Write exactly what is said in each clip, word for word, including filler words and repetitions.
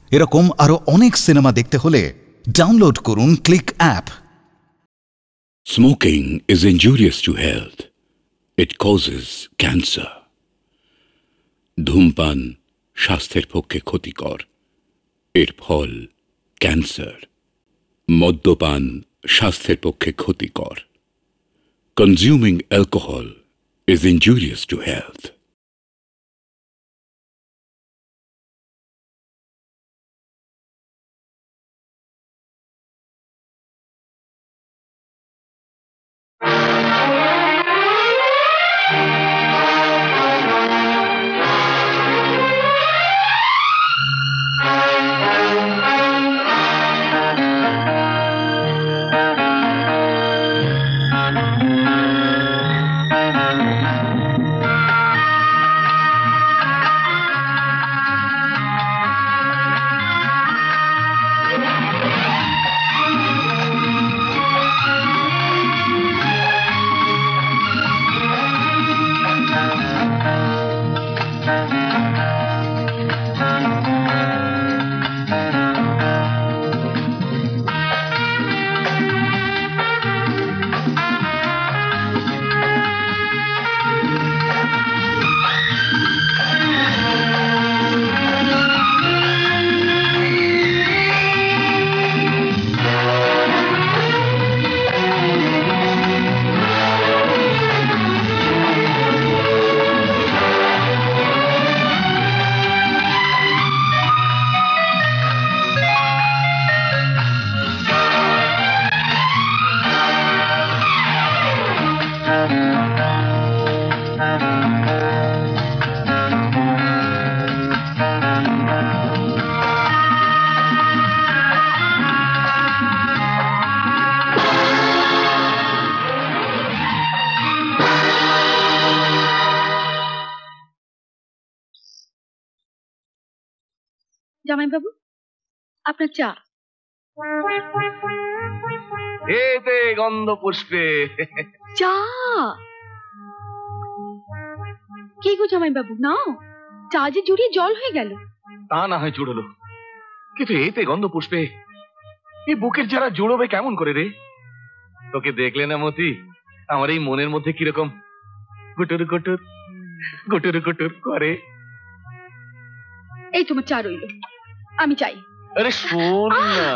এরকম আরো অনেক সিনেমা দেখতে হলে ডাউনলোড করুন click app. Smoking is injurious to health. It causes cancer. ধূমপান স্বাস্থ্যের পক্ষে ক্ষতিকর, এর ফল ক্যান্সার। মদ্যপান স্বাস্থ্যের পক্ষে ক্ষতিকর। Consuming alcohol is injurious to health. জামাই বাবু, আপনার চা। এতে গন্ধ পুষ্পে চা। কি গো জামাই বাবু, নাও। চা যে জুড়িয়ে জল হয়ে গেল। তা না হয় জুড়লো, কিন্তু এতে গন্ধ পুষ্পে এই বুকের যারা জুড়বে কেমন করে রে? তোকে দেখলে না মতি, আমার এই মনের মধ্যে কিরকম গুটুর গুটুর গুটুর গুটুর করে। এই তোমার চা রইল, আমি চাই। আরে শোন না,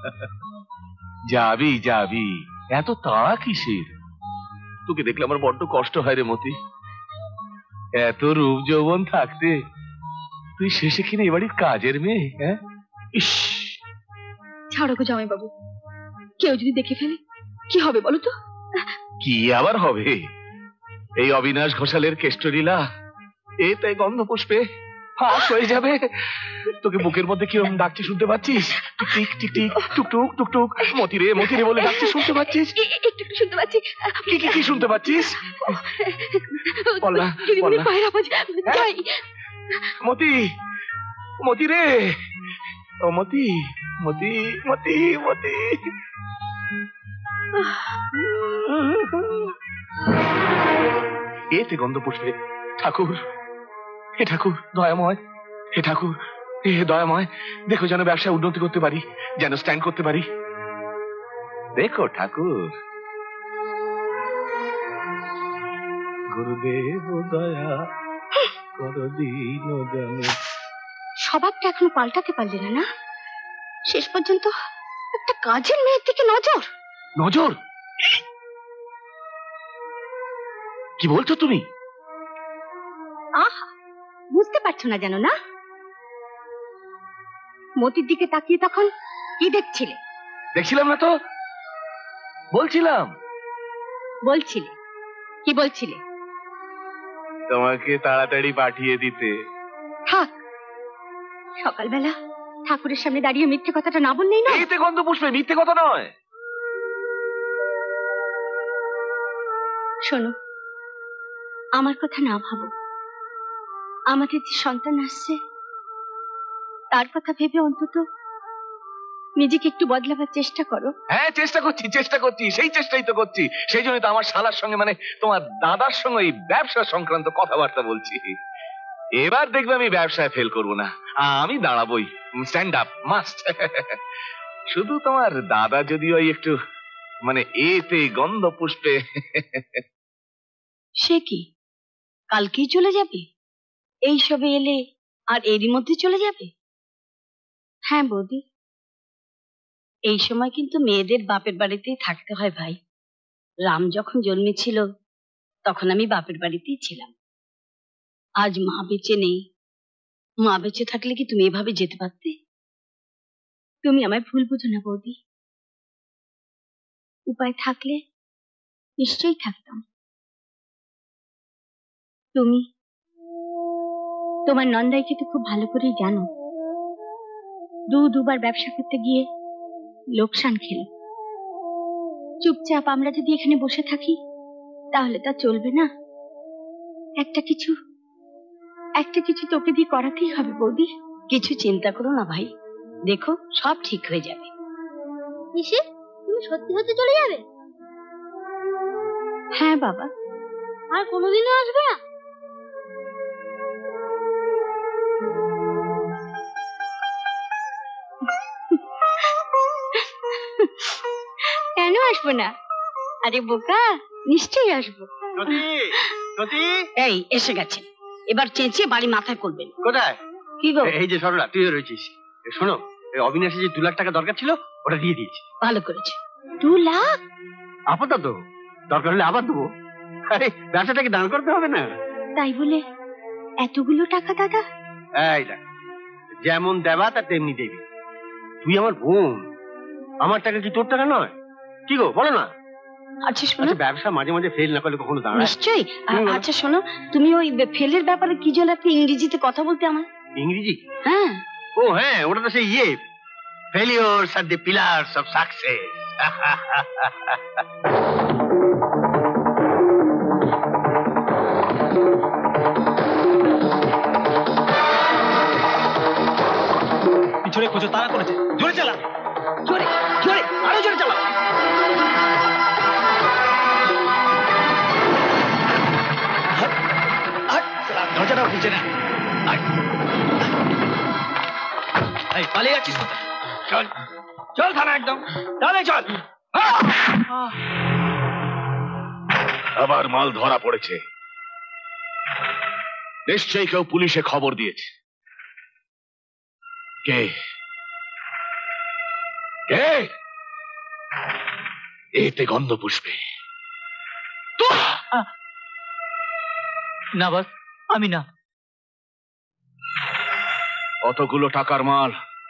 যাবি যাবি, এত তাড়া কিসের? তোকে দেখলে আমার বড্ড কষ্ট হয় রে মতি। এত রূপ যৌবন থাকতে তুই শেষে কিনে এ বাড়ির কাজের মেয়ে। হ্যাঁ, ইস, ছাড়ো গো জামাই বাবু, কেউ যদি দেখে ফেলে কি হবে বলো তো? কি আবার হবে? এই অবিনাশ ঘোষালের কেষ্টলীলা এতে গন্ধ পুষ্পে ফাঁস হয়ে যাবে। তোকে বুকের মধ্যে কিরকম ডাকছে শুনতে পাচ্ছিস? টিক টিক টিক টুকটুক টুকটুক মতি রে মতি রে বলে ডাকছে শুনতে পাচ্ছিস? একটু একটু শুনতে পাচ্ছি। কি কি কি শুনতে পাচ্ছিস? বল না, বল না। পায়ের আওয়াজ। যাই। মতি, মতি রে, ও মতি, মতি মতি মতি। এতে গন্ধ পুষ্পে ঠাকুর, হে ঠাকুর দয়াময়, হে ঠাকুর হে দয়াময়, দেখো যেন ব্যবসায় উন্নতি করতে পারি, যেন স্ট্যান্ড করতে পারি। দেখো ঠাকুর, গুরুদেব দয়া করো দীন জনে। স্বভাবটা এখনো পাল্টাতে পারলে না? না, শেষ পর্যন্ত একটা কাজের মেয়ের দিকে নজর। নজর? কি বলছো তুমি? আহা, বুঝতে পারছো না জানো না? মতির দিকে তাকিয়ে তখন কি দেখছিলে? দেখছিলাম না তো, বলছিলাম। বলছিলে? কি বলছিলে? তোমাকে তাড়াতাড়ি পাঠিয়ে দিতে। থাক, সকালবেলা ঠাকুরের সামনে দাঁড়িয়ে মিথ্যে কথাটা না বললেই না। এতে গন্ধ পুষ্পে মিথ্যে কথা নয়। শোনো, আমার কথা না ভাবো। আমাদের যে সন্তান আসছে তার কথা ভেবে অন্তত নিজেকে একটু বদলাবার চেষ্টা করো। হ্যাঁ, চেষ্টা করছি চেষ্টা করছি সেই চেষ্টাই তো করছি। সেই জন্যই তো আমার শালার সঙ্গে, মানে তোমার দাদার সঙ্গে এই ব্যবসা সংক্রান্ত কথাবার্তা বলছি। এবার দেখবে আমি ব্যবসায় ফেল করব না, আমি দাঁড়াবোই, স্ট্যান্ড আপ মাস্ট। শুধু তোমার দাদা যদি ওই একটু মানে এতে গন্ধ পুষ্পে। সে কি কালকেই চলে যাবে? এই সবে এলে আর এরই মধ্যে চলে যাবে? হ্যাঁ বৌদি, এই সময় কিন্তু মেয়েদের বাপের বাড়িতেই থাকতে হয় ভাই। রাম যখন জন্মেছিল তখন আমি বাপের বাড়িতেই ছিলাম। আজ মা বেঁচে নেই, মা বেঁচে থাকলে কি তুমি এভাবে যেতে পারতে? তুমি আমায় ভুল বুঝো না বৌদি, উপায় থাকলে নিশ্চয়ই থাকতাম। তুমি তোমার নন্দাইকে তো খুব ভালো করেই জানো, দু দুবার ব্যবসা করতে গিয়ে লোকসান খেল। চুপচাপ আমরা যদি এখানে বসে থাকি তাহলে তা চলবে না। একটা কিছু একটা কিছু তোকে দিয়ে করাতেই হবে বৌদি। কিছু চিন্তা করো না ভাই, দেখো সব ঠিক হয়ে যাবে। পিসি, তুমি সত্যি সত্যি চলে যাবে? হ্যাঁ বাবা। আর কোনোদিনও আসবে না? কেন আসবো না? আরে বোকা, নিশ্চয়ই আসবো। এই এসে গেছে, এবার চেঁচিয়ে বাড়ি মাথায় করবেন। কোথায়? কি গো? এই যে সরলা, তুইও রয়েছিস। শোনো, অবিনাশের যে দু লাখ টাকা দরকার ছিল ওটা দিয়ে দিয়েছি। ভালো করেছে। দু লাখ? আপাতত, দরকার হলে আবার দেবো। আরে ব্যবসাটাকে দাঁড় করতে হবে না? তাই বলে এতগুলো টাকা দাদা? এই দেখ, যেমন দেবা তা তেমনি দেবি। তুই আমার বোন, আমার টাকা কি তোর টাকা নয়? কি গো বলো না? আচ্ছা শোনো, আচ্ছা, ব্যবসা মাঝে মাঝে ফেল না করলে কখনো দাঁড়ায়? নিশ্চয়ই। আচ্ছা শোনো, তুমি ওই ফেলের ব্যাপারে কি যেন একটা ইংরেজিতে কথা বলতে আমার। ইংরেজি? হ্যাঁ। ও হ্যাঁ, ওটা তো সেই ইয়ে, failures are the pillars of success. পিছনে খোঁজো, তারা করেছে। জোরে চালা, জোরে জোরে, আরো জোরে চালা। দরজাটা খুলছে না। এই পালিয়ে যাচ্ছিস কোথায়? চল চল থানা, একদম তাহলে চল। আবার মাল ধরা পড়েছে, নিশ্চয়ই কেউ পুলিশে খবর দিয়েছে। কে কে? এতে গন্ধ পুষ্পে। না বস, আমি না। অতগুলো টাকার মাল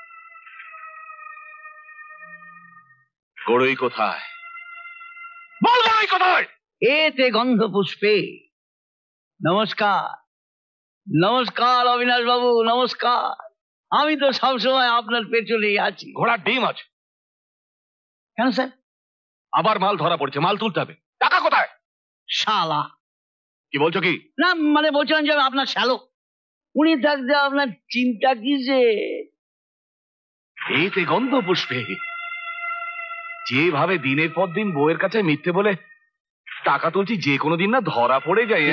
গড়ই কোথায়? বল গড়ই কোথায়? এতে গন্ধ পুষ্পে। নমস্কার নমস্কার অবিনাশ বাবু, নমস্কার। আমি তো সবসময় আপনার পেছনেই আছি। ঘোড়ার ডিম আছে কেন স্যার? আবার মাল ধরা পড়েছে, মাল তুলতে হবে। টাকা কোথায়? শালা। কি বলছো কি? না মানে বলছিলাম যে আপনার শ্যালক উনি থাকতে আপনার চিন্তা কিসে? এতে গন্ধ পুষ্পে যেভাবে দিনের পর দিন বউয়ের কাছে মিথ্যে বলে টাকা তুলছি, যে কোনো দিন না ধরা পড়ে যায়।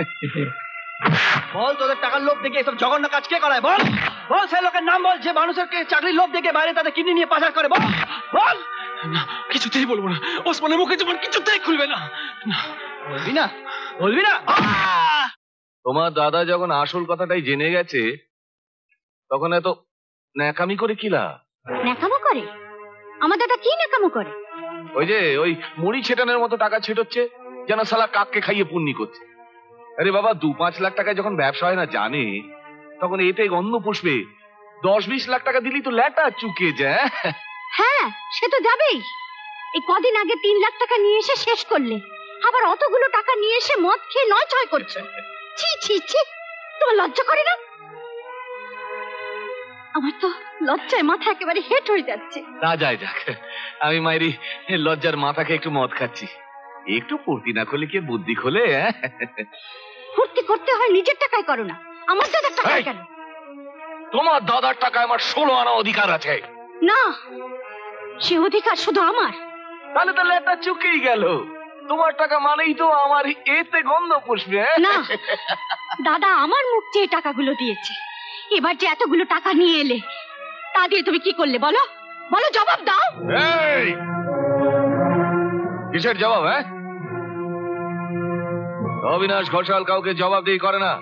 বল, তোদের টাকার লোভ দেখে এসব জঘন্য কাজ কে করায়? বল বল, সে লোকের নাম বল যে মানুষের চাকরির লোভ দেখে বাইরে তাদের কিডনি নিয়ে পাচার করে। বল বল। না, কিছুতেই বলবো না। ওসমানের মুখে যেমন কিছুতেই খুলবে না। বলবি না? বলবি না? তোমার দাদা যখন আসল কথাটাই জেনে গেছে তখন এত ন্যাকামি করে কি লাভ? ন্যাকামো করে? আমার দাদা কি ন্যাকামো করে? ওই যে ওই মুড়ি ছেটানোর মতো টাকা ছেটাচ্ছে, যেন শালা কাককে খাইয়ে পুণ্যি করছে। আরে বাবা, দু পাঁচ লাখ টাকায় যখন ব্যবসা হয় না জানে, তখন এতে গন্ধ পুষ্পে দশ বিশ লাখ টাকা দিলেই তো ল্যাটা চুকে যায়। হ্যাঁ, সে তো যাবেই। এই কদিন আগে তিন লাখ টাকা নিয়ে এসে শেষ করলে, আবার অতগুলো টাকা নিয়ে এসে মদ খেয়ে নয় ছয় করছো। ছি ছি ছি, তোমার লজ্জা করে না? আমার তো লজ্জায় মাথা একেবারে হেট হয়ে যাচ্ছে। তা যায় যাক, আমি মাইরি লজ্জার মাথাকে একটু মদ খাচ্ছি। একটু ফুর্তি না করলে কি বুদ্ধি খোলে? ফুর্তি করতে হয় নিজের টাকায় করো না, আমার দাদার টাকায় কেন? তোমার দাদার টাকায় আমার ষোলো আনা অধিকার আছে। না, সে অধিকার শুধু আমার। তাহলে তাহলে একটা চুকেই গেল। তোমার টাকা মানেই তো আমার এতে গন্ধ পুষ্পে। না, দাদা আমার মুখ চেয়ে টাকাগুলো দিয়েছে, এবার যে এতগুলো টাকা নিয়ে এলে তা দিয়ে তুমি কি করলে বলো? বলো, জবাব দাও। এই কিসের জবাব? হ্যাঁ, অবিনাশ ঘোষাল কাউকে জবাব দিয়ে করে না।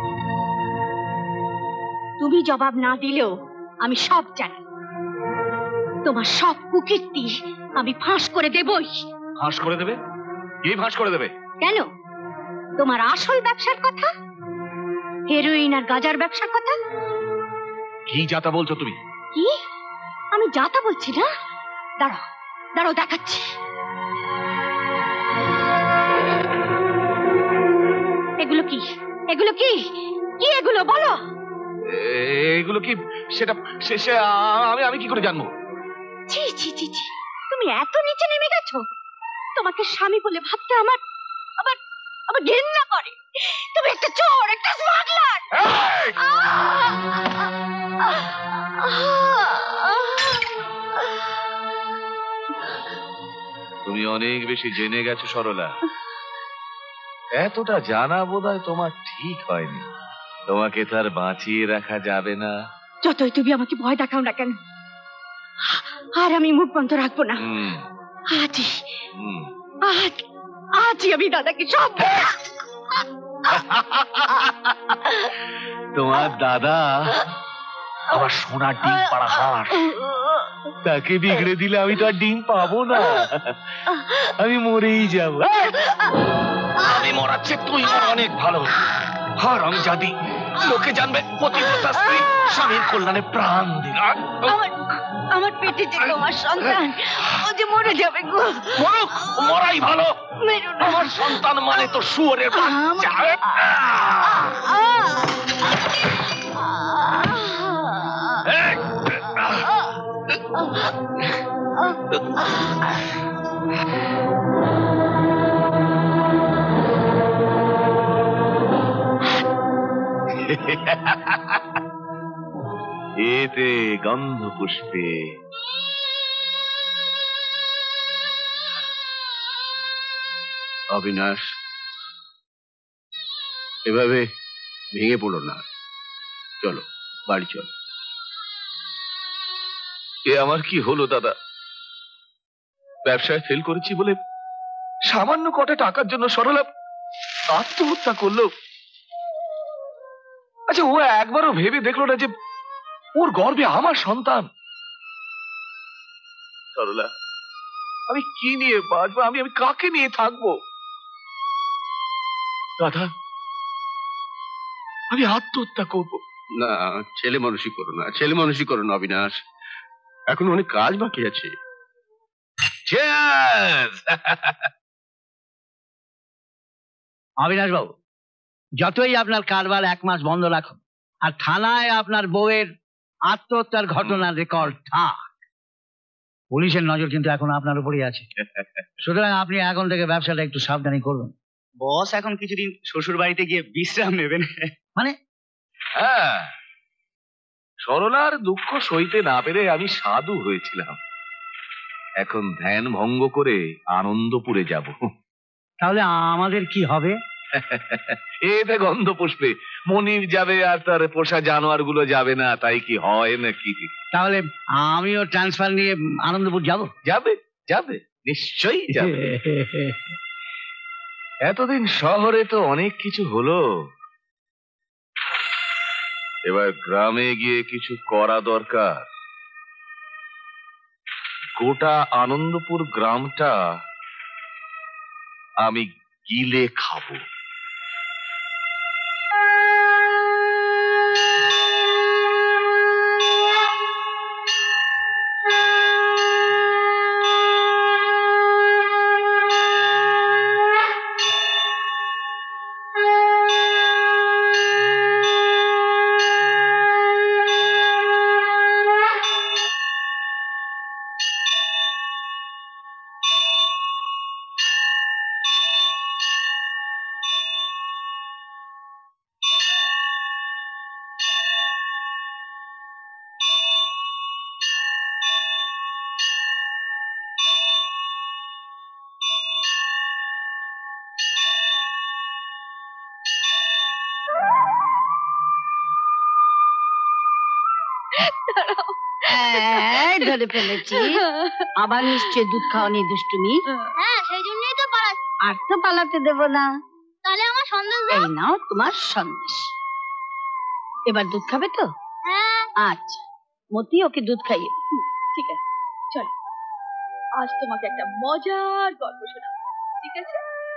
তুমি জবাব না দিলেও আমি সব জানি। তোমার সব কুকীর্তি আমি ফাঁস করে দেবই। ফাঁস করে দেবে? কি ফাঁস করে দেবে? কেন? তোমার আসল ব্যবসার কথা, হেরোইন আর গাজার ব্যবসার কথা। কি যাতা বলছো তুমি? কি? আমি যাতা বলছি না? দাঁড়াও দাঁড়াও, দেখাচ্ছি। এগুলো কি? এগুলো কি? কি এগুলো বলো? এগুলো কি? সেটা শেষে আমি আমি কি করে জানবো? ছি ছি ছি ছি, তুমি এত নিচে নেমে গেছো? তোমাকে স্বামী বলে ভাবতে আমার আবার আবার ঘেন্না করে। তুমি একটা চোর, একটা স্মাগলার। তুমি অনেক বেশি জেনে গেছো সরলা। এতটা জানা বোধহয় তোমার ঠিক হয়নি। তোমাকে তার বাঁচিয়ে রাখা যাবে না। যতই তুমি আমাকে ভয় দেখাও না কেন, আর আমি মুখ বন্ধ রাখবো না। হুম আজই হুম আজ আজই আমি দাদাকে সব। তোমার দাদা আমার সোনার ডিম পাড়া হাঁস, তাকে বিগড়ে দিলে আমি তো আর ডিম পাবো না, আমি মরেই যাব। আমি মরাচ্ছে তুই অনেক ভালো। আর আমি জানি লোকে জানবে পতিব্রতা স্ত্রী স্বামীর কল্যাণে প্রাণ দিল। আমার আমার পেটে যে তোমার সন্তান, ও যে মরে যাবে গো। মরুক, মরাই ভালো। মেরো না। আমার সন্তান মানে তো শুয়োরের বাচ্চা। এতে গন্ধ পুষ্পে অবিনাশ, এভাবে ভেঙে পড়ো না, চলো বাড়ি চলো। এ আমার কি হলো দাদা? ব্যবসায় ফেল করেছি বলে সামান্য কটা টাকার জন্য সরলা আত্মহত্যা করলো। আচ্ছা, ও একবারও ভেবে দেখলো না যে ওর গর্ভে আমার সন্তান। সরলা, আমি কি নিয়ে বাঁচবো? আমি আমি কাকে নিয়ে থাকবো? দাদা, আমি আত্মহত্যা করবো। না, ছেলে মানুষই করো না, ছেলে মানুষই করো না অবিনাশ, এখন অনেক কাজ বাকি আছে। অবিনাশ বাবু, যতই আপনার কারবার এক মাস বন্ধ রাখুন আর থানায় আপনার বউয়ের আত্মহত্যার ঘটনার রেকর্ড থাক, পুলিশের নজর কিন্তু এখন আপনার উপরই আছে। সুতরাং আপনি এখন থেকে ব্যবসাটা একটু সাবধানী করবেন। বস এখন কিছুদিন শ্বশুর বাড়িতে গিয়ে বিশ্রাম নেবেন। মানে হ্যাঁ, সরলার দুঃখ সইতে না পেরে আমি সাধু হয়েছিলাম। এখন ধ্যান ভঙ্গ করে আনন্দপুরে যাব। তাহলে আমাদের কি হবে? এতে গন্ধ পুষ্পে মনির যাবে আর তার পোষা জানোয়ার গুলো যাবে না, তাই কি হয় নাকি? তাহলে আমিও ট্রান্সফার নিয়ে আনন্দপুর যাব। যাবে যাবে, নিশ্চয়ই যাবে। এতদিন শহরে তো অনেক কিছু হলো, এবার গ্রামে গিয়ে কিছু করা দরকার। গোটা আনন্দপুর গ্রামটা আমি গিলে খাবো। এই, ধরে ফেলেছি। আবার নিশ্চয় দুধ খাওয়ানি দুষ্টুমি। হ্যাঁ সেই জন্যই তো পালাচ্ছি। আর তো পালাতে দেব না। তাহলে আমার সন্দেশ দাও। এই নাও তোমার সন্দেশ। এবার দুধ খাবে তো? হ্যাঁ। আচ্ছা, মতি ওকে দুধ খাইয়ে দিই। হুম, ঠিক আছে, চলো। আজ তোমাকে একটা মজার গল্প শোনাবো, ঠিক আছে?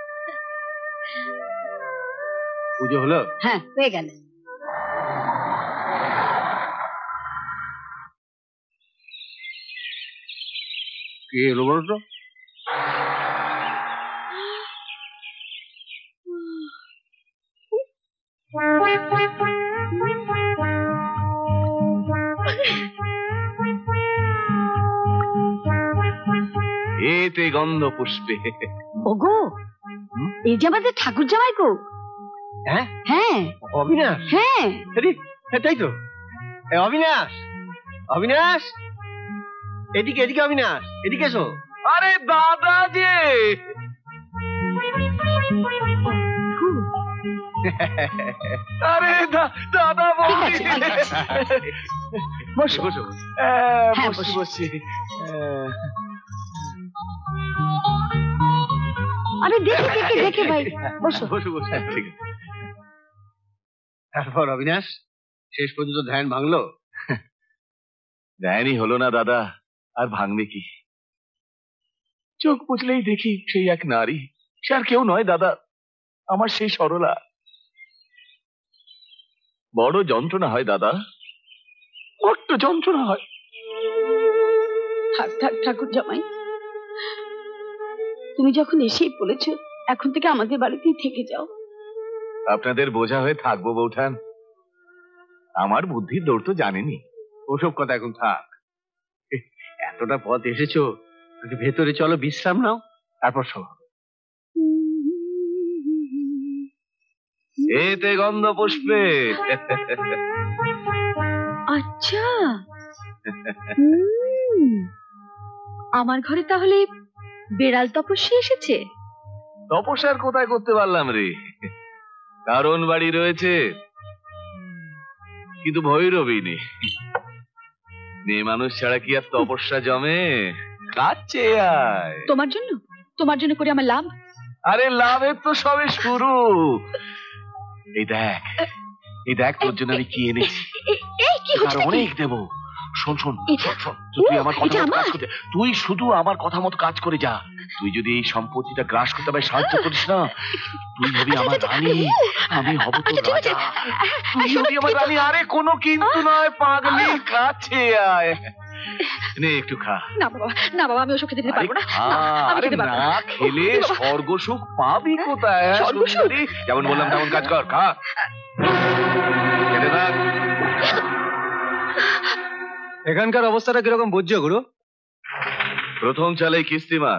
পুজো হলো? হ্যাঁ, হয়ে গেল। কে এলো বলো তো? এতে গন্ধ পুষ্পে। ওগো, এই যে আমাদের ঠাকুর জামাই গো। হ্যাঁ হ্যাঁ অবিনাশ। হ্যাঁ, আরে, হ্যাঁ, তাই তো। এ, অবিনাশ, অবিনাশ, এদিকে এদিকে অবিনাশ, এদিকে এসো। আরে দাদা যে, আরে দা- দাদা ঠিক বৌদি। আছে, ঠিক আছে। বসো। বসো। আহ, হ্যাঁ, বসছি বসো। বসছি। আহ, আরে দেখে দেখে দেখে ভাই, বসো। বসো বসো, ঠিক আছে। তারপর অবিনাশ, শেষ পর্যন্ত ধ্যান ভাঙলো? ধ্যানই হলো না দাদা, আর ভাঙবে কি? চোখ বুঝলেই দেখি সেই এক নারী, সে আর কেউ নয় দাদা, আমার সেই সরলা। বড় যন্ত্রণা হয় দাদা, বড্ড যন্ত্রণা হয়। থাক থাক ঠাকুর জামাই, তুমি যখন এসেই বলেছো, এখন থেকে আমাদের বাড়িতেই থেকে যাও। আপনাদের বোঝা হয়ে থাকবো বৌঠান, আমার বুদ্ধির দৌড় তো জানেনি। ওসব কথা এখন থাক। এ, এতটা পথ এসেছো, আগে ভেতরে চলো, বিশ্রাম নাও, তারপর সব হবে। এতে গন্ধ পুষ্পে। আচ্ছা, হুম, আমার ঘরে তাহলে বেড়াল তপস্যা এসেছে। তপস্যার কোথায় করতে পারলাম রে, কারণ বাড়ি রয়েছে কিন্তু ভৈরবী নেই। মেয়ে মানুষ ছাড়া কি আর তপস্যা জমে? কাছে আয়। তোমার জন্য, তোমার জন্য করে আমার লাভ। আরে লাভের তো সবে শুরু। এই দেখ, এই দেখ তোর জন্য আমি কি এনেছি। এ- এই কি আর হচ্ছে নাকি? অনেক দেবো। শোন শোন এটা- শোন, তুই আমার কথা এটা মতো কাজ আমার? করতে, তুই শুধু আমার কথা মতো কাজ করে যা। তুই যদি এই সম্পত্তিটা গ্রাস করতে পারে সাহায্য করিস না, তুই হবি আমার রানী, আমি হব তোর আচ্ছা, ঠিক আছে। রাজা। তুই হবি আমার রানী। আরে কোনো কিন্তু নয় পাগলি, কাছে আয়। নে একটু খা। না বাবা, না বাবা, আমি ওসব খেতে দিতে আরে পারবো না। খা, না, আমি আরে খেতে পারবো না না। খেলে বাবা। স্বর্গ সুখ পাবি কোথায়? হ্যাঁ, স্বর্গ সুখ? সুন্দরী, যেমন বললাম তেমন কাজ কর, খা। খেতে থাক। এখানকার অবস্থাটা কিরকম বুঝছো গুরু? প্রথম চালেই কিস্তিমার।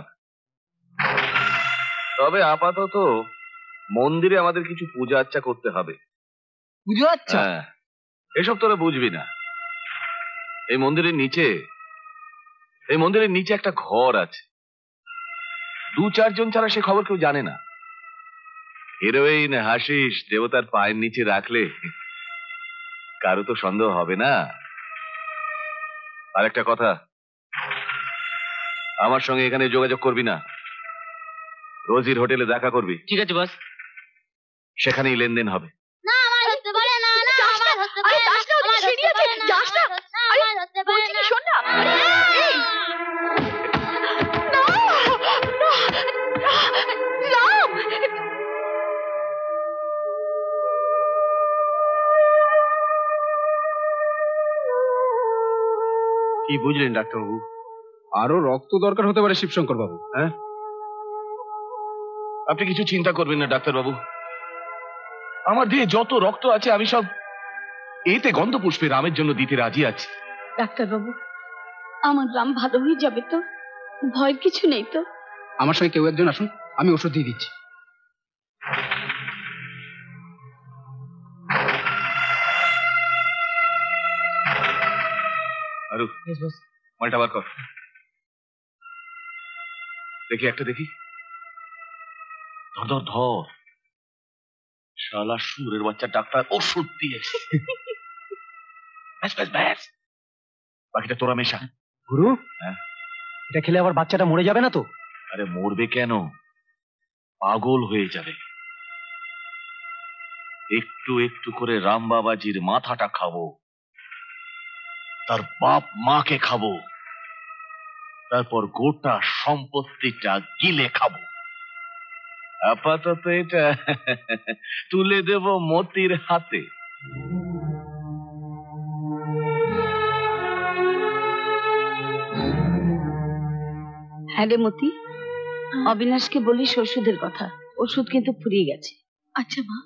তবে আপাতত মন্দিরে আমাদের কিছু পূজা আচ্চা করতে হবে। বুঝো আচ্ছা। হ্যাঁ, এসব তোরা বুঝবি না। এই মন্দিরের নিচে, এই মন্দিরের নিচে একটা ঘর আছে। দু চারজন ছাড়া সে খবর কেউ জানে না। হিরোইন হাসিস দেবতার পায়ের নিচে রাখলে কারো তো সন্দেহ হবে না। আর একটা কথা, আমার সঙ্গে এখানে যোগাযোগ করবি না। রোজির হোটেলে দেখা করবি, ঠিক আছে বস। সেখানেই লেনদেন হবে। না আমার ধরতে পারে না, না আমার ধরতে পারে না, আমার ধরতে পারে না, যাস না। আমার ধরতে পারে না। শোন না। এই। না, না, না। কি বুঝলেন ডাক্তারবাবু? আরো রক্ত দরকার হতে পারে শিবশঙ্কর বাবু। হ্যাঁ, আপনি কিছু চিন্তা করবেন না ডাক্তার বাবু, আমার দেহে যত রক্ত আছে আমি সব এতে গন্ধ পুষ্পে রামের জন্য দিতে রাজি আছি। ডাক্তার বাবু, আমার রাম ভালো হয়ে যাবে তো? ভয় কিছু নেই তো? আমার সঙ্গে কেউ একজন আসুন, আমি ওষুধ দিয়ে দিচ্ছি। আরু, মালটা বার কর। দেখি একটা দেখি, ধর ধর ধর। শালা সুরের বাচ্চা ডাক্তার ওষুধ দিয়েছে। ব্যাস ব্যাস ব্যাস, বাকিটা তোরা মেশা। গুরু, হ্যাঁ? এটা খেলে আবার বাচ্চাটা মরে যাবে না তো? আরে মরবে কেন, পাগল হয়ে যাবে। একটু একটু করে রাম বাবাজির মাথাটা খাবো, তার বাপ মাকে খাবো, তারপর গোটা সম্পত্তিটা গিলে খাবো। আপাতত এটা তুলে দেব মতির হাতে। হ্যাঁ রে মতি, অবিনাশকে বলিস ওষুধের কথা, ওষুধ কিন্তু ফুরিয়ে গেছে। আচ্ছা মা।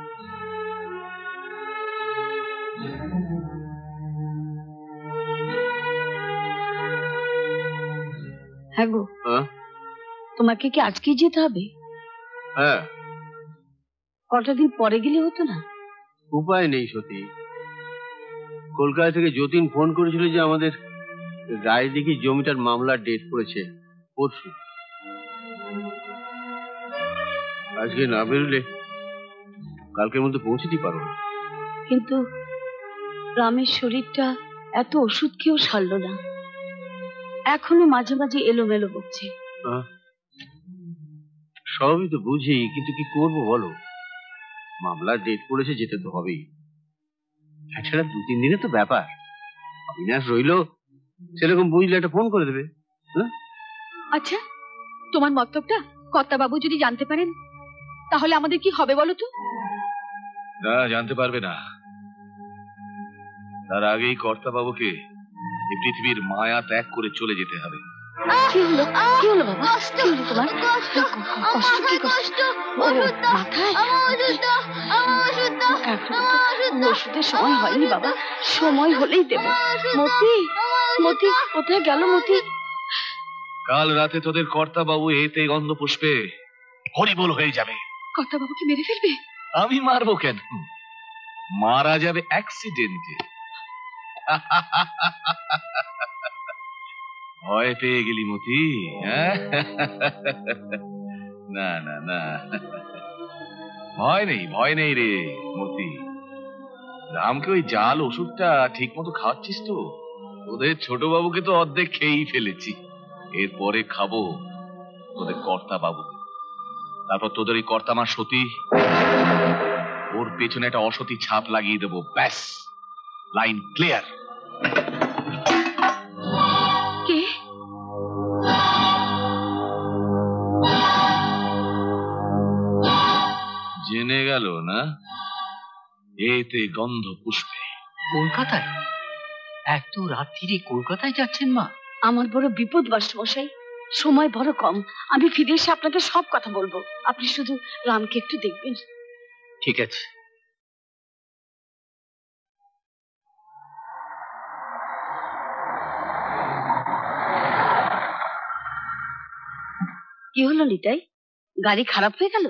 হ্যাঁ গো, হ্যাঁ তোমাকে কি আজকেই যেতে হবে? হ্যাঁ, কটা দিন পরে গেলে হতো না? উপায় নেই সতী। কলকাতা থেকে যতীন ফোন করেছিল যে আমাদের রায়দিঘি জমিটার মামলার ডেট পড়েছে পরশু। আজকে না বেরোলে কালকের মধ্যে পৌঁছতেই পারবো না। কিন্তু রামের শরীরটা এত ওষুধ খেয়েও সারল না, এখনো মাঝে মাঝে এলোমেলো বকছে। আহ, সবই তো বুঝি, কিন্তু কি করবো বলো, মামলার ডেট পড়েছে, যেতে তো হবেই। তাছাড়া দু তিন দিনে তো ব্যাপার, অবিনাশ রইলো, সেরকম বুঝলে একটা ফোন করে দেবে। হ্যাঁ, আচ্ছা, তোমার মতলবটা কর্তা বাবু যদি জানতে পারেন তাহলে আমাদের কি হবে বলো তো? না, জানতে পারবে না। তার আগেই কর্তা বাবুকে এই পৃথিবীর মায়া ত্যাগ করে চলে যেতে হবে। কি হলো, কি হলো বাবা? কি হলো তোমার? কষ্ট কি কষ্ট? ও, মাথায়? এখনো ওষুধের সময় হয়নি বাবা, সময় হলেই দেব। মতি, মতি কোথায় গেল মতি? কাল রাতে তোদের কর্তা বাবু এতে গন্ধ পুষ্পে হরিবোল হয়ে যাবে। কর্তা বাবুকে মেরে ফেলবে? আমি মারবো কেন, মারা যাবে অ্যাক্সিডেন্টে। ভয় পেয়ে গেলি মতি? না না না, ভয় নেই, ভয় নেই রে মতি। রামকে ওই জাল ওষুধটা ঠিক মতো খাওয়াচ্ছিস তো? তোদের ছোট বাবুকে তো অর্ধেক খেয়েই ফেলেছি, এরপরে খাবো তোদের কর্তা বাবু। তারপর তোদের ওই কর্তা মা সতী, ওর পেছনে একটা অসতী ছাপ লাগিয়ে দেবো, ব্যাস, লাইন ক্লিয়ার। কে? জেনে গেল না? এতে গন্ধ পুষ্পে। কলকাতায়? এত রাত্রিরে কলকাতায় যাচ্ছেন মা? আমার বড় বিপদ মশাই, সময় বড় কম, আমি ফিরে এসে আপনাকে সব কথা বলবো, আপনি শুধু রামকে একটু দেখবেন। ঠিক আছে। কি হলো নিতাই, গাড়ি খারাপ হয়ে গেল?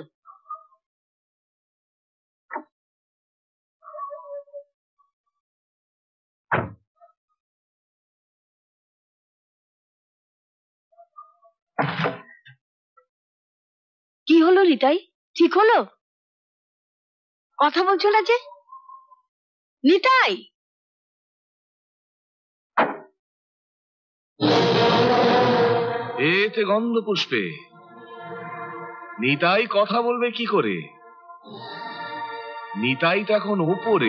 কি হলো নিতাই, ঠিক হলো? কথা বলছো না যে নিতাই? এতে গন্ধ পুষ্পে নিতাই কথা বলবে কি করে? নিতাই তো এখন উপরে।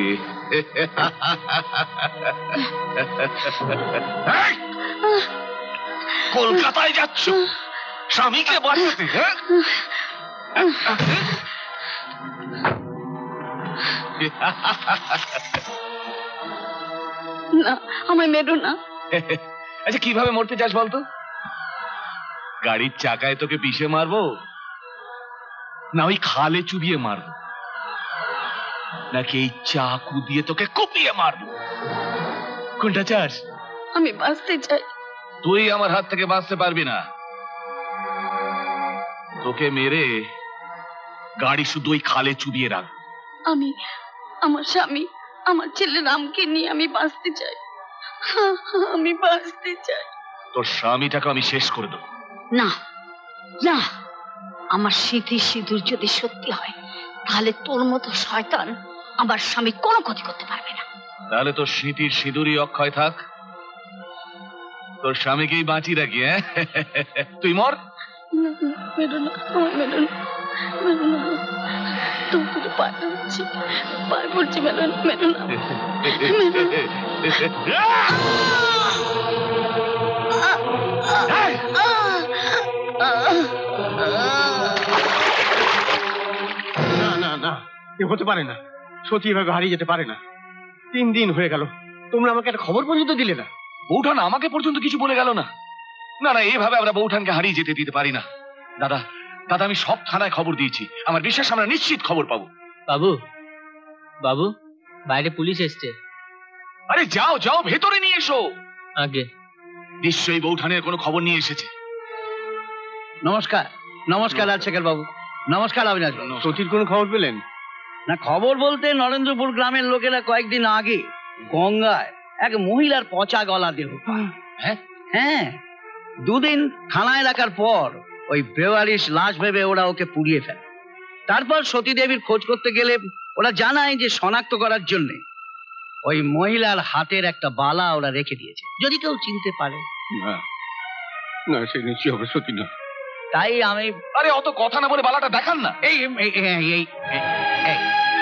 কলকাতায় যাচ্ছ স্বামীকে বাঁচাতে? না, আমায় মেরো না। আচ্ছা, কিভাবে মরতে চাস বলতো? গাড়ির চাকায় তোকে পিষে মারবো, না ওই খালে চুবিয়ে মারবো, নাকি এই চাকু দিয়ে তোকে কুপিয়ে মারবো? কোনটা চাস? আমি বাঁচতে চাই। তুই আমার হাত থেকে বাঁচতে পারবি না। তোকে মেরে গাড়ি শুধু ওই খালে চুবিয়ে রাখ। আমি আমার স্বামী, আমার ছেলে রামকে নিয়ে আমি বাঁচতে চাই, আমি বাঁচতে চাই। তোর স্বামীটাকে আমি শেষ করে দেবো। না না, আমার স্মৃতি সিঁদুর যদি সত্যি হয় তাহলে তোর মতো শয়তান আমার স্বামী কোনো ক্ষতি করতে পারবে না। তাহলে তোর স্মৃতির সিঁদুরই অক্ষয় থাক, তোর স্বামীকেই বাঁচি রাখি। হ্যাঁ, তুই মর। মেরো না, আমার মেরো না, মেরো না, তোর দুটো পা পড়ছি, পা পড়ছি, মেরো না, মেরো না, না না না, এ হতে পারে না। সত্যি এভাবে হারিয়ে যেতে পারে না। তিন দিন হয়ে গেল, তোমরা আমাকে একটা খবর পর্যন্ত দিলে না। বৌঠান আমাকে পর্যন্ত কিছু বলে গেল না। না না, এইভাবে আমরা বৌঠানকে হারিয়ে যেতে দিতে পারি না। দাদা দাদা আমি সব থানায় খবর দিয়েছি, আমার বিশ্বাস আমরা নিশ্চিত খবর পাবো। বাবু বাবু বাইরে পুলিশ এসছে। আরে যাও যাও, ভেতরে নিয়ে এসো। আগে নিশ্চয়ই বৌঠানের কোনো খবর নিয়ে এসেছে। নমস্কার নমস্কার রাজশেখর বাবু, নমস্কার অবিনাশ বাবু। সতীর কোনো খবর পেলেন? না, খবর বলতে নরেন্দ্রপুর গ্রামের লোকেরা কয়েকদিন আগে গঙ্গায় এক মহিলার পচা গলা দেহ পায়। হ্যাঁ হ্যাঁ, দুদিন থানায় রাখার পর ওই বেওয়ারিশ লাশ ভেবে ওরা ওকে পুড়িয়ে ফেলে। তারপর সতী দেবীর খোঁজ করতে গেলে ওরা জানায় যে শনাক্ত করার জন্য ওই মহিলার হাতের একটা বালা ওরা রেখে দিয়েছে, যদি কেউ চিনতে পারে। না না, সে নিশ্চয়ই হবে সতী না। তাই আমি, আরে অত কথা না বলে বালাটা দেখান না। এই এই এই এই এই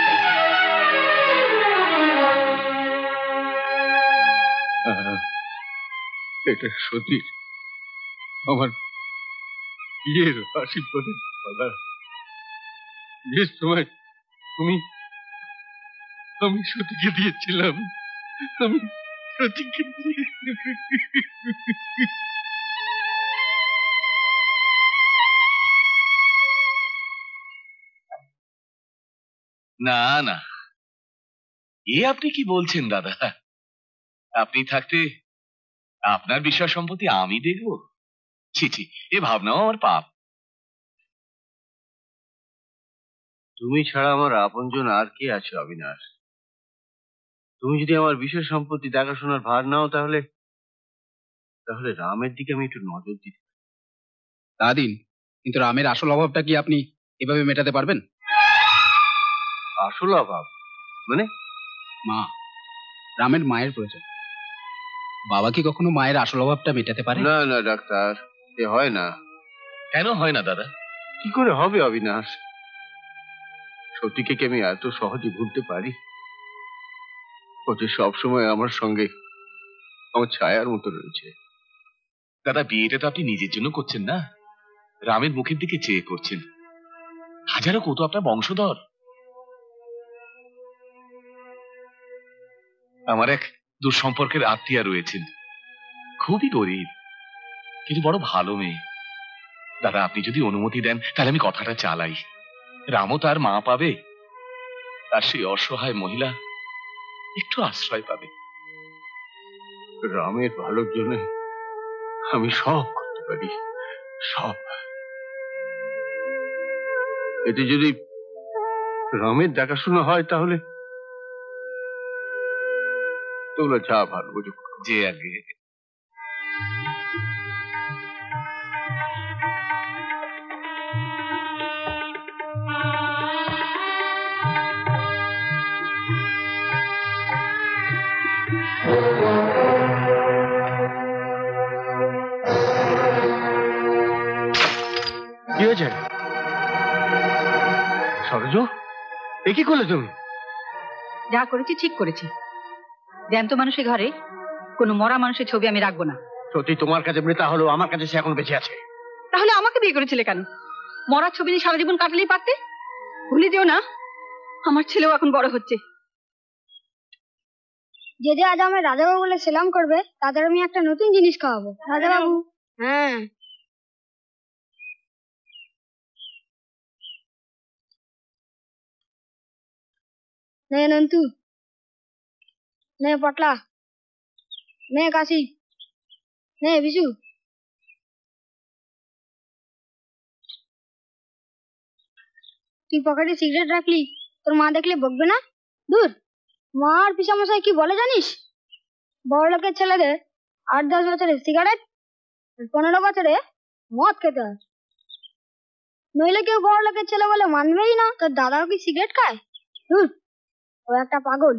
এটা সতী, আমার বিয়ের আশীর্বাদের বালা। বিয়ের সময় তুমি আমি সতীকে দিয়েছিলাম। আমি সতীকে দিয়ে না না, এ আপনি কি বলছেন দাদা? আপনি থাকতে আপনার বিষয় সম্পত্তি আমি দেখব? ছি ছি, এ ভাবনাও আমার পাপ। তুমি ছাড়া আমার আপনজন আর কে আছে অবিনাশ? তুমি যদি আমার বিশেষ সম্পত্তি দেখাশোনার ভার নাও, তাহলে তাহলে রামের দিকে আমি একটু নজর দিতে। তা দিন, কিন্তু রামের আসল অভাবটা কি আপনি এভাবে মেটাতে পারবেন? আসল অভাব মানে? মা, রামের মায়ের প্রয়োজন। বাবা কি কখনো মায়ের আসল অভাবটা মেটাতে পারে? না না ডাক্তার, এ হয় না। কেন হয় না দাদা? কি করে হবে অবিনাশ? সতীকে কি আমি এত সহজে ভুলতে পারি? ও যে সবসময় আমার সঙ্গে আমার ছায়ার মতো রয়েছে। দাদা, বিয়েটা তো আপনি নিজের জন্য করছেন না, রামের মুখের দিকে চেয়ে করছেন। হাজারো কত আপনার বংশধর। আমার এক দুঃসম্পর্কের আত্মীয়া রয়েছেন, খুবই গরিব কিন্তু বড় ভালো মেয়ে। দাদা, আপনি যদি অনুমতি দেন তাহলে আমি কথাটা চালাই। রামও তার মা পাবে, তার সেই অসহায় মহিলা একটু আশ্রয় পাবে। রামের ভালোর জন্য আমি সব করতে পারি, সব। এতে যদি রামের দেখাশোনা হয় তাহলে তোমরা যা ভালো বুঝো। যে আগে কি হয়েছে? সরোজ, এ কি করলে তুমি? যা করেছি ঠিক করেছি। জ্যান্ত মানুষের ঘরে কোনো মরা মানুষের ছবি আমি রাখবো না। সত্যি তোমার কাছে মৃতা হলো, আমার কাছে সে এখন বেঁচে আছে। তাহলে আমাকে বিয়ে করেছিলে কেন? মরার ছবি নিয়ে সারা জীবন কাটালেই পারতে। ভুলে যেও না, আমার ছেলেও এখন বড় হচ্ছে। যে যে আজ আমার রাজাবাবু বলে সেলাম করবে, তাদের আমি একটা নতুন জিনিস খাওয়াবো। রাজাবাবু। হ্যাঁ। নে নন্তু, নে পটলা, নে কাশি, নে বিশু। তুই পকেটে সিগারেট রাখলি, তোর মা দেখলে বকবে না? দূর, মা আর পিসামশাই কি বলে জানিস? বড় লোকের ছেলেদের আট দশ বছরে সিগারেট, পনেরো বছরে মদ খেতে হয়। নইলে কেউ বড় লোকের ছেলে বলে মানবেই না। তোর দাদাও কি সিগারেট খায়? ধুর, ও একটা পাগল।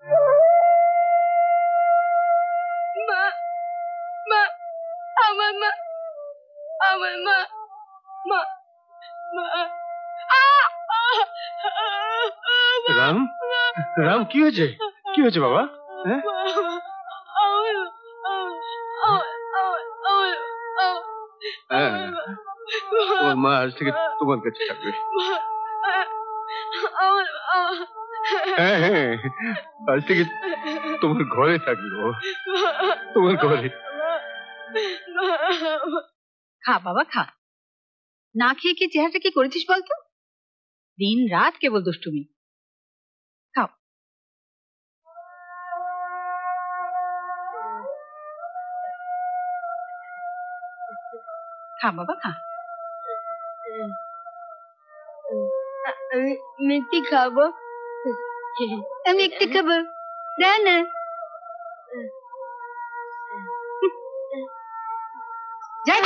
মা মা আমার মা আমার মা মা মা রাম রাম কি হয়েছে? কি হয়েছে বাবা? হ্যাঁ তোমার মা আজ থেকে তোমার কাছে থাকবে। হ্যাঁ হ্যাঁ আজ থেকে তোমার ঘরে থাকবে, তোমার ঘরে। খা বাবা খা। না খেয়ে কি চেহারাটা কি করেছিস বলতো? দিন রাত কেবল দুষ্টুমি। খাও। খা বাবা খা। আমি মিষ্টি খাবো, আমি একটু খাবো, না না। যাই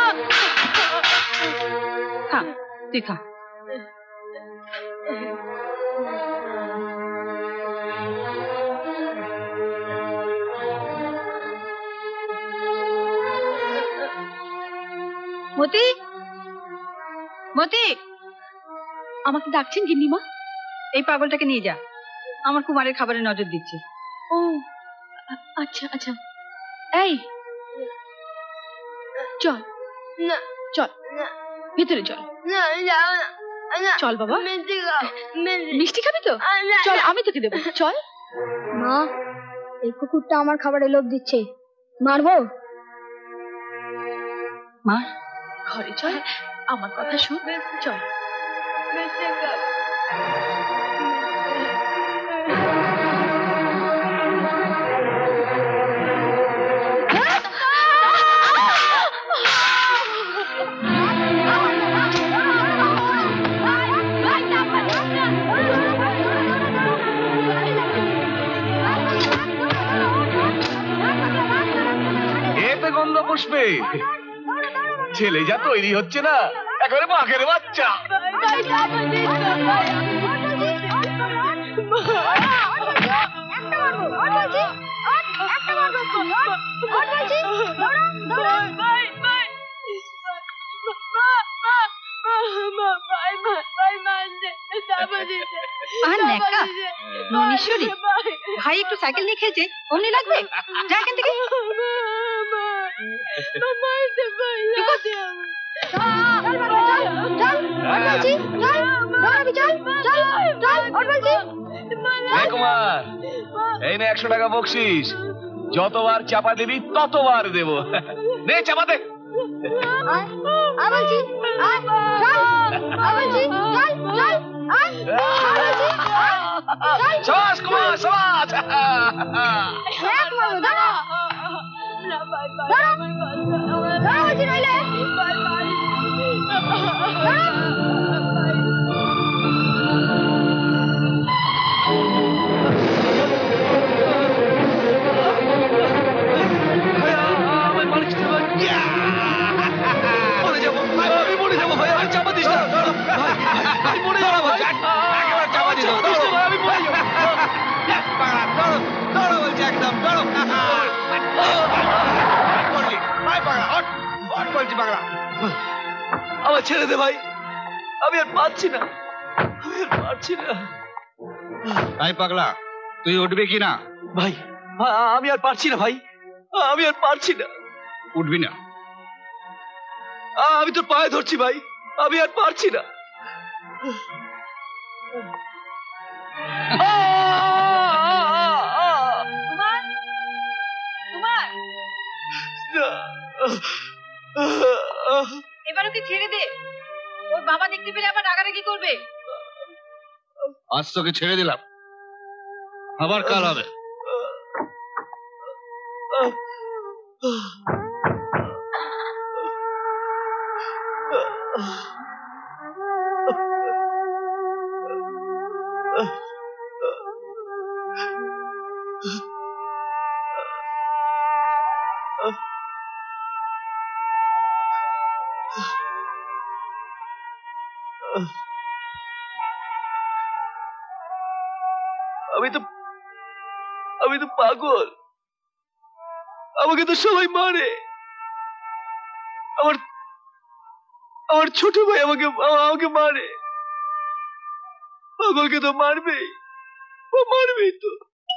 খা, তুই খা। মতি মতি, আমাকে ডাকছেন গিন্নিমা? এই পাগলটাকে নিয়ে যা, আমার কুমারের খাবারে নজর দিচ্ছে। ও আচ্ছা আচ্ছা, এই চল না চল ভেতরে চল। না যাও না, চল বাবা। মিষ্টি খাও, মিষ্টি খাবি তো? চল আমি তোকে দেবো, চল। মা, এই কুকুরটা আমার খাবারে লোভ দিচ্ছে, মারবো? মা ঘরে চল, আমার কথা শুন, চল। এতে গন্ধ পুষ্পে ছেলে যা তৈরি হচ্ছে না, একেবারে বাঘের বাচ্চা। ভাই একটু সাইকেল নিয়ে খেয়েছে, অমনি লাগবে? যা এখান থেকে। কুমার, এই না একশো টাকা বকশিস, যতবার চাপা দিবি ততবার দেব। নে চাপা দে। সবাস কুমার সবাস। আমার ছেড়ে দে ভাই, আমি আর পারছি না, আমি আর পারছি না। তাই পাগলা, তুই উঠবি কি না? ভাই আমি আর পারছি না, ভাই আমি আর পারছি না। উঠবি না? আমি তোর পায়ে ধরছি ভাই, আমি আর পারছি না। এবার ওকে ছেড়ে দে, ওর বাবা দেখতে পেলে আবার রাগারাগি করবে। আজ তোকে ছেড়ে দিলাম, আবার কাল হবে। আমি তো আমি তো পাগল, আমাকে তো সবাই মারে। আমার আমার ছোট ভাই আমাকে আমাকে মারে। পাগলকে তো মারবেই, ও মারবেই তো।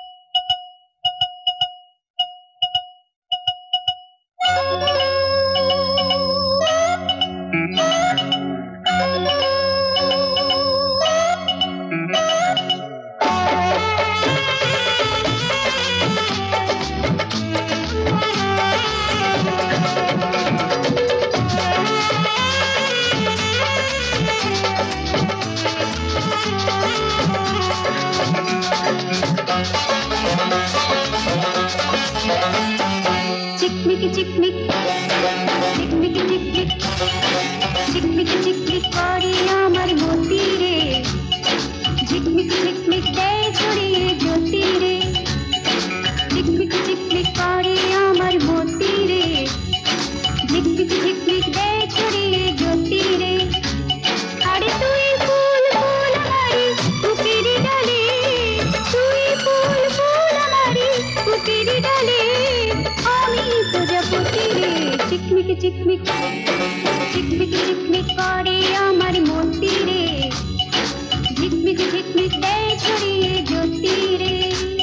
चिकमिक चिकमिक चिकमिक चिकमिक चिकमिक चिकमिक करे आमार मोती रे झिकमिक झिकमिक देय छड़िए ज्योति रे चिकमिक चिकमिक करे आमार मोती रे झिकमिक झिकमिक देय छड़िए ज्योति रे अरे तुई फूल फूल हमारी बुकेरी डाले तुई फूल फूल हमारी बुकेरी डाले चिकमिक चिकमिक चिकमिक चिकमिक करे आमार मोती रे झिकमिक झिकमिक देय छड़िए ज्योति रे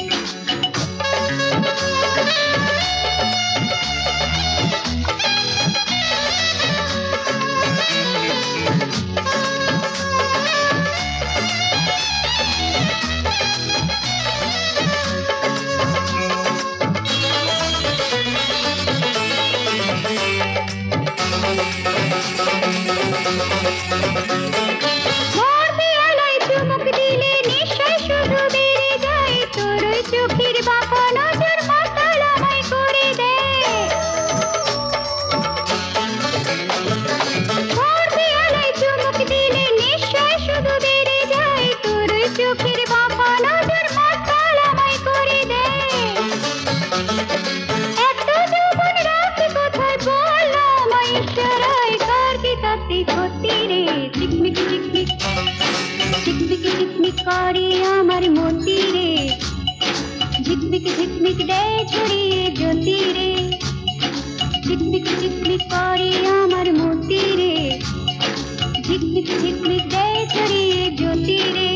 करे आमार मोती रे झिकमिक झिकमिक देय छड़िए ज्योति रे झिकमिक झिकमिक करे आमार मोती रे झिकमिक झिकमिक देय छड़िए ज्योति रे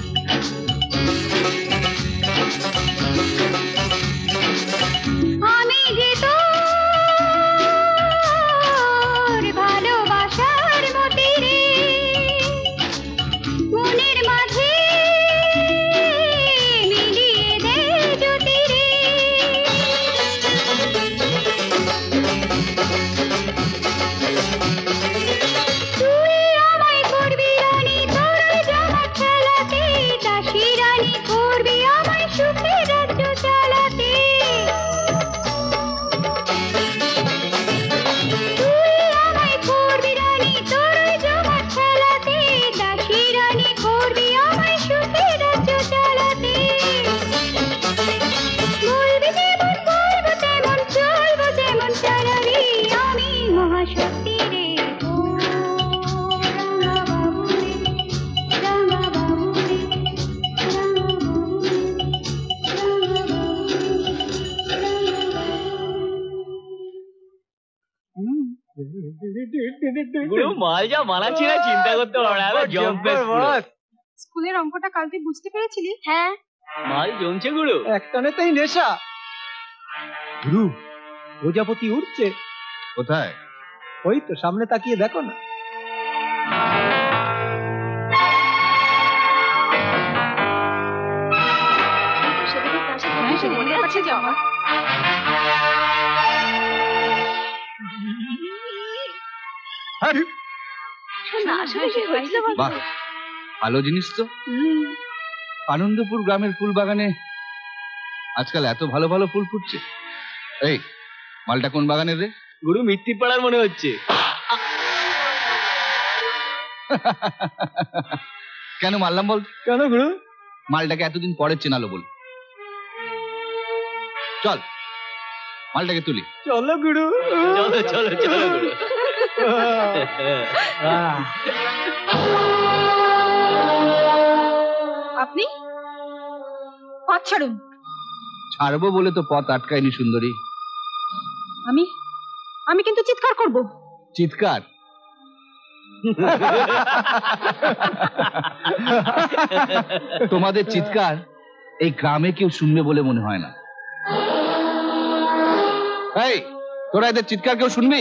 आमी जे तोर भालोबासार मोती रे মনের মাঝে মিলিয়ে দে জ্যোতি রে তুই আমায় করবি রানী তোর জামা খেলাতে দাসী রানী করবি আমায় সুখে রাজ্য চালাতে তুই আমায় করবি রানী তোর জামা খেলাতে দাসী রানী করবি আমায় সুখে রাজ্য চালাতে বলবি যেমন বলবো তেমন চলবো যেমন চালাবি আমি মহাশক্তি রে ও রাঙা বাবু রে রাঙা বাবু রে রাঙা বাবু রে রাঙা বাবু গুরু মাল যা বানাচ্ছি না চিন্তা করতে পারে না জম্পেস স্কুলের অঙ্কটা কাল তুই বুঝতে পেরেছিলি? হ্যাঁ। মাল জমছে গুরু। একটানেতেই নেশা। গুরু প্রজাপতি উঠছে। কোথায়? ওই তো সামনে তাকিয়ে দেখো না। মনে আছে যে আমার বাহ, ভালো জিনিস তো। আনন্দপুর গ্রামের ফুল বাগানে আজকাল এত ভালো ভালো ফুল ফুটছে। এই মালটা কোন বাগানের রে? গুরু মিত্তির পাড়ার মনে হচ্ছে। কেন মারলাম বল? কেন গুরু? মালটাকে এতদিন পরে চেনালো বল। চল মালটাকে তুলি। চলো গুরু, চলো চলো চলো গুরু। আপনি পথ ছাড়ুন। ছাড়বো বলে তো পথ আটকায়নি সুন্দরী। আমি আমি কিন্তু চিৎকার করব। চিৎকার? তোমাদের চিৎকার এই গ্রামে কেউ শুনবে বলে মনে হয় না। এই, তোরা এদের চিৎকার কেউ শুনবি?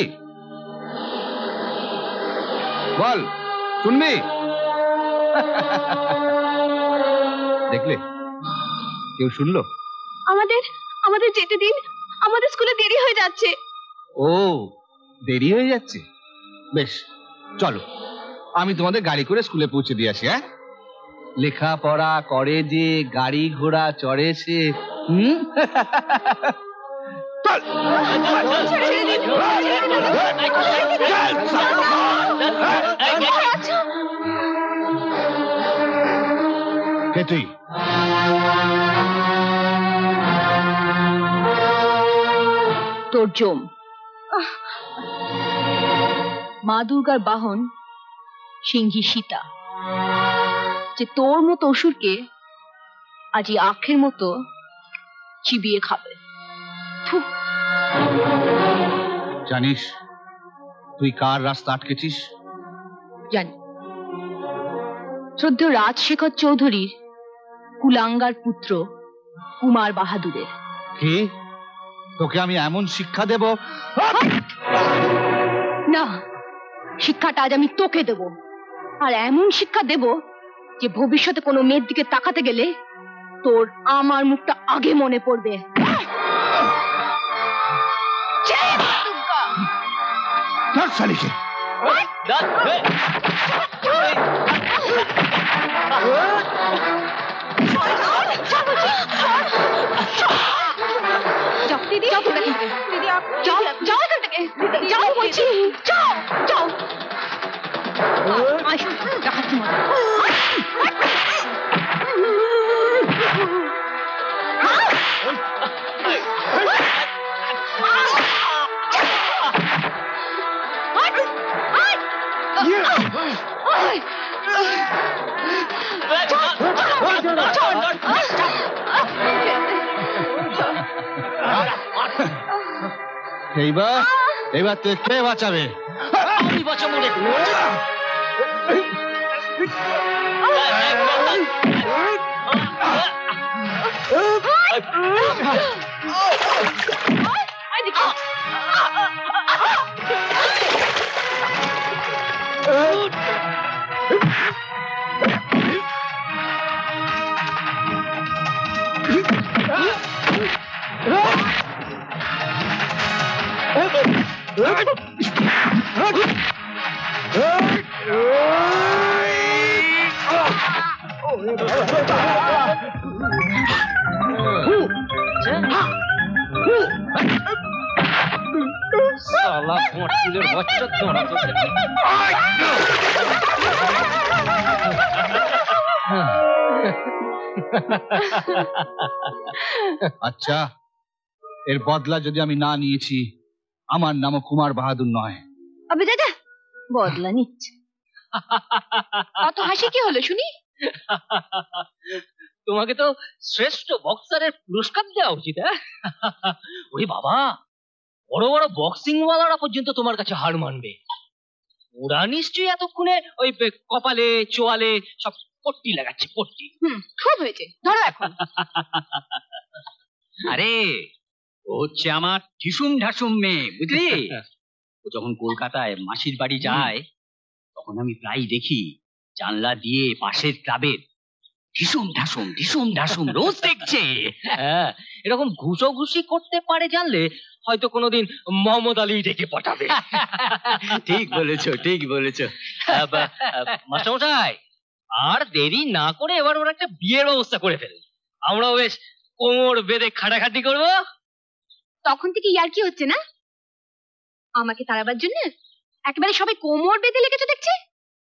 বল, শুনবি? দেখলে, কেউ শুনলো? আমাদের আমাদের যেতে দিন, আমাদের স্কুলে দেরি হয়ে যাচ্ছে। ও, দেরি হয়ে যাচ্ছে? বেশ, চলো, আমি তোমাদের গাড়ি করে স্কুলে পৌঁছে দিয়ে আসি। হ্যাঁ, লেখাপড়া করে যে, গাড়ি ঘোড়া চড়ে সে। হুম, কে তুই? তোর জম। মা দুর্গার বাহন সিংহী সীতা, যে তোর মতো অসুরকে আজই আখের মতো চিবিয়ে খাবে। জানিস তুই কার রাস্তা আটকেছিস? জানি, শ্রদ্ধেয় রাজশেখর চৌধুরীর কুলাঙ্গার পুত্র কুমার বাহাদুরের। কি? তোকে আমি এমন শিক্ষা দেব? না, শিক্ষাটা আজ আমি তোকে দেব, আর এমন শিক্ষা দেব যে ভবিষ্যতে কোনো মেয়ের দিকে তাকাতে গেলে তোর আমার মুখটা আগে মনে পড়বে। শালিকে দিদি, যাও এখান থেকে। যাও, যাও এখান থেকে, যাও বলছি, যাও, যাও। আসো, দেখাচ্ছি মজা। এইবার এইবার তুই কে বাঁচাবে? আমি বাঁচাবো রে। साला पोटकुलेर बच्चा তোরা তো। আচ্ছা, এর বদলা যদি আমি না নিয়েছি, আমার নামও কুমার বাহাদুর নয়। আবে দাদা, বদলা নিচ্ছে। অত হাসি কি হলো শুনি? তোমাকে তো শ্রেষ্ঠ বক্সারের পুরস্কার দেওয়া উচিত। ওরে বাবা, বড় বড় বক্সিং ওয়ালারা পর্যন্ত তোমার কাছে হার মানবে। ওরা নিশ্চয়ই এতক্ষণে ওই কপালে চোয়ালে সব পট্টি লাগাচ্ছে, পট্টি। হুম, খুব হয়েছে, ধরো এখন। আরে ও হচ্ছে আমার ঢিসুম ঢাসুম মেয়ে, বুঝলি? ও যখন কলকাতায় মাসির বাড়ি যায় তখন আমি প্রায় দেখি জানলা দিয়ে পাশের ক্লাবের ঢিসুম ঢাসুম ঢিসুম ঢাসুম রোজ দেখছে। হ্যাঁ, এরকম ঘুষো ঘুষি করতে পারে জানলে হয়তো কোনোদিন মোহাম্মদ আলী ডেকে পাঠাবে। ঠিক বলেছো, ঠিক বলেছো। মাস্টারমশাই, আর দেরি না করে এবার ওর একটা বিয়ের ব্যবস্থা করে ফেল। আমরাও বেশ কোমর বেঁধে খাটাখাটি করবো। তখন থেকে ইয়ার কি হচ্ছে না? আমাকে তাড়াবার জন্য একেবারে সবাই কোমর বেঁধে লেগেছে দেখছি।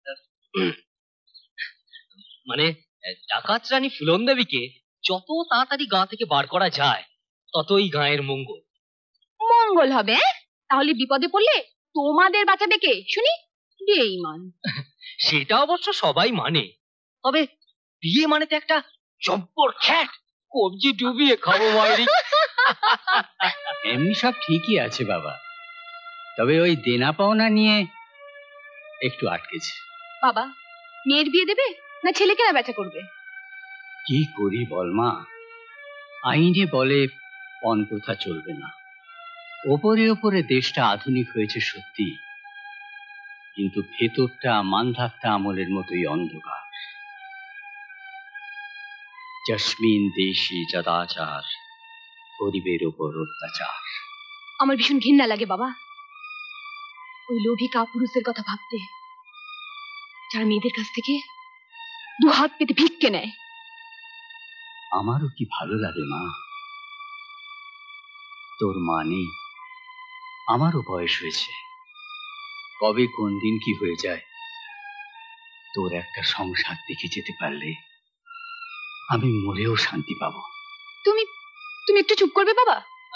মানে ডাকাত রানী ফুলন দেবীকে যত তাড়াতাড়ি গা থেকে বার করা যায় ততই গায়ের মঙ্গল। মঙ্গল হবে? তাহলে বিপদে পড়লে তোমাদের বাঁচাবে কে শুনি? বেঈমান। সেটা অবশ্য সবাই মানে, তবে বিয়ে মানে তো একটা জব্বর খ্যাট, কবজি ডুবিয়ে খাবো মায়েরি। এমনি সব ঠিকই আছে বাবা, তবে ওই দেনা পাওনা নিয়ে একটু আটকেছে। বাবা, মেয়ের বিয়ে দেবে না ছেলে কেনা বেচা করবে? কি করি বল মা, আইনে বলে পণ প্রথা চলবে না। ওপরে ওপরে দেশটা আধুনিক হয়েছে সত্যি, কিন্তু ভেতরটা মান্ধাত্তা আমলের মতোই অন্ধকার। জসমিন দেশি সদাচার, গরিবের উপর অত্যাচার। আমার ভীষণ ঘৃণা লাগে বাবা ওই লোভী কাপুরুষের কথা ভাবতে, যারা মেয়েদের কাছ থেকে দু হাত পেতে ভিক্ষে নেয়। আমারও কি ভালো লাগে মা, তোর মা নেই, আমারও বয়স হয়েছে, কবে কোন দিন কি হয়ে যায়। তোর একটা সংসার দেখে যেতে পারলে আমি মরেও শান্তি পাবো। তুমি তুমি একটু চুপ করবে বাবা?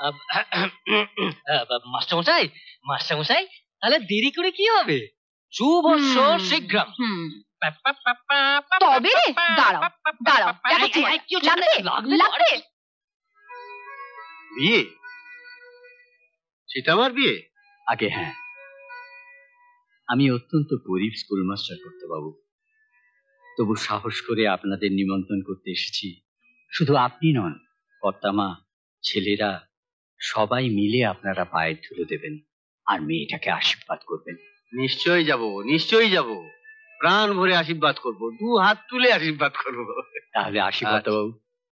মাস্টারমশাই মাস্টারমশাই তাহলে দেরি করে কি হবে? শুভ শীঘ্রম। তবে দাঁড়াও দাঁড়াও, বিয়ে? সেটা আমার বিয়ে? আগে হ্যাঁ, আমি অত্যন্ত গরিব স্কুল মাস্টার করতে বাবু, তবু সাহস করে আপনাদের নিমন্ত্রণ করতে এসেছি। শুধু আপনি নন, কর্তামা, ছেলেরা সবাই মিলে আপনারা পায়ের ধুলো দেবেন আর মেয়েটাকে আশীর্বাদ করবেন। নিশ্চয়ই যাব, নিশ্চয়ই যাব, প্রাণ ভরে আশীর্বাদ করব, দু হাত তুলে আশীর্বাদ করব। তাহলে আশীর্বাদ বাবু।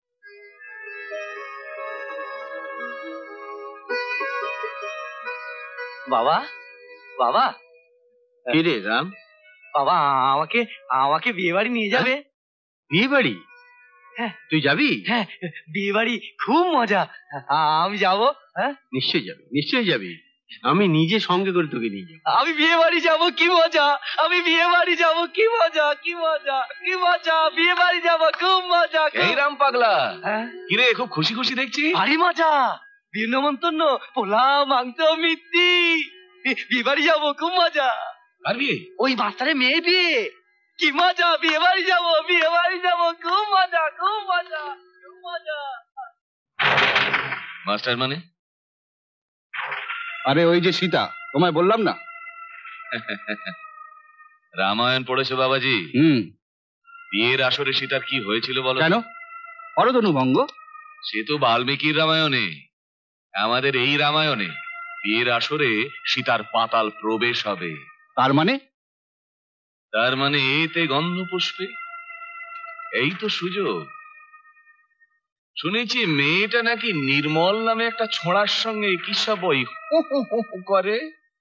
বাবা বাবা কি রে রাম? বাবা আমাকে আমাকে বিয়ে বাড়ি নিয়ে যাবে? বিয়ে বাড়ি? হ্যাঁ। তুই যাবি? হ্যাঁ, বিয়ে বাড়ি খুব মজা, আমি যাবো। হ্যাঁ নিশ্চয়ই যাবি, নিশ্চয়ই যাবি, আমি নিজে সঙ্গে করে তোকে নিয়ে যাবো। আমি বিয়ে বাড়ি যাবো, কি মজা! আমি বিয়ে বাড়ি যাবো, কি মজা কি মজা কি মজা! বিয়ে বাড়ি যাবো, খুব মজা। এই রাম পাগলা, কিরে খুব খুশি খুশি দেখছি? ভারী মজা, বিয়ে নেমন্তন্ন, পোলাও মাংস মিষ্টি। বিয়ে বাড়ি যাবো, খুব মজা। আর বিয়ে? ওই মাস্টারের মেয়ে বিয়ে, কি মজা! বিয়ে বাড়ি যাবো, বিয়ে বাড়ি যাবো, খুব মজা খুব মজা খুব মজা। মাস্টার মানে? আরে ওই যে সীতা, তোমায় বললাম না? রামায়ণ পড়েছো বাবাজি? হুম। বিয়ের আসরে সীতার কি হয়েছিল বলো? কেন? অরধনু ভঙ্গ? সে তো বাল্মীকির রামায়ণে, আমাদের এই রামায়ণে বিয়ের আসরে সীতার পাতাল প্রবেশ হবে। তার মানে? তার মানে এতে গন্ধ পুষ্পে, এই তো সুযোগ। শুনেছি মেয়েটা নাকি নির্মল নামে একটা ছোঁড়ার সঙ্গে কি সব ওই করে,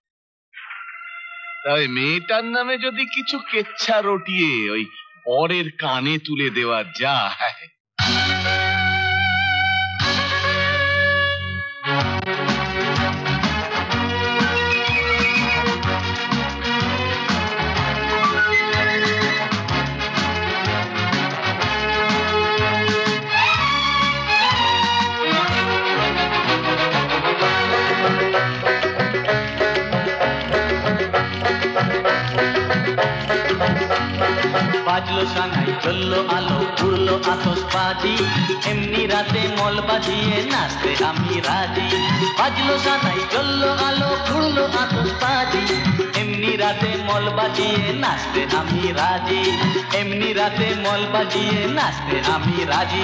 তাই মেয়েটার নামে যদি কিছু কেচ্ছা রটিয়ে ওই বরের কানে তুলে দেওয়া যায়। বাজলো সানাই, চললো আলো, উড়লো আতশবাজি, এমনি রাতে মল বাজিয়ে নাচতে আমি রাজি। বাজলো সানাই, চললো আলো, উড়লো আতশবাজি, এমনি রাতে মল বাজিয়ে নাচতে আমি রাজি। এমনি রাতে মল বাজিয়ে নাচতে আমি রাজি।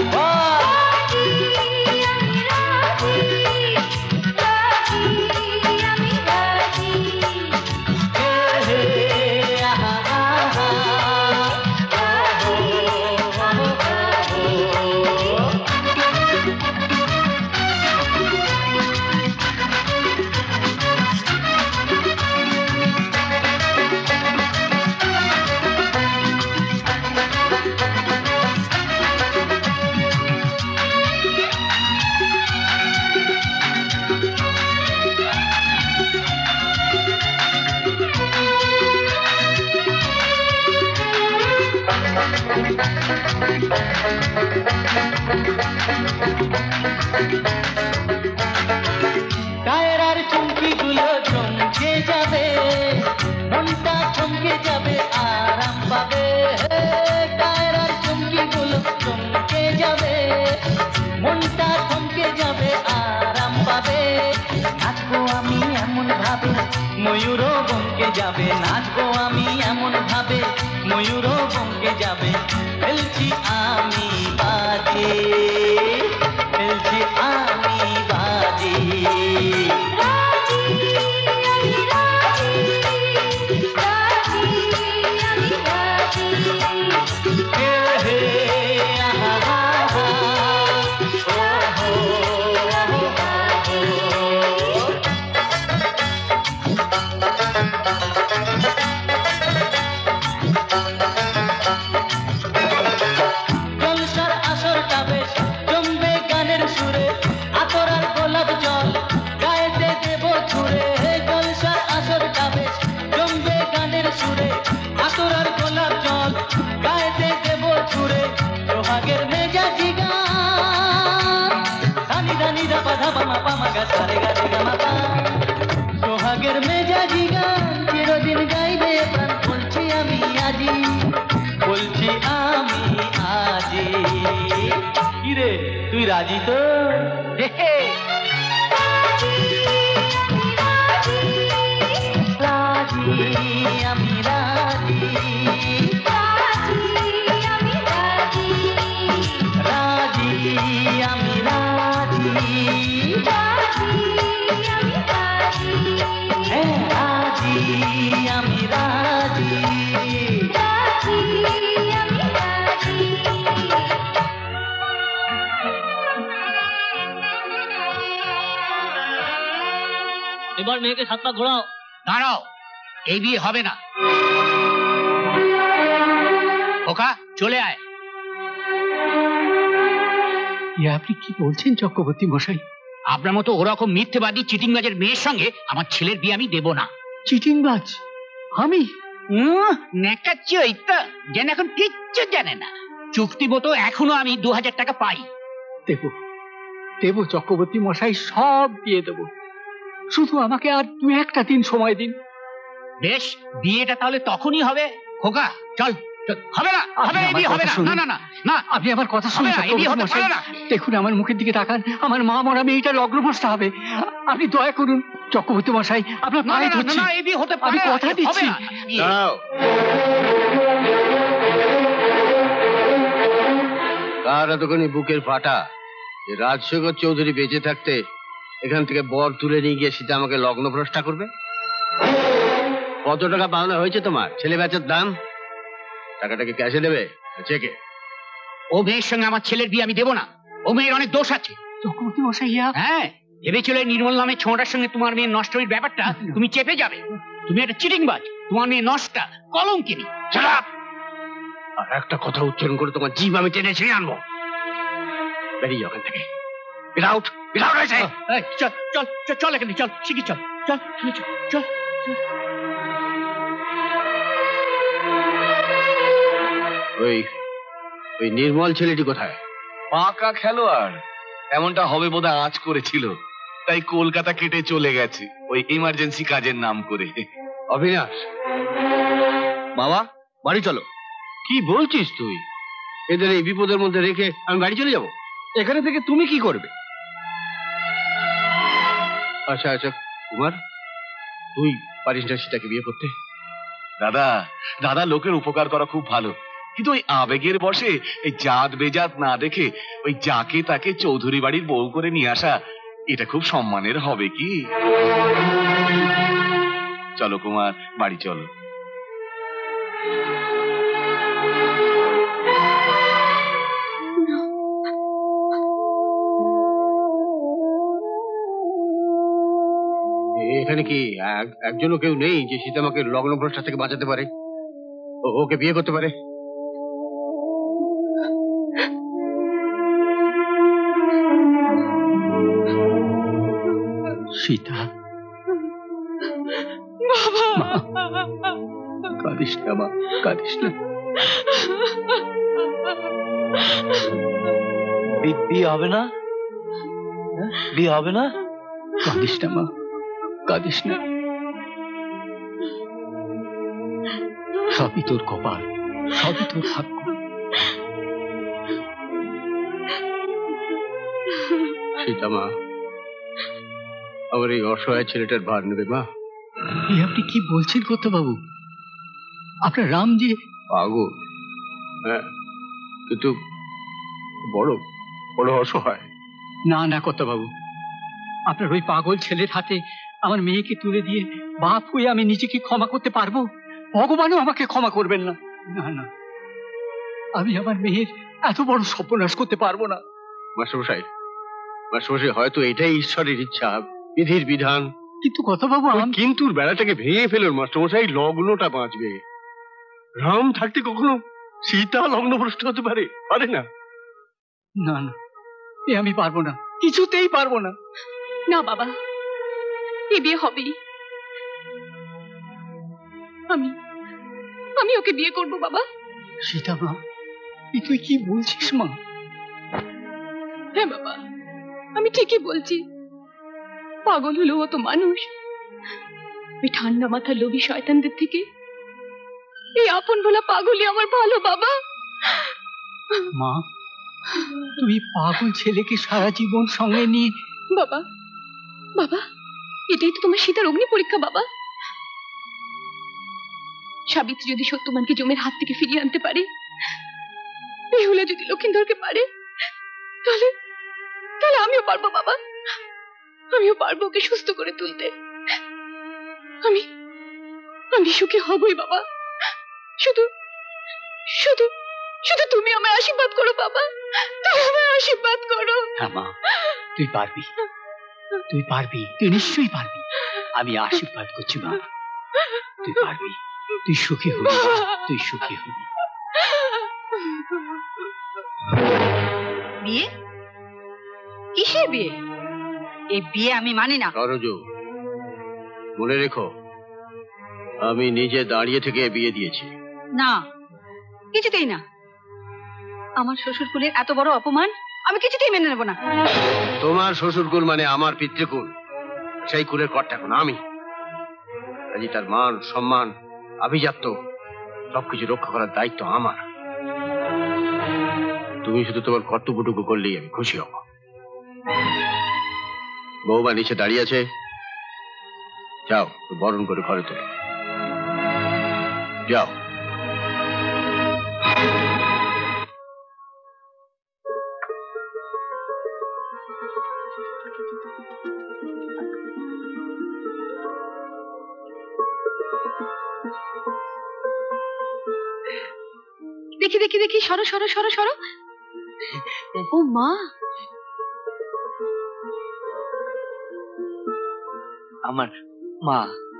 টায়রার চমকি গুলো চমকে যাবে, মনটা চমকে যাবে, আরাম পাবে। টায়রার চমকি গুলো চমকে যাবে, যাবে, নাচবো আমি এমন ভাবে ময়ূরও বঙ্গে যাবে। ফেলছি আমি বাজি, ফেলছি আমি বাজি। সোহাগের মেজাজি গান চিরদিন গাইবে প্রাণ, বলছি আমি আজি, বলছি আমি আজি। কিরে তুই রাজি তো? রাজি আমি রাজি, রাজি আমি রাজি, রাজি আমি রাজি, রাজি আমি রাজি, হ্যাঁ রাজি আমি রাজি, রাজি আমি রাজি। এবার মেয়েকে সাত পা ঘোরাও। দাঁড়াও, এই বিয়ে হবে না। ওকা চলে আয়। আপনি কি বলছেন চক্রবর্তী মশাই? আপনার মতো ওরকম মিথ্যেবাদী চিটিংবাজের মেয়ের সঙ্গে আমার ছেলের বিয়ে আমি দেব না। চিটিংবাজ আমি? যেন এখন কিচ্ছু জানে না। চুক্তি মতো এখনো আমি দু হাজার টাকা পাই। দেব দেব চক্রবর্তী মশাই, সব দিয়ে দেব, শুধু আমাকে আর দু একটা দিন সময় দিন। বেশ, বিয়েটা তাহলে তখনই হবে। খোকা চল। হবে না, হবে না, বিয়ে হবে না। না না না, আপনি আমার কথা শুনুন চক্রবর্তী মশাই। দেখুন আমার মুখের দিকে তাকান, আমার মা মরা মেয়েটা লগ্ন বসতে হবে, আপনি দয়া করুন চক্রবর্তী মশাই, আপনার পায়ে ধরছি, আমি কথা দিচ্ছি। কার এতখানি বুকের ফাটা? রাজশেখর চৌধুরী বেঁচে থাকতে এখান থেকে বর তুলে নিয়ে গিয়ে সীতা আমাকে লগ্ন ভ্রষ্টা করবে? কত টাকা পাওনা হয়েছে তোমার? ছেলে বেচার দাম? টাকাটাকে ক্যাশে দেবে চেকে? ও মেয়ের সঙ্গে আমার ছেলের বিয়ে আমি দেবো না। ও মেয়ের অনেক দোষ আছে। চক্রবর্তী মশাই, হ্যাঁ, ভেবেছিল নির্মল নামে ছোঁটার সঙ্গে তোমার মেয়ের নষ্টের ব্যাপারটা তুমি চেপে যাবে। তুমি একটা চিটিংবাজ, তোমার মেয়ে নষ্টা, কলঙ্কিনী। আর একটা কথা উচ্চারণ করে তোমার জিভ আমি টেনে ছিঁড়ে আনবো। বেরিয়ে যাও এখান থেকে। Get out! Get out, I say! চল চল চল চল এখানে, চল শিখি, চল চল চল চল। ওই ওই নির্মল ছেলেটি কোথায়? পাকা খেলোয়াড়, এমনটা হবে বোধহয় আজ করেছিল, তাই কলকাতা কেটে চলে গেছে ওই ইমার্জেন্সি কাজের নাম করে। অবিনাশ বাবা, বাড়ি চলো। কি বলছিস তুই? এদের এই বিপদের মধ্যে রেখে আমি বাড়ি চলে যাব? এখানে থেকে তুমি কি করবে? আচ্ছা আচ্ছা কুমার, তুই পারিস না সীতাকে বিয়ে করতে? দাদা দাদা লোকের উপকার করা খুব ভালো, কিন্তু ওই আবেগের বশে এই জাত বেজাত না দেখে ওই যাকে তাকে চৌধুরী বাড়ির বউ করে নিয়ে আসা, এটা খুব সম্মানের হবে কি? চলো কুমার, বাড়ি চলো। এখানে কি একজনও কেউ নেই যে সীতা আমাকে লগ্ন ভ্রষ্টা থেকে বাঁচাতে পারে, ওকে বিয়ে করতে পারে? সীতা, কাঁদিস না মা, কাঁদিস না। বিয়ে হবে না? বিয়ে হবে না? কাঁদিস না মা, কাঁদিস না। সবই তোর কপাল, সবই তোর ভাগ্য। সীতা মা, আমার এই অসহায় ছেলেটার ভার নেবে মা? এই আপনি কি বলছেন কর্তা বাবু? আপনার রাম যে পাগল, হ্যাঁ, কিন্তু বড় বড় অসহায়। না না কর্তা বাবু, আপনার ওই পাগল ছেলের হাতে আমার মেয়েকে তুলে দিয়ে বাপ হয়ে আমি নিজেকে ক্ষমা করতে পারবো? ভগবানও আমাকে ক্ষমা করবেন না। না না, আমি আমার মেয়ের এত বড় সর্বনাশ করতে পারবো না। মাস্টারমশাই, মাস্টারমশাই, হয়তো এটাই ঈশ্বরের ইচ্ছা, বিধির বিধান। কিন্তু কর্তা বাবু, কিন্তুর বেলাটাকে ভেঙে ফেলুন মাস্টারমশাই, লগ্নটা বাঁচবে। রাম থাকতে কখনো সীতা লগ্নভ্রষ্ট হতে পারে? পারে না। না না, এ আমি পারবো না, কিছুতেই পারবো না। না বাবা, এ বিয়ে হবেই। আমি আমি ওকে বিয়ে করব বাবা। সীতা মা, তুই কি বলছিস মা? হ্যাঁ বাবা, আমি ঠিকই বলছি। পাগল হলো ও তো মানুষ। ওই ঠান্ডা মাথার লোভী শয়তানদের থেকে এই আপন ভোলা পাগলই আমার ভালো বাবা। মা, তুই পাগল ছেলেকে সারা জীবন সঙ্গে নিয়ে। বাবা বাবা, এটাই তো তোমার সীতার অগ্নি পরীক্ষা বাবা। সাবিত্রী যদি সত্যবানকে জমের হাত থেকে ফিরিয়ে আনতে পারে, বেহুলা যদি লক্ষিন্দরকে পারে, তাহলে তাহলে আমিও পারবো বাবা। আমিও পারবো ওকে সুস্থ করে তুলতে। আমি আমি সুখী হবই বাবা। শুধু শুধু শুধু তুমি আমায় আশীর্বাদ করো বাবা, তুমি আমায় আশীর্বাদ করো। হ্যাঁ মা, তুই পারবি, তুই পারবি, তুই নিশ্চয়ই পারবি। আমি আশীর্বাদ করছি মা, তুই পারবি, তুই সুখী হবি, তুই সুখী হবি। বিয়ে? কিসের বিয়ে? এই বিয়ে আমি মানি না। সরজু, মনে রেখো, আমি নিজে দাঁড়িয়ে থেকে বিয়ে দিয়েছি। না, কিছুতেই না। আমার শ্বশুর কুলের এত বড় অপমান আমি কিছুতেই মেনে নেব না। তোমার শ্বশুর কুল মানে আমার পিতৃকুল, সেই কুলের কর্তা এখন আমি। কাজে তার মান সম্মান আভিজাত্য সবকিছু রক্ষা করার দায়িত্ব আমার। তুমি শুধু তোমার কর্তব্যটুকু করলেই আমি খুশি হব। বৌমা নিচে দাঁড়িয়ে আছে, যাও বরণ করে ঘরে তোলো, যাও। দেখি দেখি দেখি, সরো সরো সরো সরো। ও মা, আমার মা।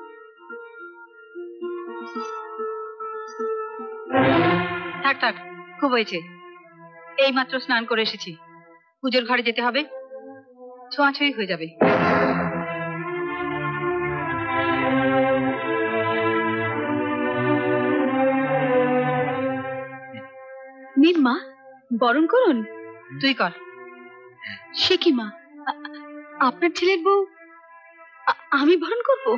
থাক থাক, খুব হয়েছে। এই মাত্র স্নান করে এসেছি, পুজোর ঘরে যেতে হবে, ছোঁয়াছুঁই হয়ে যাবে। নিন মা, বরণ করুন। তুই কর। সে কি মা, আপনার ছেলের বউ আমি বরণ করব?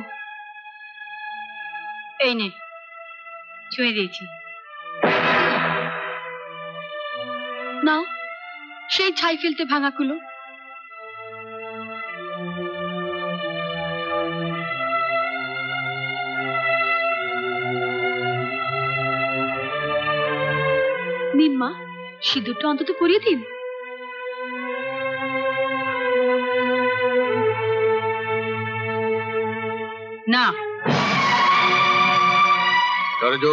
এই নে, ছুঁয়ে দিয়েছি। নাও, সেই ছাই ফেলতে ভাঙা কুলো। নিন মা, সিঁদুরটা অন্তত পরিয়ে দিন। না। সরজু,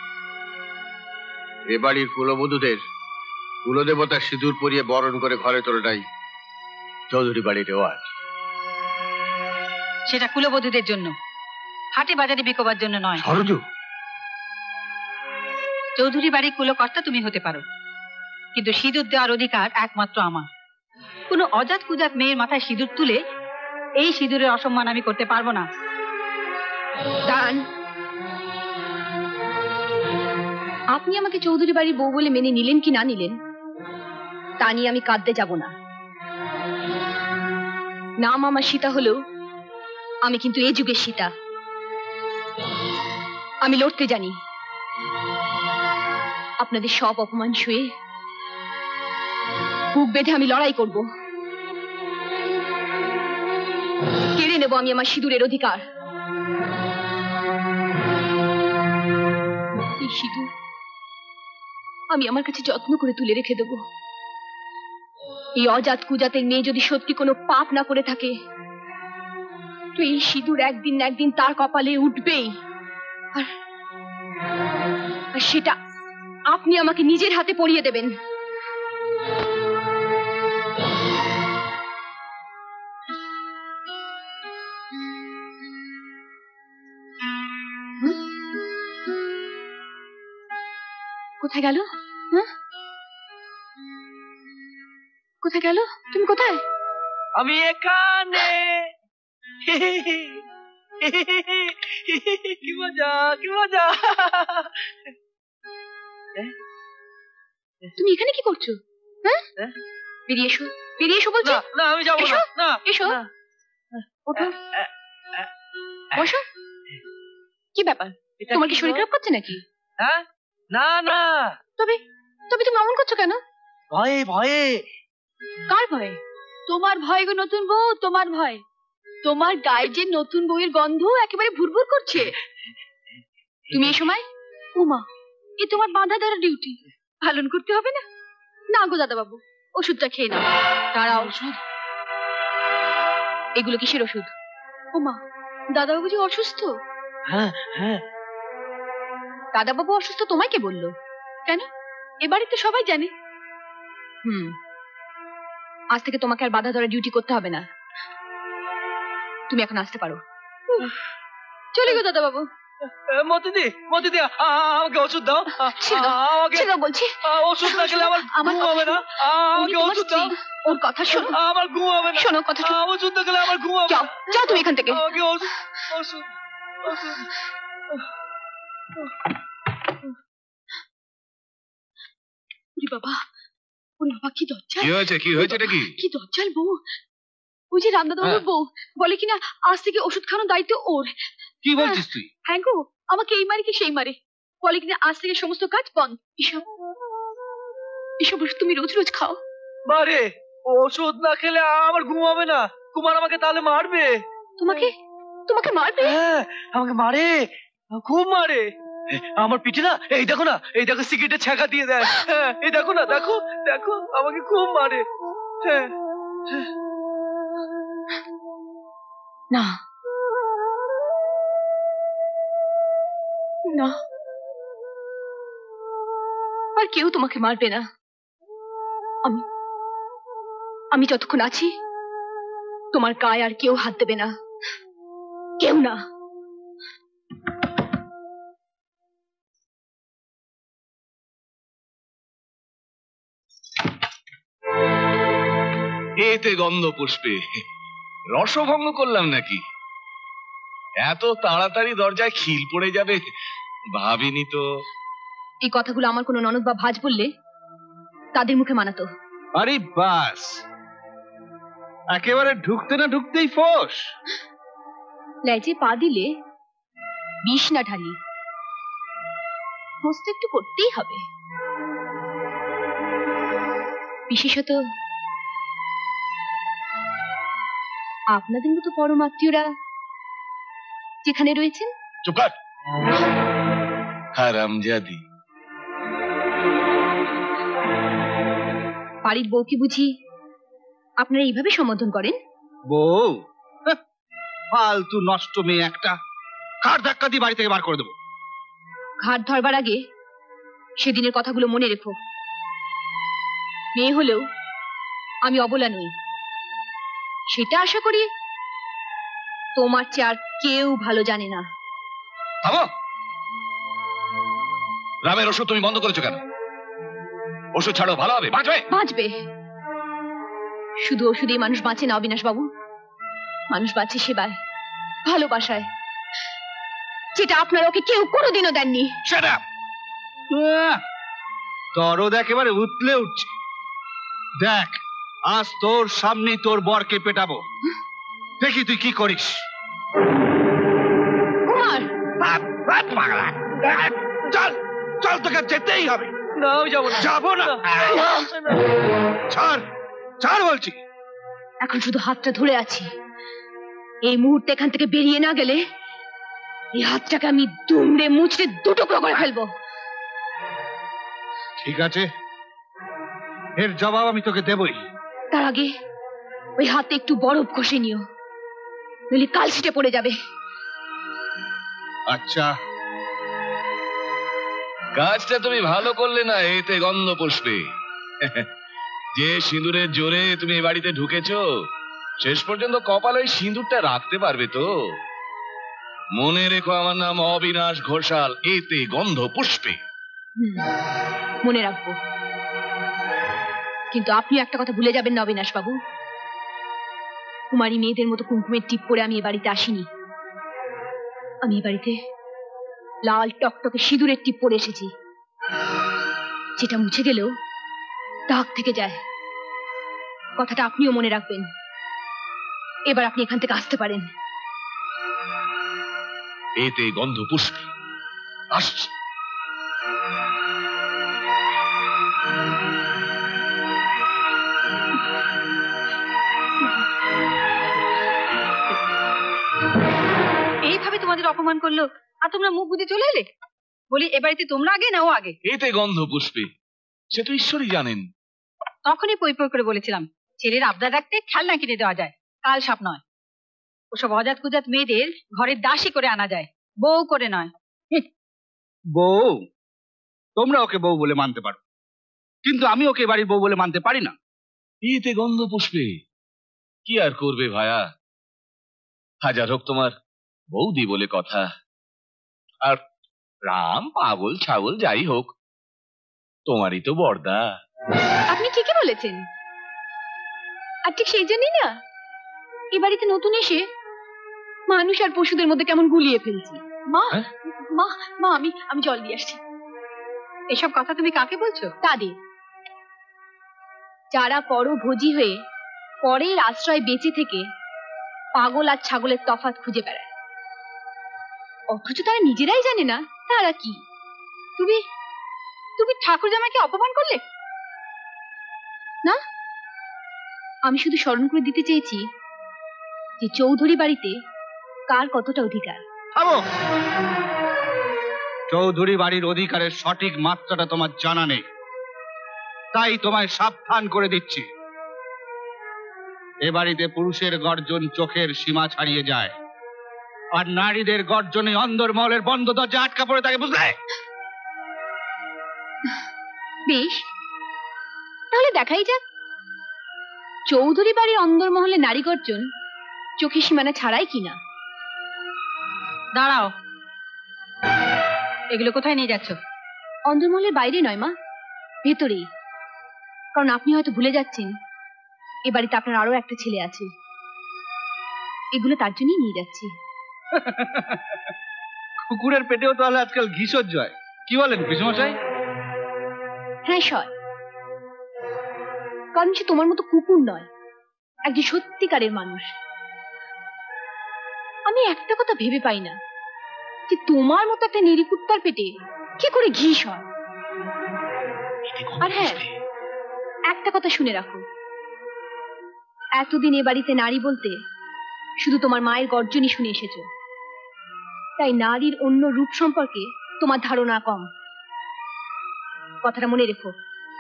এ বাড়ির কুলবধূদের কুলদেবতার সিঁদুর পরিয়ে বরণ করে ঘরে তোলাটাই চৌধুরী বাড়ির রেওয়াজ। সেটা কুলবধূদের জন্য, হাটে বাজারে বিকোবার জন্য নয়। সরজু, চৌধুরী বাড়ির কুলকর্তা তুমি হতে পারো, কিন্তু সিঁদুর দেওয়ার অধিকার একমাত্র আমার। কোনো অজাত কুজাত মেয়ের মাথায় সিঁদুর তুলে এই সিঁদুরের অসম্মান আমি করতে পারবো না। দাঁড়ান, আপনি আমাকে চৌধুরী বাড়ির বউ বলে মেনে নিলেন কি না নিলেন তা নিয়ে আমি কাঁদতে যাব না। নাম আমার সীতা হলেও আমি কিন্তু এই যুগের সীতা। আমি লড়তে জানি। আপনাদের সব অপমান শুয়ে বুক বেঁধে আমি লড়াই করব। কেড়ে নেব আমি আমার সিঁদুরের অধিকার। এই সিঁদুর আমি আমার কাছে যত্ন করে তুলে রেখে দেব। এই অজাত কুজাতের মেয়ে যদি সত্যি কোনো পাপ না করে থাকে, তো এই সিঁদুর একদিন না একদিন তার কপালে উঠবেই। আর আর সেটা আপনি আমাকে নিজের হাতে পরিয়ে দেবেন। কোথায় গেল? কোথায় গেল? তুমি কোথায়? আমি এখানে। কি মজা, কি মজা। তুমি এখানে কি করছো? হ্যাঁ, বেরিয়ে এসো, বেরিয়ে এসো বলছি। না আমি যাবো না। না এসো, ওঠো, বসো। কি ব্যাপার, তোমার কি শরীর খারাপ করছে নাকি? হ্যাঁ, না না। তবে তবে তুমি এমন করছো কেন? ভয়ে ভয়ে। কার ভয়ে? তোমার ভয় গো নতুন বউ, তোমার ভয়। তোমার গায়ে যে নতুন বউয়ের গন্ধ একেবারে ভুরভুর করছে। তুমি এই সময়? উমা, এ তোমার বাঁধা ধরা ডিউটি, পালন করতে হবে না? না গো দাদা বাবু, ওষুধটা খেয়ে নাও। তারা ওষুধ? এগুলো কিসের ওষুধ? উমা, দাদা বাবু যে অসুস্থ। হ্যাঁ হ্যাঁ। দাদা বাবু অসুস্থ তোমায় কে বললো? কেন, এ বাড়িতে সবাই জানে। হুম, আজ থেকে তোমাকে আর বাধা ধরা ডিউটি করতে হবে না। তুমি এখন আসতে পারো। চলে গো দাদা বাবু। মতিদি, মতিদি, আমাকে ওষুধ দাও। আমাকে বলছি, ওষুধ না খেলে আমার ঘুম হবে না। আমাকে ওষুধ দাও। ওর কথা শোনো, আমার ঘুম হবে না। শোনো কথা, ওষুধ না খেলে আমার ঘুম হবে। যাও, যাও তুমি এখান থেকে। আমাকে ওষুধ, ওষুধ, ওষুধ। বাবা, ওরে বাবা, কি দরজা! কি হয়েছে, কি হয়েছে, এটা কি? কি দরজাল বউ! ওই যে রামদাদাবাবুর বউ বলে কিনা আজ থেকে ওষুধ খাওয়ানোর দায়িত্ব ওর। কি বলছিস তুই? হ্যাঁ গো, আমাকে এই মারে কি সেই মারে, বলে কিনা আজ থেকে সমস্ত কাজ বন্ধ। এসব এসব ওষুধ তুমি রোজ রোজ খাও। মারে, ওষুধ না খেলে আমার ঘুম হবে না। কুমার আমাকে তাহলে মারবে। তোমাকে তোমাকে মারবে? হ্যাঁ, আমাকে মারে, খুব মারে। আমার পিঠে না, এই দেখো না, এই দেখো সিগারেটের ছ্যাঁকা দিয়ে দেয়। হ্যাঁ, এই দেখো না, দেখো দেখো, আমাকে খুব মারে। হ্যাঁ না না, আর কেউ তোমাকে মারবে না। আমি আমি যতক্ষণ আছি তোমার গায়ে আর কেউ হাত দেবে না, কেউ না। এতে গন্ধ পুষ্পে রসভঙ্গ করলাম নাকি? এত তাড়াতাড়ি দরজায় খিল পড়ে যাবে ভাবিনি তো। এই কথাগুলো আমার কোনো ননদ বা ভাজ বললে তাদের মুখে মানাতো। আরে বাস, একেবারে ঢুকতে না ঢুকতেই ফোস। লেজে পা দিলে বিষ না ঢালি, হোস্ট একটু করতেই হবে। বিশেষত আপনাদের মতো পরম আত্মীয়রা যেখানে রয়েছেন। চুপ কর হারামজাদি। বাড়ির বউকে বুঝি আপনারা এইভাবে সম্বোধন করেন? বউ? ফালতু নষ্ট মেয়ে একটা, কার ধাক্কা দিয়ে বাড়ি থেকে বার করে দেবো। ঘাট ধরবার আগে সেদিনের কথাগুলো মনে রেখো। মেয়ে হলেও আমি অবলা নই, সেটা আশা করি তোমার চেয়ে আর কেউ ভালো জানে না। থামো। রামের ওষুধ তুমি বন্ধ করেছো কেন? ওষুধ ছাড়ো, ভালো হবে, বাঁচবে। বাঁচবে? শুধু ওষুধেই মানুষ বাঁচে না অবিনাশ বাবু, মানুষ বাঁচে সেবায়, ভালোবাসায়, যেটা আপনারা ওকে কেউ কোনোদিনও দেননি। Shut up! দরদ একেবারে উতলে উঠছে। দেখ, আজ তোর সামনে তোর বরকে পেটাবো, দেখি তুই কি করিস। কুমার, চল চল, তোকে যেতেই হবে। না, আমি যাবো না। যাবো না? ছাড় ছাড় বলছি। এখন শুধু হাতটা ধরে আছি, এই মুহূর্তে এখান থেকে বেরিয়ে না গেলে এই হাতটাকে আমি দুমড়ে মুচড়ে দুটুকরো করে ফেলবো। ঠিক আছে, এর জবাব আমি তোকে দেবই। তার আগে ওই হাতে একটু বরফ ঘষে নিও, নইলে কালশিটে পড়ে যাবে। আচ্ছা, কাজটা তুমি ভালো করলে না এতে গন্ধ পুষ্পে। যে সিঁদুরের জোরে তুমি এই বাড়িতে ঢুকেছো, শেষ পর্যন্ত কপালে ওই সিঁদুরটা রাখতে পারবে তো? মনে রেখো, আমার নাম অবিনাশ ঘোষাল, এতে গন্ধ পুষ্পে। মনে রাখবো, কিন্তু আপনি একটা কথা ভুলে যাবেন না অবিনাশ বাবু, কুমারী মেয়েদের মতো কুমকুমের টিপ পরে আমি এ বাড়িতে আসিনি। আমি এ বাড়িতে লাল টকটকে সিঁদুরের টিপ পরে এসেছি, যেটা মুছে গেলেও দাগ থেকে যায়। কথাটা আপনিও মনে রাখবেন। এবার আপনি এখান থেকে আসতে পারেন। এতে গন্ধ পুষ্পে আসছে। এইভাবে তোমাদের অপমান করলো আর তোমরা মুখ বুঝে চলে এলে? বলি এ বাড়িতে তোমরা আগে না ও আগে? এতে গন্ধ পুষ্পে, সে তো ঈশ্বরই জানেন। তখনই পই পই করে বলেছিলাম ছেলের আবদার রাখতে খেলনা কিনে দেওয়া যায়, কাল সাপ নয়। ওসব অজাত কুজাত মেয়েদের ঘরের দাসী করে আনা যায়, বউ করে নয়। বউ? তোমরা ওকে বউ বলে মানতে পারো, কিন্তু আমি ওকে বাড়ির বউ বলে মানতে পারি না। এতে গন্ধ পুষ্পে কি আর করবে ভায়া, হাজার হোক তোমার বৌদি বলে কথা। আর রাম পাগল ছাগল যাই হোক, তোমারই তো বর্দা। আপনি ঠিকই বলেছেন। আর ঠিক সেই জন্যই না এ বাড়িতে নতুন এসে মানুষ আর পশুদের মধ্যে কেমন গুলিয়ে ফেলছি। মা মা মা আমি আমি জল দিয়ে আসছি। এসব কথা তুমি কাকে বলছো? তাদের, যারা পরভোজী হয়ে পরের আশ্রয় বেঁচে থেকে পাগল আর ছাগলের তফাৎ খুঁজে বেড়ায়, অথচ তারা নিজেরাই জানে না তারা কি। তুমি তুমি ঠাকুর জামাইকে অপমান করলে না? আমি শুধু স্মরণ করে দিতে চেয়েছি যে চৌধুরী বাড়িতে কার কতটা অধিকার। থামো! চৌধুরী বাড়ির অধিকারের সঠিক মাত্রাটা তোমার জানা নেই, তাই তোমায় সাবধান করে দিচ্ছি। এ বাড়িতে পুরুষের গর্জন চোখের সীমা ছাড়িয়ে যায়, আর নারীদের গর্জনে অন্দরমহলের বন্ধ দরজা আটকা পড়ে থাকে, বুঝলে? বেশ, তাহলে দেখাই যাক চৌধুরী বাড়ির অন্দরমহলে নারী গর্জন চোখের সীমানা ছাড়াই কিনা। দাঁড়াও, এগুলো কোথায় নিয়ে যাচ্ছ? অন্দরমহলের বাইরে নয় মা, ভেতরেই। কারণ আপনি হয়তো ভুলে যাচ্ছেন এ বাড়িতে আপনার আরো একটা ছেলে আছে, এগুলো তার জন্যই নিয়ে যাচ্ছি। কুকুরের পেটেও তাহলে আজকাল ঘি সহ্য হয়, কি বলেন পিসমশাই? হ্যাঁ সয়, কারণ সে তোমার মতো কুকুর নয়, একজন সত্যিকারের মানুষ। আমি একটা কথা ভেবে পাই না যে তোমার মতো একটা নিরিকুত্তার পেটে কি করে ঘি সয়। আর হ্যাঁ, একটা কথা শুনে রাখো, এতদিন এ বাড়িতে নারী বলতে শুধু তোমার মায়ের গর্জনই শুনে এসেছো, তাই নারীর অন্য রূপ সম্পর্কে তোমার ধারণা কম। কথাটা মনে রেখো।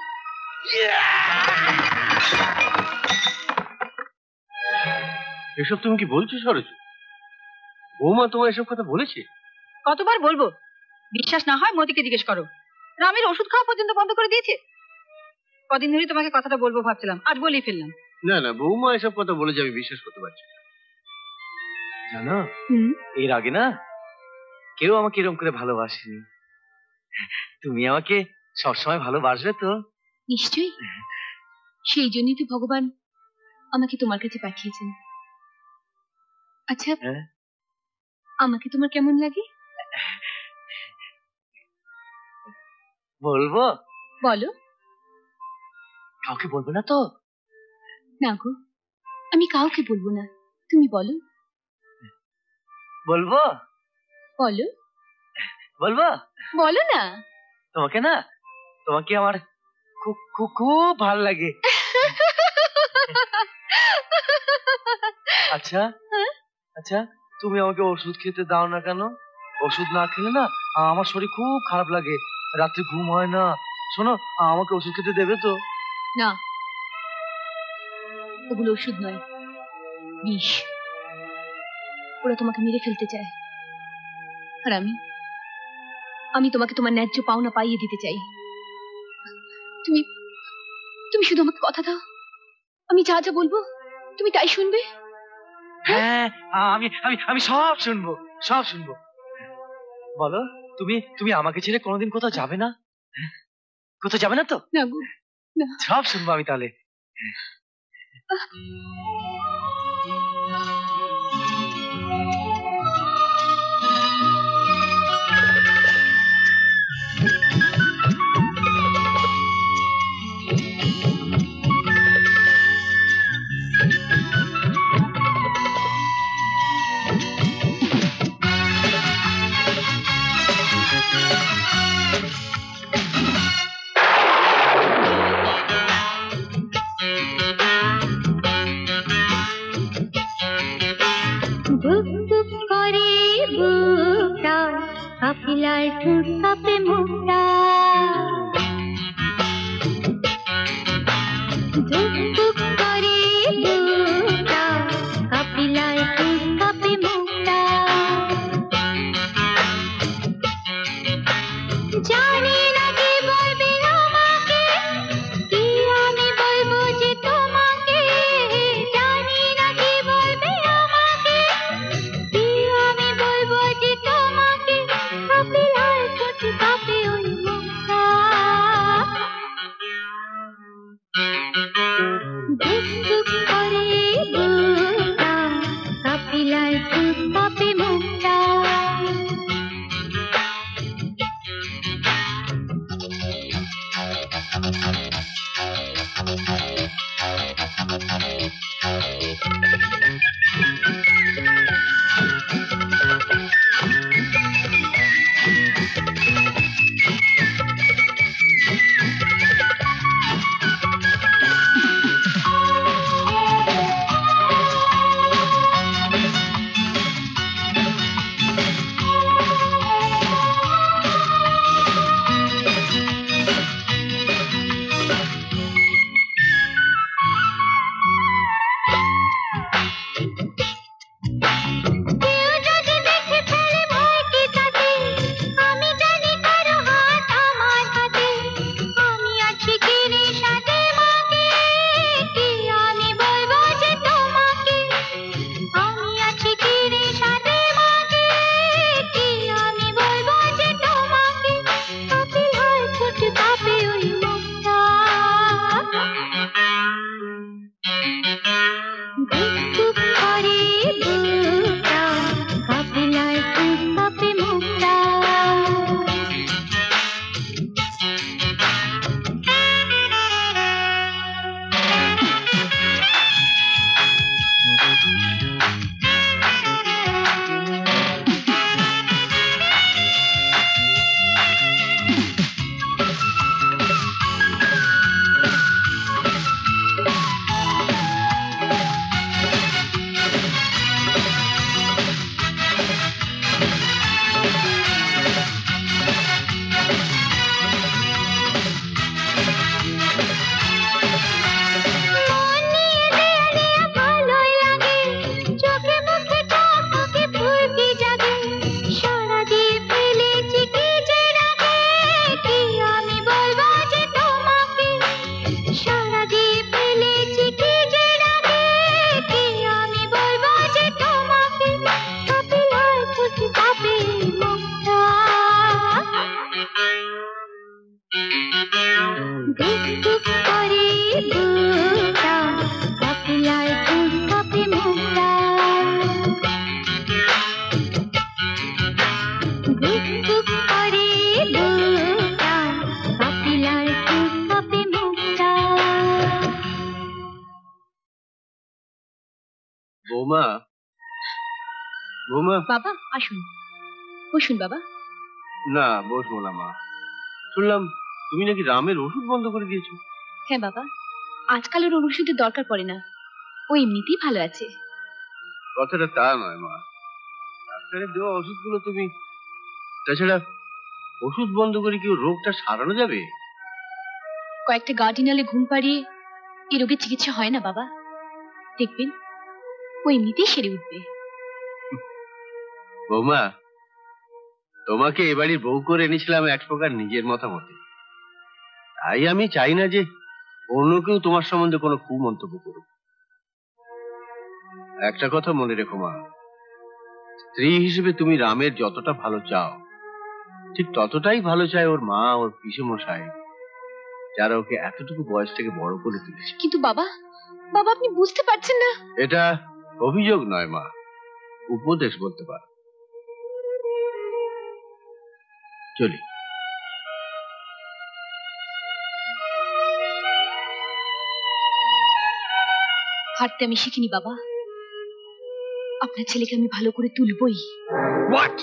এসব তুমি কি বলছো সরোজ? বৌমা তোমার এসব কথা বলেছে? কতবার বলবো? বিশ্বাস না হয় মতিকে জিজ্ঞেস করো, রামের ওষুধ খাওয়া পর্যন্ত বন্ধ করে দিয়েছে। কদিন ধরে তোমাকে কথাটা বলবো ভাবছিলাম, আজ বলেই ফেললাম। না না, বৌমা এসব কথা বলেছে আমি বিশ্বাস করতে পারছি না। জানো, এর আগে না কেউ আমাকে এরকম করে ভালোবাসেনি। তুমি আমাকে সবসময় ভালোবাসবে তো? নিশ্চয়ই, সেই জন্যই তো ভগবান আমাকে তোমার কাছে পাঠিয়েছেন। আচ্ছা, আমাকে তোমার কেমন লাগে বলবো? বলো। কাউকে বলবো না তো? না গো, আমি কাউকে বলবো না, তুমি বলো। বলবো? বলো বলবো বলো না। তোমাকে না, তোমাকে আমার খুব খুব খুব ভালো লাগে। আচ্ছা আচ্ছা, তুমি আমাকে ওষুধ খেতে দাও না কেন? ওষুধ না খেলে না আমার শরীর খুব খারাপ লাগে, রাত্রে ঘুম হয় না। শোনো, আমাকে ওষুধ খেতে দেবে তো? না, ওগুলো ওষুধ নয়, বিষ। ওরা তোমাকে মেরে ফেলতে চায়, আর আমি আমি তোমাকে তোমার ন্যায্য পাওনা পাইয়ে দিতে চাই। তুমি তুমি শুধু আমাকে কথা দাও, আমি যা যা বলবো তুমি তাই শুনবে। হ্যাঁ, আমি আমি আমি সব শুনবো, সব শুনবো। বলো, তুমি তুমি আমাকে ছেড়ে কোনোদিন কোথাও যাবে না? কোথাও যাবে না তো? না গো, না। সব শুনবো আমি তাহলে। কাপিলার ঠোঁট কাঁপে মুখটা, ধুক ধুক করে বুকটা, কাপিলার ঠোঁট কাঁপে মুখটা। জানি না কি বলবে আমাকে, কি আমি বলবো যে তোমাকে। জানি না কি বলবে আমাকে, কি আমি বলবো যে তোমাকে। কাপিলার ঠোঁট কাঁপে ওই মুখটা, ধুক ধুক করে বুকটা, কাপিলার ঠোঁট কাঁপে মুখটা। বৌমা, বৌমা। বাবা আসুন, বসুন বাবা। না, বসবো না মা। শুনলাম তুমি নাকি রামের ওষুধ বন্ধ করে দিয়েছো। হ্যাঁ বাবা, আজকাল ওর ওষুধের দরকার পড়ে না, ও এমনিতেই ভালো আছে। কথাটা তা নয় মা, ডাক্তারের দেওয়া ওষুধগুলো তুমি তাছাড়া ওষুধ বন্ধ করে কি রোগটা সারানো যাবে? কয়েকটা গার্ডিনালে ঘুম পাড়িয়ে এই রোগের চিকিৎসা হয় না বাবা। দেখবেন ও এমনিতেই সেরে উঠবে। বৌমা, তোমাকে এবারই বউ করে এনেছিলাম এক প্রকার নিজের মতামতে। তাই আমি চাই না যে অন্য কেউ তোমার সম্বন্ধে কোনো কুমন্তব্য করুক। একটা কথা মনে রেখো মা, স্ত্রী হিসেবে তুমি রামের যতটা ভালো চাও ঠিক ততটাই ভালো চায় ওর মা, ওর পিসেমশাই, যারা ওকে এতটুকু বয়স থেকে বড় করে তুলেছে। কিন্তু বাবা, বাবা আপনি বুঝতে পারছেন না। এটা অভিযোগ নয় মা, উপদেশ বলতে পারো। চলি। হাঁটতে আমি শিখিনি বাবা, আপনার ছেলেকে আমি ভালো করে তুলবই। হোয়াট?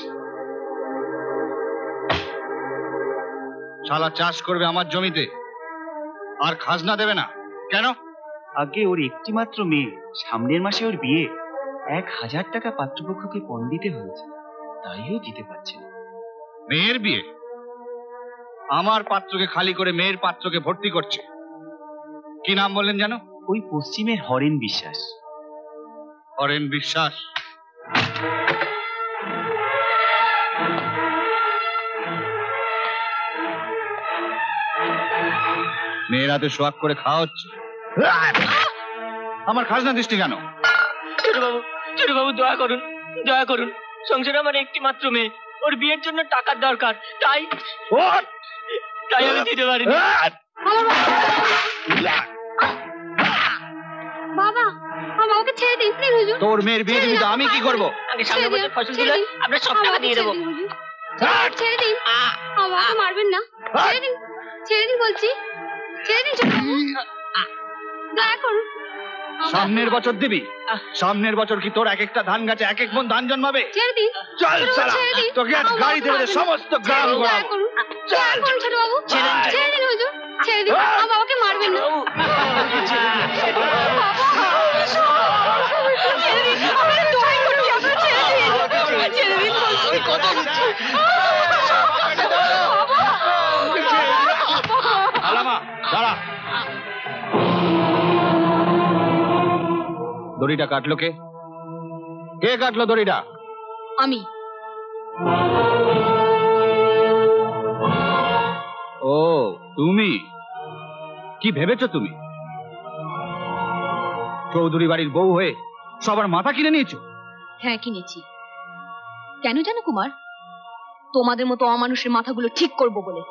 শালা চাষ করবে আমার জমিতে আর খাজনা দেবে না কেন? আগে ওর একটি মাত্র মেয়ে, সামনের মাসে ওর বিয়ে। এক হাজার টাকা পাত্রপক্ষকে পণ দিতে হয়েছে, তাইও দিতে পারছে না। মেয়ের বিয়ে? আমার পাত্রকে খালি করে মেয়ের পাত্রকে ভর্তি করছে। কি নাম বললেন জানো? ওই পশ্চিমের হরেন বিশ্বাস। হরেন বিশ্বাস? মেয়ের হাতে সোয়াগ করে খাওয়া হচ্ছে। আমার খাজনা দৃষ্টি কেন? ছোট বাবু, ছোট বাবু দয়া করুন, দয়া করুন। সংসারে আমার একটি মাত্র মেয়ে, ওর বিয়ের জন্য টাকার দরকার, তাই তাই আমি দিতে পারিনি। বাবা, আমার বাবাকে ছেড়ে দিন প্লিজ হুজুর। তোর মেয়ের বিয়ে দিবি তো আমি কি করব? আগে সামনে বছর ফসল দিলে আমরা সব টাকা দিয়ে দেবো। ছেড়ে দিন, আমার বাবাকে মারবেন না। ছেড়ে দিন, ছেড়ে দিন বলছি, ছেড়ে দিন। দয়া করুন। সামনের বছর দিবি? সামনের বছর কি তোর এক একটা ধান গাছে এক এক মন ধান জন্মাবে? ছেড়ে দিন। চল সালা, তোকে আজ গাড়ি দেবে সমস্ত গ্রাম ঘোরাবো। চল ছোট বাবু, ছেড়ে দিন হুজুর, ছেড়ে দিন। আমার বাবাকে মারবেন না। দড়িটা কাটলো কে? কে কাটলো দড়িটা? আমি। ও তুমি? কি ভেবেছো তুমি? চৌধুরী বাড়ির বউ হয়ে সবার মাথা কিনে নিয়েছো? হ্যাঁ কিনেছি। কেন জানো কুমার? তোমাদের মতো অমানুষের মাথাগুলো ঠিক করব বলে।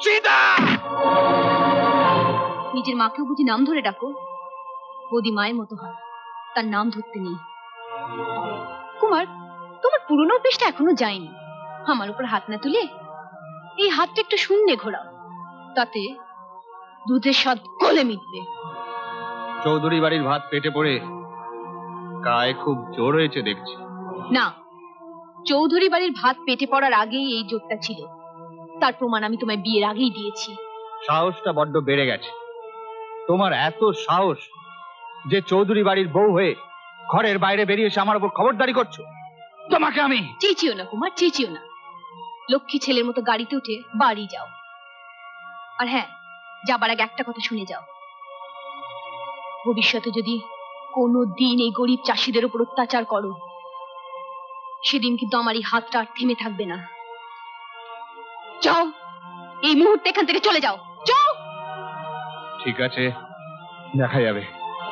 নিজের মাকেও বুঝি নাম ধরে ডাকো? বৌদি মায়ের মতো হয়, তার নাম ধরতে নেই। কুমার, তোমার পুরনো অভ্যেসটা এখনো যায়নি। আমার উপর হাত না তুলে এই হাতটা একটু শূন্যে ঘোরাও, তাতে দুধের স্বাদ গলে মিটবে। চৌধুরী বাড়ির ভাত পেটে পড়ে গায়ে খুব জোর হয়েছে দেখছি। না, চৌধুরী বাড়ির ভাত পেটে পড়ার আগেই এই জোরটা ছিল। তার প্রমাণ আমি তোমায় বিয়ের আগেই দিয়েছি। সাহসটা বড্ড বেড়ে গেছে। তোমার এত সাহস যে চৌধুরী বাড়ির বউ হয়ে ঘরের বাইরে বেরিয়ে এসে আমার উপর খবরদারি করছো? তোমাকে আমি চেঁচিও না কুমার, চেঁচিও না। লক্ষ্মী ছেলের মতো গাড়িতে উঠে বাড়ি যাও। আর হ্যাঁ, যাবার আগে একটা কথা শুনে যাও। ভবিষ্যতে যদি কোনো দিন এই গরিব চাষিদের উপর অত্যাচার করো, সেদিন কিন্তু আমার এই হাতটা আর থেমে থাকবে না। যাও, এই মুহূর্তে এখান থেকে চলে যাও, যাও। ঠিক আছে, দেখা যাবে।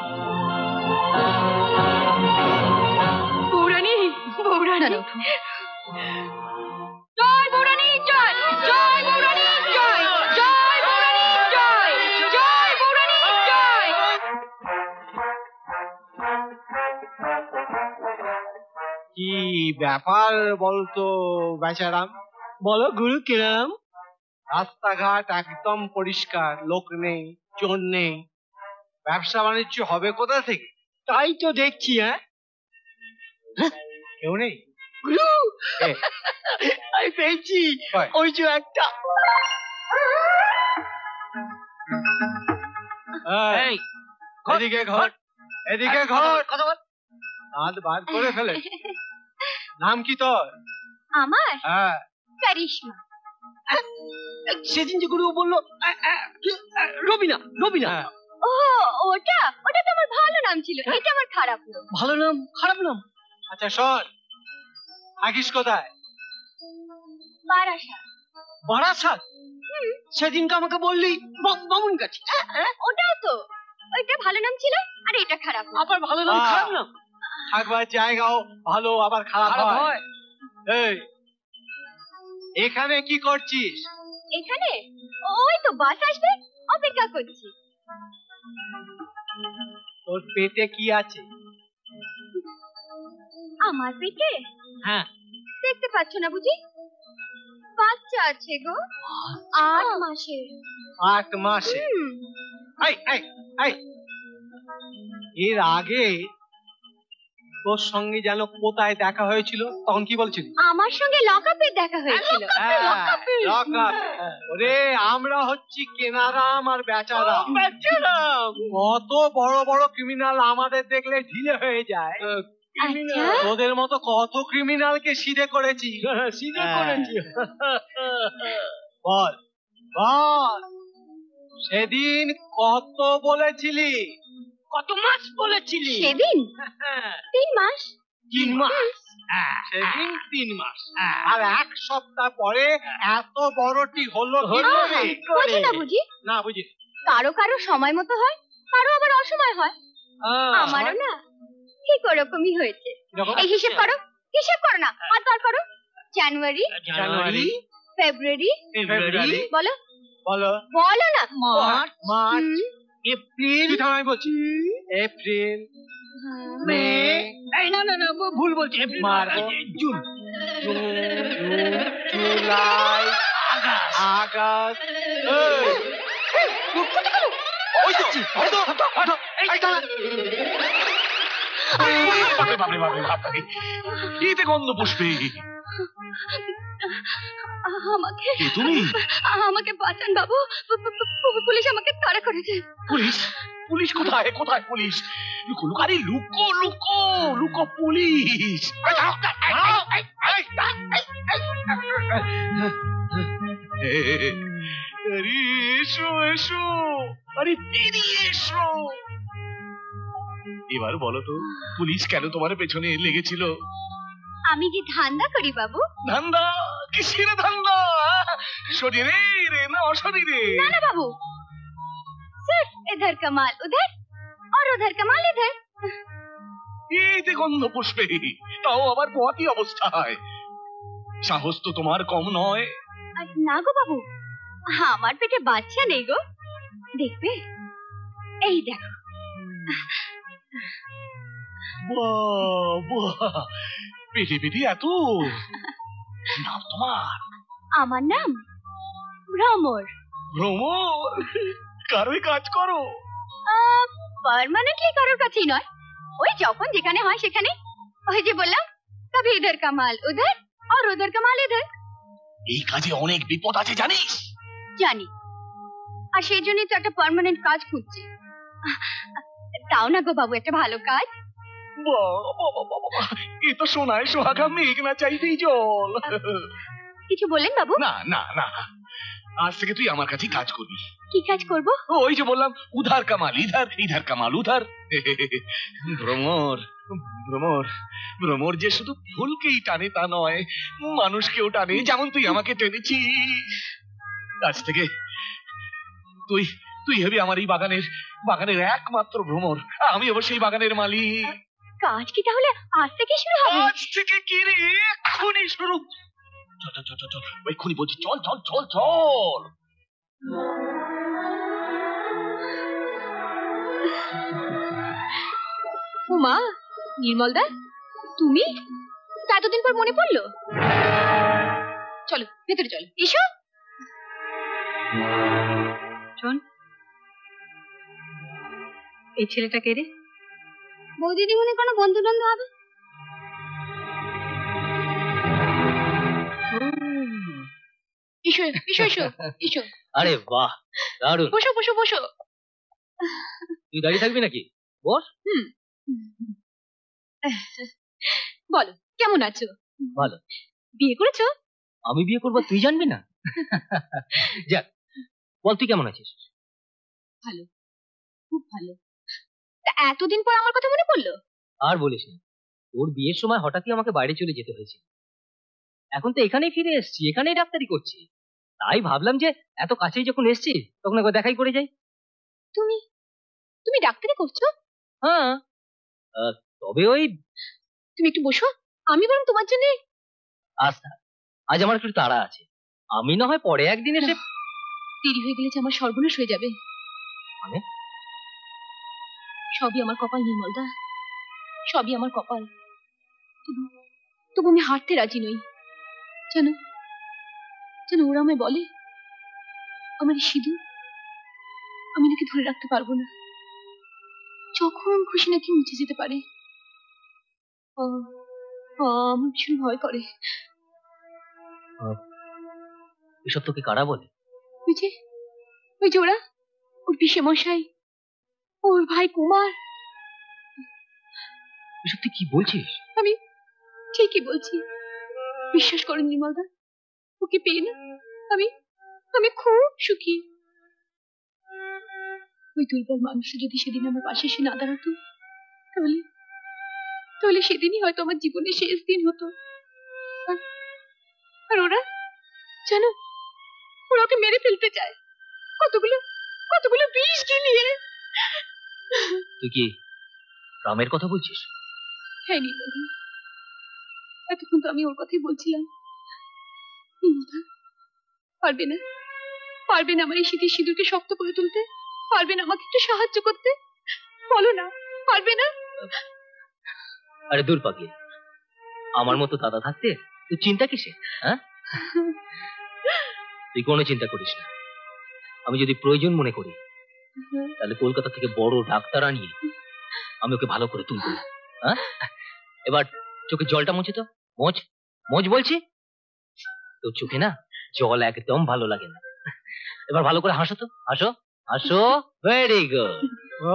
বৌরানী, বৌরানী, জয় বৌরানী, জয় জয় বৌরানী, জয় জয় বৌরানী, জয় জয় বৌরানী, জয়। কি ব্যাপার বলতো বেচারাম? বলো গুরু কিরাম? রাস্তাঘাট একদম পরিষ্কার, লোক নেই, চোর নেই, ব্যবসা বাণিজ্য হবে কোথা থেকে? তাই তো দেখছি। হ্যাঁ, কেউ নেই গুরু? আমি পেয়েছি, ওই যে একটা। এদিকে ঘর, এদিকে ঘর, দাঁত বার করে ফেলে। নাম কি তোর? আমার হ্যাঁ, করিশ্মা। সেদিন যে গুরু বললো রবিনা রবিনা ও ওটা ওটা তো আমার ভালো নাম ছিল, এটা আমার খারাপ নাম। ভালো নাম খারাপ নাম? আচ্ছা শোন, থাকিস কোথায়? বারাসা। বারাসাত? সেদিনকে আমাকে বললি বামুন কাছে। ওটাও তো, ওইটা ভালো নাম ছিল আর এটা খারাপ নাম। আবার ভালো নাম খারাপ নাম? থাকবার জায়গাও ভালো আবার খারাপ হয়। এই এখানে কি করছিস? এখানে ওই তো বাস আসবে, অপেক্ষা করছি। তোর পেটে কি আছে? আমার পেটে? হ্যাঁ। দেখতে পাচ্ছ না বুঝি? বাচ্চা আছে গো, আট মাসের। আট মাসে? এই এই এই এর আগে তোর সঙ্গে যেন কোথায় দেখা হয়েছিল, তখন কি বলছিস? আমার সঙ্গে লকআপে দেখা হয়েছিল। লকআপ? ওরে আমরা হচ্ছি কেনারাম আর বেচারাম। বেচারাম কত বড় বড় ক্রিমিনাল আমাদের দেখলে ঢিলে হয়ে যায়। তোদের মতো কত ক্রিমিনালকে সিধে করেছি। সিধে করেছি। বল বল সেদিন কত বলেছিলি? কত মাস বলেছিলি সেদিন? তিন মাস। তিন মাস? সেদিন তিন মাস, আর এক সপ্তাহ পরে এত বড়টি হলো কি করে? বুঝি না বুঝি? না বুঝি। কারো কারো সময় মতো হয়, কারো আবার অসময় হয়। আমারও না ঠিক ওরকমই হয়েছে। এই হিসেব করো, হিসেব করো না, হাত বার করো। জানুয়ারি, জানুয়ারি, ফেব্রুয়ারি, ফেব্রুয়ারি, বলো বলো বলো না। মার্চ, মার্চ, এপ্রিল, আমি বলছি এপ্রিল, মে, এই না না না ভুল বলছি, April, March, June, June, July, August. ওই তো ওই তো এই তো বাপরে বাপরে বাপরে বাপরে, এতে গন্ধ পুষ্পে। আমাকে তুমি আমাকে বাঁচান বাবু, পুলিশ আমাকে তাড়া করেছে। পুলিশ? পুলিশ কোথায়? কোথায় পুলিশ? লুকো লুকো, আরে লুকো লুকো লুকো, পুলিশ। আরে এসো এসো, আরে বেরিয়ে এসো। এবার বলো তো পুলিশ কেন তোমার পেছনে লেগেছিল? আমি যে ধান্দা করি বাবু। ধান্দা? কিসের ধান্দা? শরীরে রে না অশরীরে? না না বাবু, सिर्फ इधर का माल उधर और उधर का माल इधर। এতে গন্ধ পুষ্পে, তাও আবার পথই অবস্থায়। সাহস তো তোমার কম নয়। না গো বাবু, আমার পেটে বাচ্চা নেই গো, দেখবে এই দেখো। বাহ বাহ, পেটে পেটে এত। নাম তোমার? আমার নাম ভ্রমর। ভ্রমর? কারোই কাজ করো? পার্মানেন্টলি কারোর কাছেই নয়, ওই যখন যেখানে হয় সেখানে। ওই যে বললাম, কবি ইধর কা মাল উধর আর উধর কা মাল ইধর। এই কাজে অনেক বিপদ আছে জানিস? জানি, আর সেই জন্যই তো একটা পার্মানেন্ট কাজ খুঁজছি। তাও না গো বাবু একটা ভালো কাজ। এ তো সোনায় সোহাগা, মেঘ না চাইতেই জল। কিছু বললেন বাবু? না না না, আজ থেকে তুই আমার কাছে কাজ করবি। কি কাজ করব? ওই যে বললাম, উধার কামাল ইধার, ইধার কামাল উধার। ভ্রমর ভ্রমর ভ্রমর যে শুধু ফুলকেই টানে তা নয়, মানুষকেও টানে, যেমন তুই আমাকে টেনেছিস। আজ থেকে তুই তুই হবি আমার এই বাগানের বাগানের একমাত্র ভ্রমর। আমি অবশ্যই বাগানের মালিক। কাজ কি তাহলে আজ থেকে শুরু হবে? আজ থেকে কি রে? এক্ষুনি শুরু। চল চল চল চল, এক্ষুনি বলছি, চল চল চল চল। উমা, নির্মলদা তুমি? এতদিন পর মনে পড়লো? চলো ভেতরে চলো, এসো। শোন, এই ছেলেটা কে রে? বৌদিদি মনে কোনো বন্ধু বন্ধু হবে। এসো এসো এসো এসো। আরে বাহ, দারুণ। বসো বসো বসো। তুই দাঁড়িয়ে থাকবি নাকি? বস। হুম, বলো কেমন আছো? ভালো। বিয়ে করেছো? আমি বিয়ে করবো তুই জানবি না? যাক, বল তুই কেমন আছিস? ভালো, খুব ভালো। তা এতদিন পর আমার কথা মনে পড়লো? আর বলিস না, ওর বিয়ের সময় হঠাৎই আমাকে বাইরে চলে যেতে হয়েছিল। এখন তো এখানেই ফিরে এসেছি, এখানেই ডাক্তারি করছি। তাই ভাবলাম যে এত কাছেই যখন এসেছি তখন একবার দেখাই করে যাই। তুমি তুমি ডাক্তারি করছো? হ্যাঁ, আহ, তবে ওই তুমি একটু বসো, আমি বরং তোমার জন্য। আচ্ছা, আজ আমার একটু তাড়া আছে, আমি না হয় পরে একদিন এসে। দেরি হয়ে গেলে যে আমার সর্বনাশ হয়ে যাবে। মানে? সবই আমার কপাল নির্মলদা, সবই আমার কপাল। তবু তবু আমি হারতে রাজি নই। জানো জানো ওরা আমায় বলে আমার এই সিঁদুর আমি নাকি ধরে রাখতে পারবো না, যখন খুশি নাকি মুছে যেতে পারে। ও, ও, আমার ভীষণ ভয় করে। এসব তোকে কারা বলে? ওই যে ওই যে ওরা, ওর পিসে মশাই, ওর ভাই কুমার। এসব তুই কি বলছিস? আমি ঠিকই বলছি, বিশ্বাস করেন নির্মলদা, ওকে পেয়ে না আমি আমি খুব সুখী। ওই দুর্বল মানুষটা যদি সেদিন আমার পাশে এসে না দাঁড়াতো, তাহলে তাহলে সেদিনই হয়তো আমার জীবনের শেষ দিন হতো। আর আর ওরা জানো, ওরা ওকে মেরে ফেলতে চায়, কতগুলো কতগুলো বিষ গিলিয়ে। তুই কি রামের কথা বলছিস? হ্যাঁ নির্মলদা, এতক্ষণ তো আমি ওর কথাই বলছিলাম। নির্মলদা, পারবে না পারবে না আমার এই শীতের সিঁদুরকে শক্ত করে তুলতে? পারবে না আমাকে একটু সাহায্য করতে? বলো না, পারবে না? আরে দূর পাগলি, আমার মতো দাদা থাকতে তুই চিন্তা কিসে? হ্যাঁ, তুই কোনো চিন্তা করিস না। আমি যদি প্রয়োজন মনে করি তাহলে কলকাতা থেকে বড় ডাক্তার আনিয়ে আমি ওকে ভালো করে তুলবো। হ্যাঁ, এবার চোখে জলটা মুছে তো, মোচ মোচ বলছি। তোর চোখে না জল একদম ভালো লাগে না। এবার ভালো করে হাসো তো, হাসো হাসো। Very good. ও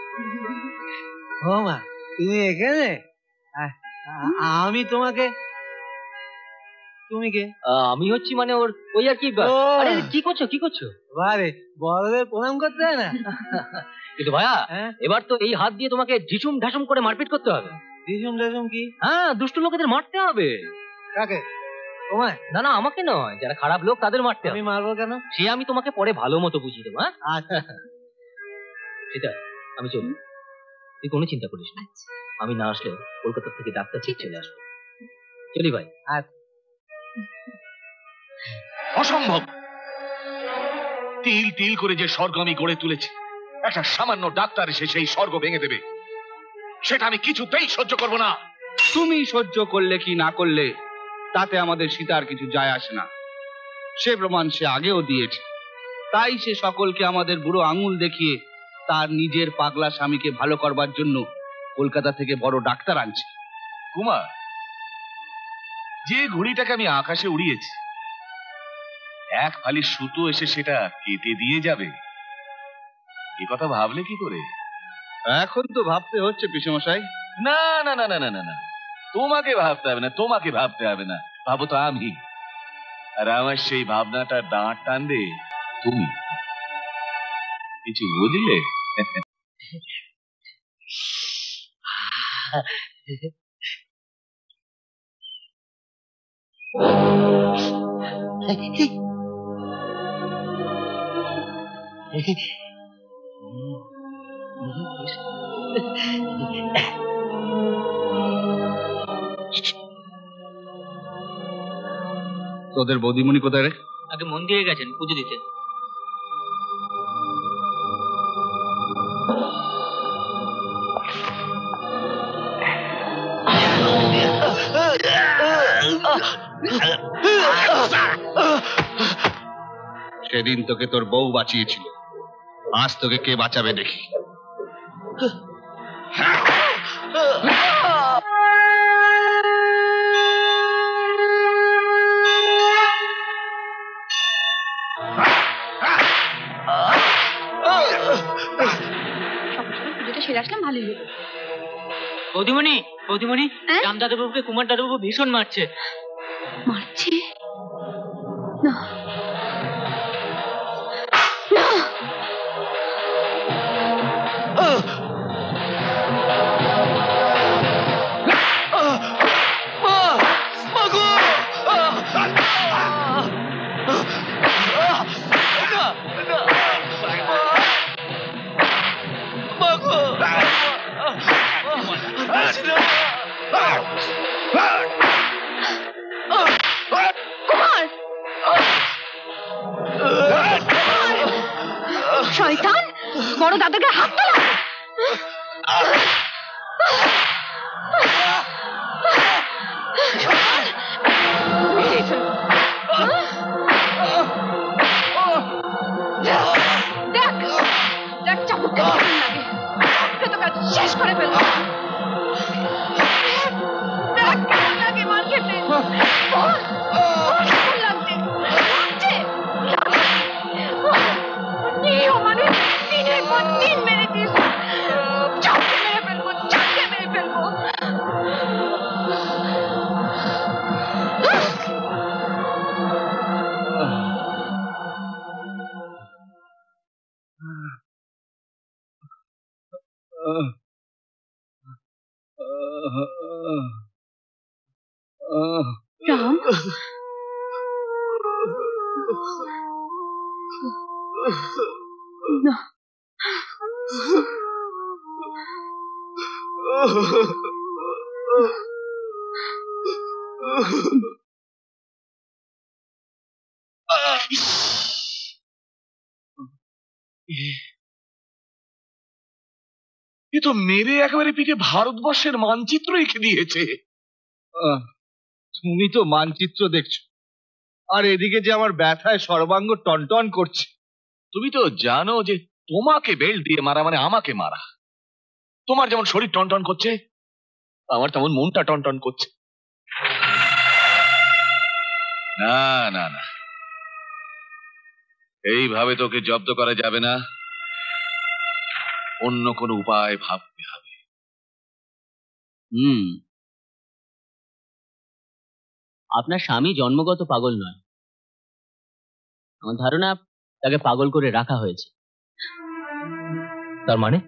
ও মা, তুমি এখানে? আ- আ- আমি তোমাকে, তুমি কে? আহ, আমি হচ্ছি মানে ওর ওই আর কি। ও। আরে কি করছো কি করছো? বারে বড়দের প্রণাম করতে হয় না? কিন্তু ভাইয়া, এবার তো এই হাত দিয়ে তোমাকে ঢিসুম ঢাসুম করে মারপিট করতে হবে। ঢিসুম ঢাসুম কি? হ্যাঁ, দুষ্ট লোকেদের মারতে হবে। কাকে? তোমায়? না না, আমাকে নয়, যারা খারাপ লোক তাদের মারতে হবে। আমি মারবো কেন? সে আমি তোমাকে পরে ভালো মতো বুঝিয়ে দেবো। হ্যাঁ, আচ্ছা সেটা আমি চলি, তুই কোনো চিন্তা করিস না। আমি না আসলে কলকাতা থেকে ডাক্তার ঠিক চলে আসবো। চলি ভাই। আচ্ছা। অসম্ভব! তিল তিল করে যে স্বর্গ আমি গড়ে তুলেছি, একটা সামান্য ডাক্তার এসে সেই স্বর্গ ভেঙে দেবে, সেটা আমি কিছুতেই সহ্য করব না। তুমি সহ্য করলে কি না করলে তাতে আমাদের সীতার কিছু যায় আসে না। সে প্রমাণ সে আগেও দিয়েছে। তাই সে সকলকে আমাদের বুড়ো আঙুল দেখিয়ে তার নিজের পাগলা স্বামীকে ভালো করবার জন্য কলকাতা থেকে বড় ডাক্তার আনছে। কুমার, যে ঘুড়িটাকে আমি আকাশে উড়িয়েছি, এক ফালি সুতো এসে সেটা কেটে দিয়ে যাবে, এ কথা ভাবলে কি করে? এখন তো ভাবতে হচ্ছে পিসেমশাই। না না না না না না না, তোমাকে ভাবতে হবে না, তোমাকে ভাবতে হবে না, ভাবো তো আমি। আর আমার সেই ভাবনাটা দাঁড় টানবে তুমি। কিছু বুঝলে? তোদের বৌদিমণি কোথায় রে? আগে মন্দিরে গেছেন পুজো দিতে। সেদিন তোকে তোর বউ বাঁচিয়েছিল, আজ তোকে কে বাঁচাবে দেখি। পুজোটা সেরে আসলাম, ভালোই হলো। বৌদিমণি বৌদিমণি, রাম দাদুবাবুকে কুমার দাদুবাবু ভীষণ মারছে। মারছে? না বড় দাদাকে হাত তোলা। দেখ দেখ চাবুক লাগে তোকে শেষ করে ফেলবো। দেখ কেমন লাগে মার খেতে। মানে দিনের পর দিন মেরে দিস। চাপকে মেরে ফেলবো, চাপকে মেরে ফেলবো। রাম না এ তো মেরে একেবারে পিঠে ভারতবর্ষের মানচিত্র এঁকে দিয়েছে। তুমি তো মানচিত্র দেখছো, আর এদিকে যে আমার ব্যথায় সর্বাঙ্গ টনটন করছে। তুমি তো জানো যে তোমাকে বেল্ট দিয়ে মারা মানে আমাকে মারা। তোমার যেমন শরীর টনটন করছে, আমার তেমন মনটা টনটন করছে। না না না, এইভাবে তোকে জব্দ করা যাবে না, অন্য কোনো উপায় ভাবতে হবে। হুম, আপনার স্বামী জন্মগত পাগল নয়। আমার ধারণা তাকে পাগল করে রাখা হয়েছে। তার মানে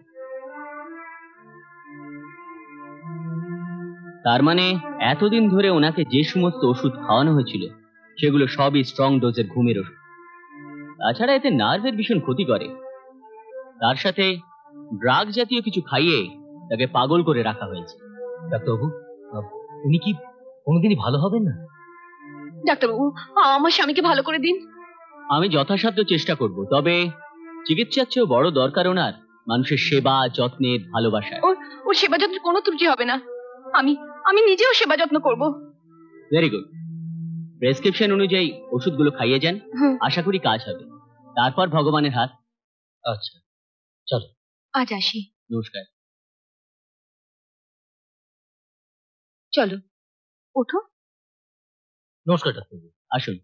তার মানে এতদিন ধরে ওনাকে যে সমস্ত ওষুধ খাওয়ানো হয়েছিল সেগুলো সবই স্ট্রং ডোজের ঘুমের ওষুধ। তাছাড়া এতে নার্ভের ভীষণ ক্ষতি করে। তার সাথে ড্রাগ জাতীয় কিছু খাইয়ে তাকে পাগল করে রাখা হয়েছে। ডাক্তারবাবু, উনি কি কোনোদিনই ভালো হবেন না? ডাক্তারবাবু, আমার স্বামীকে ভালো করে দিন। আমি যথাসাধ্য চেষ্টা করব, তবে চিকিৎসার চেয়েও বড় দরকার ওনার মানুষের সেবা, যত্নের, ভালোবাসা। ওর সেবা যত্নের কোনো ত্রুটি হবে না। আমি আমি নিজেও সেবা যত্ন করব। Very good. প্রেসক্রিপশন অনুযায়ী ওষুধগুলো খাইয়ে যান, আশা করি কাজ হবে। তারপর ভগবানের হাত। আচ্ছা, চলো আজ আসি। নমস্কার। চলো ওঠো। নমস্কার ডাক্তারবাবু, আসুন।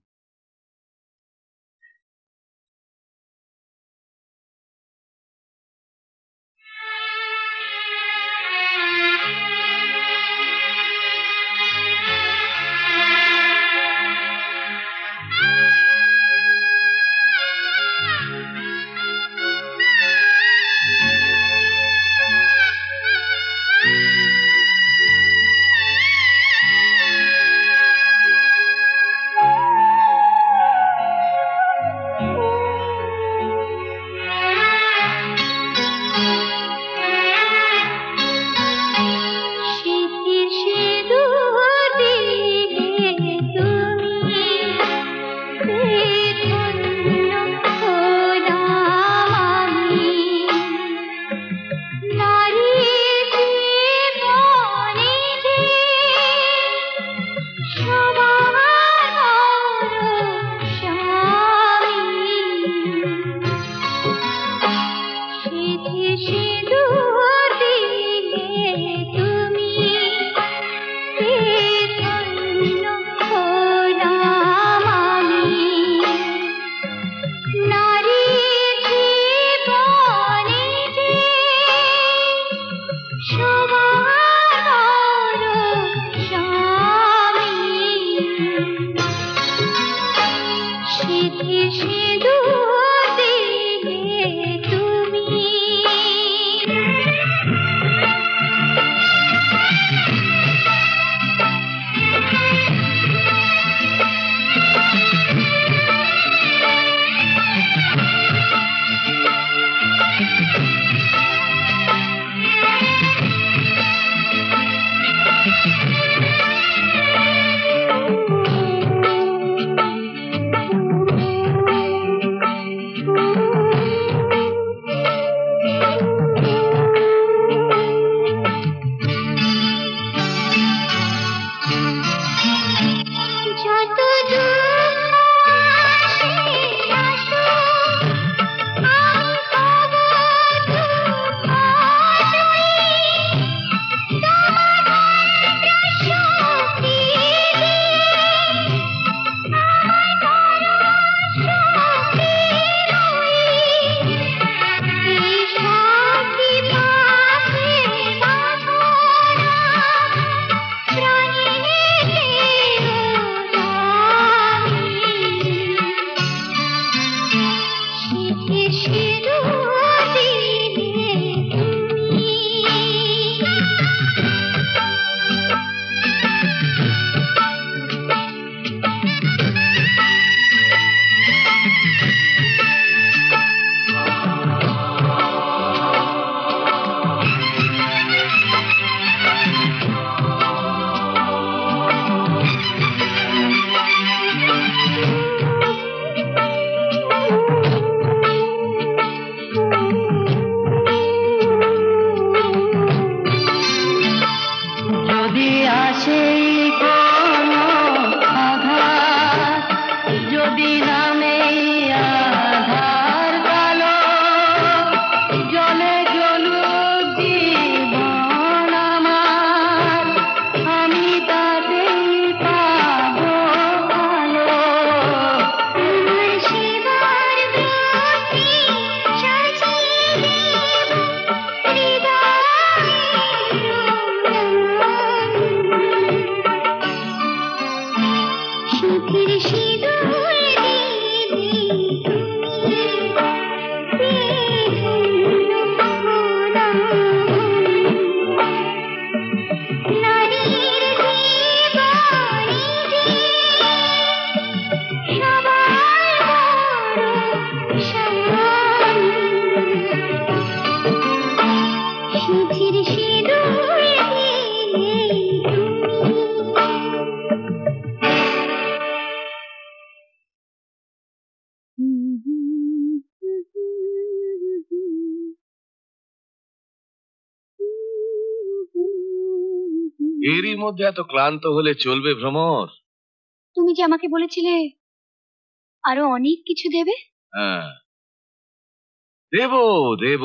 এরই মধ্যে এত ক্লান্ত হলে চলবে ভ্রমর? তুমি যে আমাকে বলেছিলে আরো অনেক কিছু দেবে। হ্যাঁ, দেব দেব।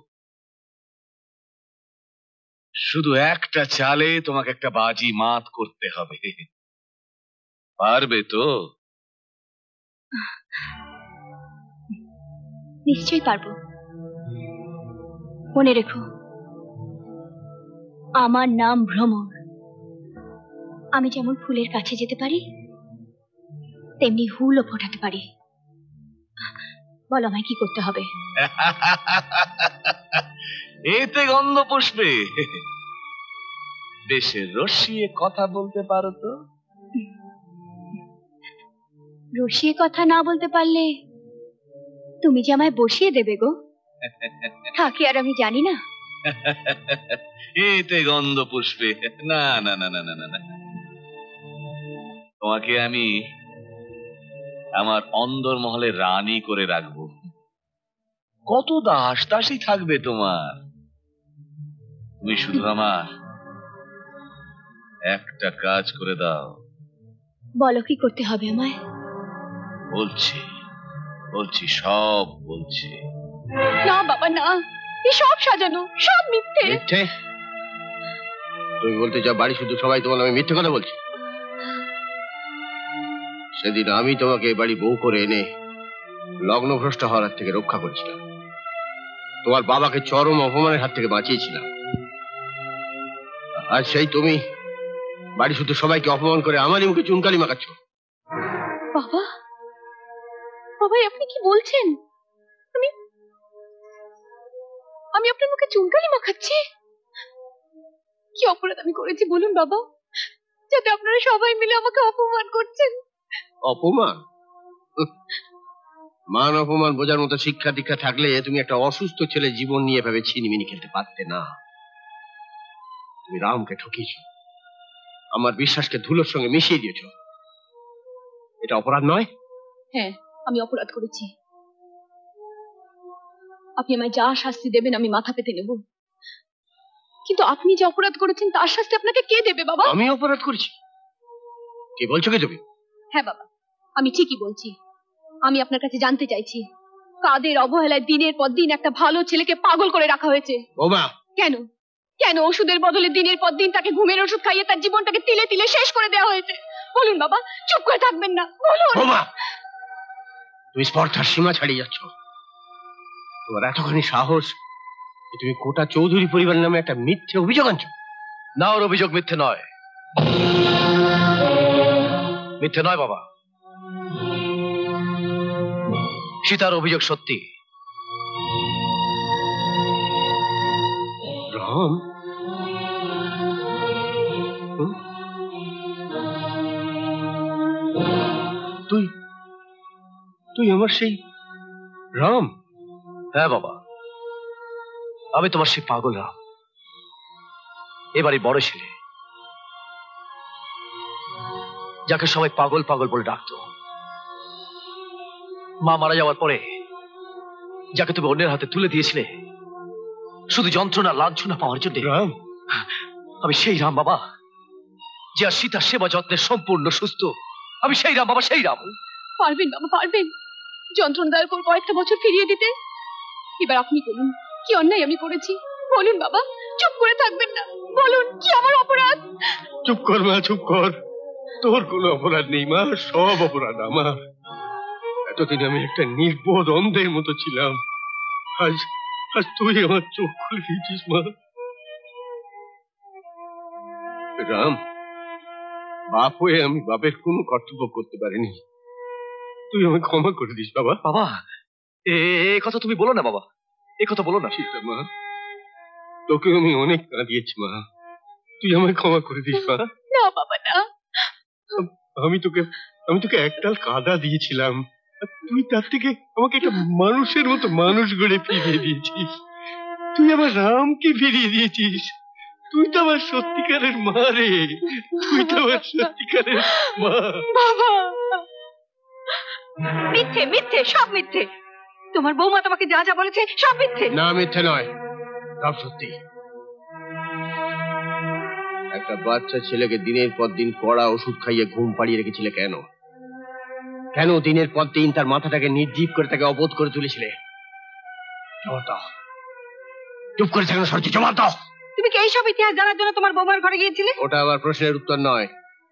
শুধু একটা চালে তোমাকে একটা বাজি মাত করতে হবে। পারবে তো? নিশ্চয়ই পারবো। মনে রেখো, আমার নাম ভ্রমর। আমি যেমন ফুলের কাছে যেতে পারি, তেমনি হুলও ফোটাতে পারি। বলো আমায় কি করতে হবে? এতে গন্ধ পুষ্পে বেশে রসিয়ে কথা বলতে পারো তো? রসিয়ে কথা না বলতে পারলে তুমি যে আমায় বসিয়ে দেবে গো, থাকে আর আমি জানি না। এতে গন্ধ পুষ্পে না না না না না না, তোমাকে আমি আমার অন্দর মহলে রানী করে রাখবো। কত দাস দাসী থাকবে তোমার। তুমি শুধু আমার একটা কাজ করে দাও। বলো কি করতে হবে আমায়? বলছি বলছি সব বলছি। না বাবা না, এ সব সাজানো, সব মিথ্যে। মিথ্যে? তুমি বলতে যা বাড়ি শুধু সবাই তোমার আমি মিথ্যে কথা বলছি? সেদিন আমি তোমাকে বাড়ি বউ করে এনে লগ্নভ্রষ্ট হওয়ার হাত থেকে রক্ষা করেছিলাম, তোমার বাবাকে চরম অপমানের হাত থেকে বাঁচিয়েছিলাম। আর সেই তুমি বাড়ি শুধু সবাইকে অপমান করে আমারই মুখে চুনকালি মাখাচ্ছ। বাবা বাবা, আপনি কি বলছেন? আমি আমি আপনার মুখে চুনকালি মাখাচ্ছি? কি অপরাধ আমি করেছি বলুন বাবা, যাতে আপনারা সবাই মিলে আমাকে অপমান করছেন? অপমান? মান অপমান বোঝার মতো শিক্ষা দীক্ষা থাকলে তুমি একটা অসুস্থ ছেলে জীবন নিয়ে এভাবে ছিনিমিনি খেলতে পারতে না। তুমি রামকে ঠকিয়েছ, আমার বিশ্বাসকে ধুলোর সঙ্গে মিশিয়ে দিয়েছ। এটা অপরাধ নয়? হ্যাঁ, আমি অপরাধ করেছি। আপনি আমায় যা শাস্তি দেবেন আমি মাথা পেতে নেব, কিন্তু আপনি যে অপরাধ করেছেন তার শাস্তি আপনাকে কে দেবে বাবা? আমি অপরাধ করেছি? কি বলছো কি তুমি? হ্যাঁ বাবা, আমি ঠিকই বলছি। আমি আপনার কাছে জানতে চাইছি, কাদের অবহেলায় দিনের পর দিন একটা ভালো ছেলেকে পাগল করে রাখা হয়েছে? ওমা! কেন কেন ওষুধের বদলে দিনের পর দিন তাকে ঘুমের ওষুধ খাইয়ে তার জীবনটাকে তিলে তিলে শেষ করে দেওয়া হয়েছে? বলুন বাবা, চুপ করে থাকবেন না, বলুন। ওমা! তুমি স্পর্ধার সীমা ছাড়িয়ে যাচ্ছ। তোমার এতখানি সাহস যে তুমি কোটা চৌধুরী পরিবার নামে একটা মিথ্যে অভিযোগ আনছো? না, ওর অভিযোগ মিথ্যে নয়। মিথ্যে নয় বাবা, সীতার অভিযোগ সত্যি। রাম? তুই তুই আমার সেই রাম? হ্যাঁ বাবা, আমি তোমার সেই পাগল রাম, এবারে বড় ছেলে, যাকে সবাই পাগল পাগল বলে ডাকতো। মা মারা যাওয়ার পরে যাকে তুমি অন্যের হাতে তুলে দিয়েছিলে শুধু যন্ত্রণা লাঞ্ছনা পাওয়ার জন্য। রাম? আমি সেই রাম বাবা, যে আর সীতার সেবা যত্নে সম্পূর্ণ সুস্থ। আমি সেই রাম বাবা, সেই রাম। পারবেন বাবা, পারবেন যন্ত্রণাদায়ক ওর কয়েকটা বছর ফিরিয়ে দিতে? এবার আপনি বলুন, কি অন্যায় আমি করেছি? বলুন বাবা, চুপ করে থাকবেন না, বলুন কি আমার অপরাধ? চুপ কর মা, চুপ কর। তোর কোনো অপরাধ নেই মা, সব অপরাধ আমার। এতদিন আমি একটা নির্বোধ অন্ধের মতো ছিলাম, আজ আজ তুই আমার চোখ খুলে দিয়েছিস মা। রাম, বাপ হয়ে আমি বাপের কোনো কর্তব্য করতে পারিনি, তুই আমাকে ক্ষমা করে দিস বাবা। বাবা, এ কথা তুমি বলো না বাবা, এ কথা বলো না। সীতা মা, তোকে আমি অনেক কাঁদিয়েছি মা, তুই আমায় ক্ষমা করে দিস মা। না বাবা না, আমি তোকে আমি তোকে একটাল কাদা দিয়েছিলাম, তুই তার থেকে আমাকে একটা মানুষের মতো মানুষ গড়ে ফিরিয়ে দিয়েছিস। তুই আমার রামকে ফিরিয়ে দিয়েছিস। তুই তো আমার সত্যিকারের মা রে, তুই তো আমার সত্যিকারের মা। বাবা, মিথ্যে মিথ্যে, সব মিথ্যে। তোমার বৌমা তোমাকে যা যা বলেছে সব মিথ্যে। না, মিথ্যে নয়, সব সত্যি। একটা বাচ্চা ছেলেকে দিনের পর দিন কড়া ওষুধ খাইয়ে ঘুম পাড়িয়ে রেখেছিলে কেন? কেন দিনের পর দিন তার মাথাটাকে নির্জীব করে তাকে অবোধ করে তুলেছিলে? জবাব দাও। চুপ করে থাকো সরজি, জবাব দাও। তুমি কি এইসব ইতিহাস জানার জন্য তোমার বৌমার ঘরে গিয়েছিলে? ওটা আবার প্রশ্নের উত্তর নয়।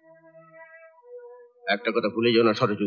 একটা কথা ভুলে যাও না সরজু,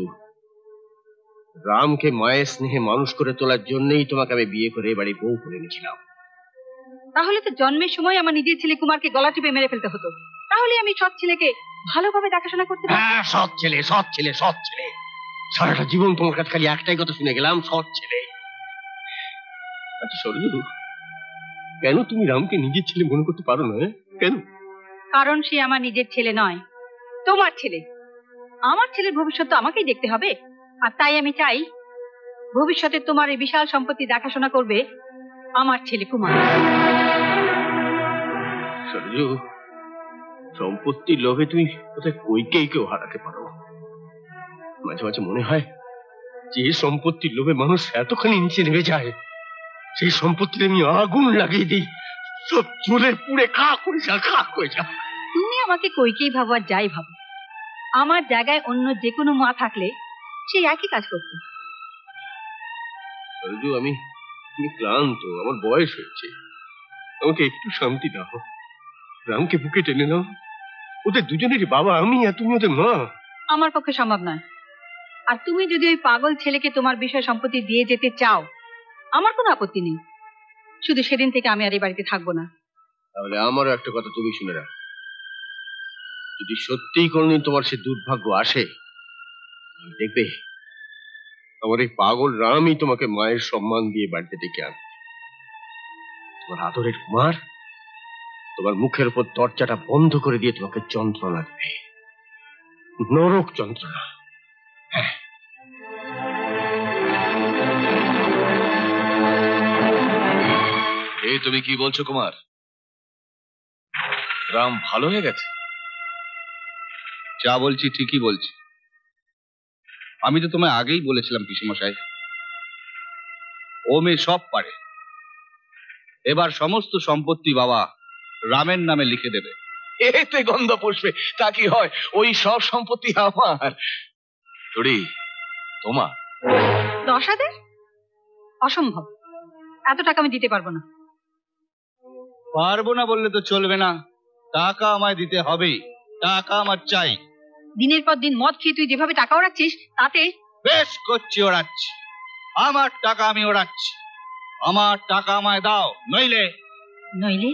রামকে মায়ের স্নেহে মানুষ করে তোলার জন্যই তোমাকে আমি বিয়ে করে বাড়ি বউ করে এনেছিলাম। তাহলে তো জন্মের সময় আমার নিজের ছেলে কুমারকে গলা টিপে মেরে ফেলতে হতো, তাহলে আমি সৎ ছেলেকে ভালোভাবে দেখাশোনা করতে পারতাম। হ্যাঁ, সৎ ছেলে, সৎ ছেলে, সৎ ছেলে। সারাটা জীবন তোমার কাছে খালি একটাই কথা শুনে গেলাম, সৎ ছেলে। আচ্ছা সরজু, কেন তুমি রামকে নিজের ছেলে মনে করতে পারো না? কেন? কারণ সে আমার নিজের ছেলে নয়, তোমার ছেলে। আমার ছেলের ভবিষ্যৎ তো আমাকেই দেখতে হবে, আর তাই আমি চাই ভবিষ্যতে তোমার এই বিশাল সম্পত্তি দেখাশোনা করবে আমার ছেলে কুমার। সরজু, সম্পত্তির লোভে তুমি কোথায় কইকেই কেউ হারাতে পারো। মাঝে মাঝে মনে হয় যে সম্পত্তির লোভে মানুষ এতখানি নিচে নেমে যায়, সেই সম্পত্তিতে আমি আগুন লাগিয়ে দিই, সব চুলে পুড়ে খা করে যা, খা করে যা। তুমি আমাকে কইকেই ভাবো আর যাই ভাবো, আমার জায়গায় অন্য যে কোনো মা থাকলে সে একই কাজ করত। সরজু, আমি আমি ক্লান্ত, আমার বয়স হয়েছে, আমাকে একটু শান্তি দাও। রামকে বুকে টেনে নাও, ওদের দুজনেরই বাবা আমি, আর তুমি ওদের মা। আমার পক্ষে সম্ভব নয়। আর তুমি যদি ওই পাগল ছেলেকে তোমার বিষয় সম্পত্তি দিয়ে যেতে চাও, আমার কোনো আপত্তি নেই, শুধু সেদিন থেকে আমি আর এই বাড়িতে থাকবো না। তাহলে আমারও একটা কথা তুমি শুনে রাখো, যদি সত্যিই কোনদিন তোমার সে দুর্ভাগ্য আসে, দেখবে আমার এই পাগল রামই তোমাকে মায়ের সম্মান দিয়ে বাড়িতে ডেকে আনবে। তোমার আদরের কুমার তোমার মুখের উপর দরজাটা বন্ধ করে দিয়ে তোমাকে যন্ত্রণা দেবে, নরক যন্ত্রণা। হ্যাঁ, এই তুমি কি বলছো কুমার? রাম ভালো হয়ে গেছে? যা বলছি ঠিকই বলছি। আমি তো তোমায় আগেই বলেছিলাম পিসেমশাই, ও মেয়ে সব পারে। এবার সমস্ত সম্পত্তি বাবা রামের নামে লিখে দেবে। এতে গন্ধ পুষ্পে তা কি হয়? ওই সব সম্পত্তি আমার। তোরি তোমার দশ হাজার? অসম্ভব, এত টাকা আমি দিতে পারবো না। পারবো না বললে তো চলবে না, টাকা আমায় দিতে হবেই, টাকা আমার চাই। দিনের পর দিন মদ খেয়ে তুই যেভাবে টাকা ওড়াচ্ছিস তাতে। বেশ করছি, ওড়াচ্ছি, আমার টাকা আমি ওড়াচ্ছি। আমার টাকা আমায় দাও, নইলে নইলে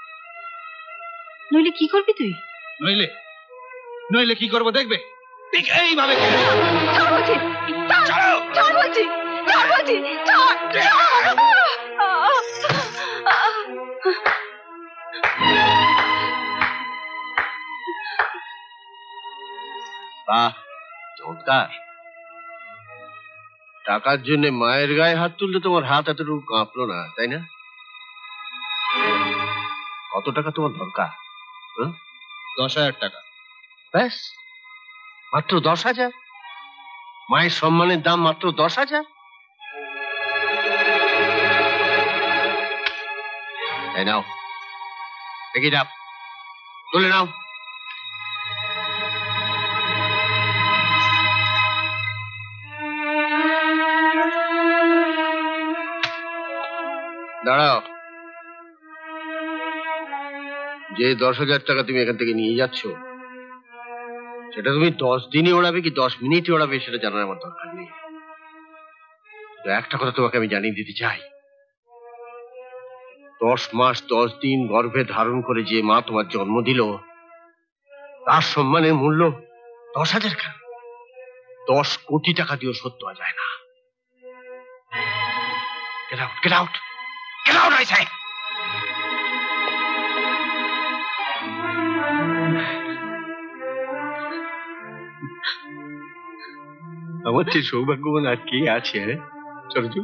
নইলে কি করবি তুই? নইলে নইলে কি করবো দেখবে, ঠিক এইভাবে। ছাড় বলছি, ছাড়, ছাড় বলছি, ছাড় বলছি, ছাড়, ছাড়। বাহ, চমৎকার। টাকার জন্য মায়ের গায়ে হাত তুললে তোমার হাত এতটুকু কাঁপলো না, তাই না? কত টাকা তোমার দরকার? দশ হাজার টাকা। ব্যাস, মাত্র দশ হাজার? মায়ের সম্মানের দাম মাত্র দশ হাজার? এই নাও, দেখি যাও, তুলে নাও। দাঁড়াও, যে দশ হাজার টাকা তুমি এখান থেকে নিয়ে যাচ্ছ, সেটা তুমি দশ দিনে ওড়াবে কি দশ মিনিটে ওড়াবে সেটা জানার আমার দরকার নেই। তো একটা কথা তোমাকে আমি জানিয়ে দিতে চাই, দশ মাস দশ দিন গর্ভে ধারণ করে যে মা তোমার জন্ম দিল, তার সম্মানের মূল্য দশ হাজার কেন, দশ কোটি টাকা দিয়েও শোধ দেওয়া যায় না। Get out, get out, get out, I say! আমার চেয়ে সৌভাগ্যবান আর কে আছে? সরজু,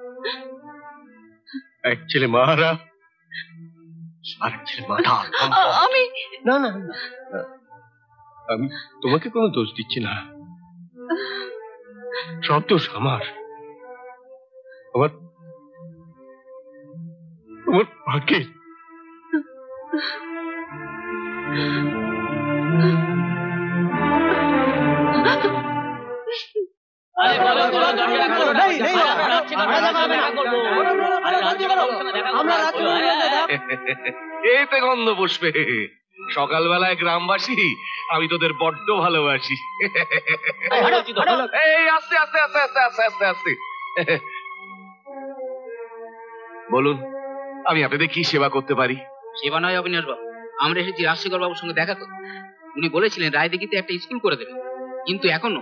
এক ছেলে মারা, আর এক ছেলে মাথা। আমি না না, আমি তোমাকে কোনো দোষ দিচ্ছি না, সব দোষ আমার। আমার আমার ভাগ্যে। এতে গন্ধ পুষ্পে, সকালবেলায় গ্রামবাসী আমি তোদের বড্ড ভালোবাসি। এই আস্তে আস্তে আস্তে আস্তে আস্তে আস্তে আস্তে বলুন, আমি আপনাদের কি সেবা করতে পারি? সেবা নয় অবিনাশ বাবু, আমরা এসেছি রাজশেখর বাবুর সঙ্গে দেখা করতে। উনি বলেছিলেন রায়দিঘিতে একটা স্কুল করে দেবেন, কিন্তু এখনো।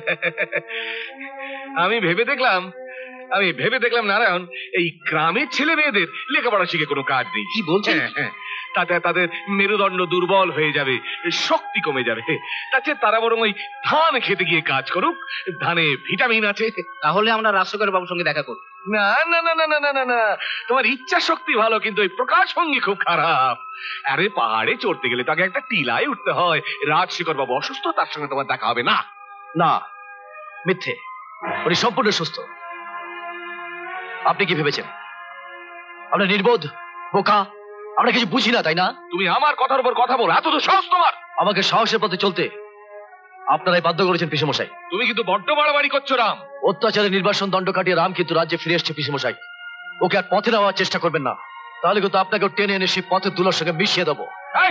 আমি ভেবে দেখলাম আমি ভেবে দেখলাম নারায়ণ, এই গ্রামের ছেলে মেয়েদের লেখাপড়া শিখে কোনো কাজ নেই। কি বলছেন? তাতে তাদের মেরুদণ্ড দুর্বল হয়ে যাবে, শক্তি কমে যাবে। তাতে তারা বরং ওই ধান খেতে গিয়ে কাজ করুক, ধানে ভিটামিন আছে। তাহলে আমরা রাজশেখর বাবুর সঙ্গে দেখা করব। না না না না না না না না, তোমার ইচ্ছা শক্তি ভালো, কিন্তু ওই প্রকাশ ভঙ্গি খুব খারাপ। আরে পাহাড়ে চড়তে গেলে তাকে একটা টিলায় উঠতে হয়। রাজশেখর বাবু অসুস্থ, তার সঙ্গে তোমার দেখা হবে না। না, মিথ্যে, উনি সম্পূর্ণ সুস্থ। আপনি কি ভেবেছেন আমরা নির্বোধ, বোকা, আমরা কিছু বুঝি না, তাই না? তুমি আমার কথার উপর কথা বল, এত তো সাহস তোমার! আমাকে সাহসের পথে চলতে আপনারাই বাধ্য করেছেন পিসেমশাই। তুমি কিন্তু বড্ড বাড়াবাড়ি করছো রাম। অত্যাচারের নির্বাসন দণ্ড কাটিয়ে রাম কিন্তু রাজ্যে ফিরে এসছে পিসেমশাই। ওকে আর পথে নেওয়ার চেষ্টা করবেন না, তাহলে কিন্তু আপনাকে টেনে এনে সেই পথের দুলোর সঙ্গে মিশিয়ে দেবো।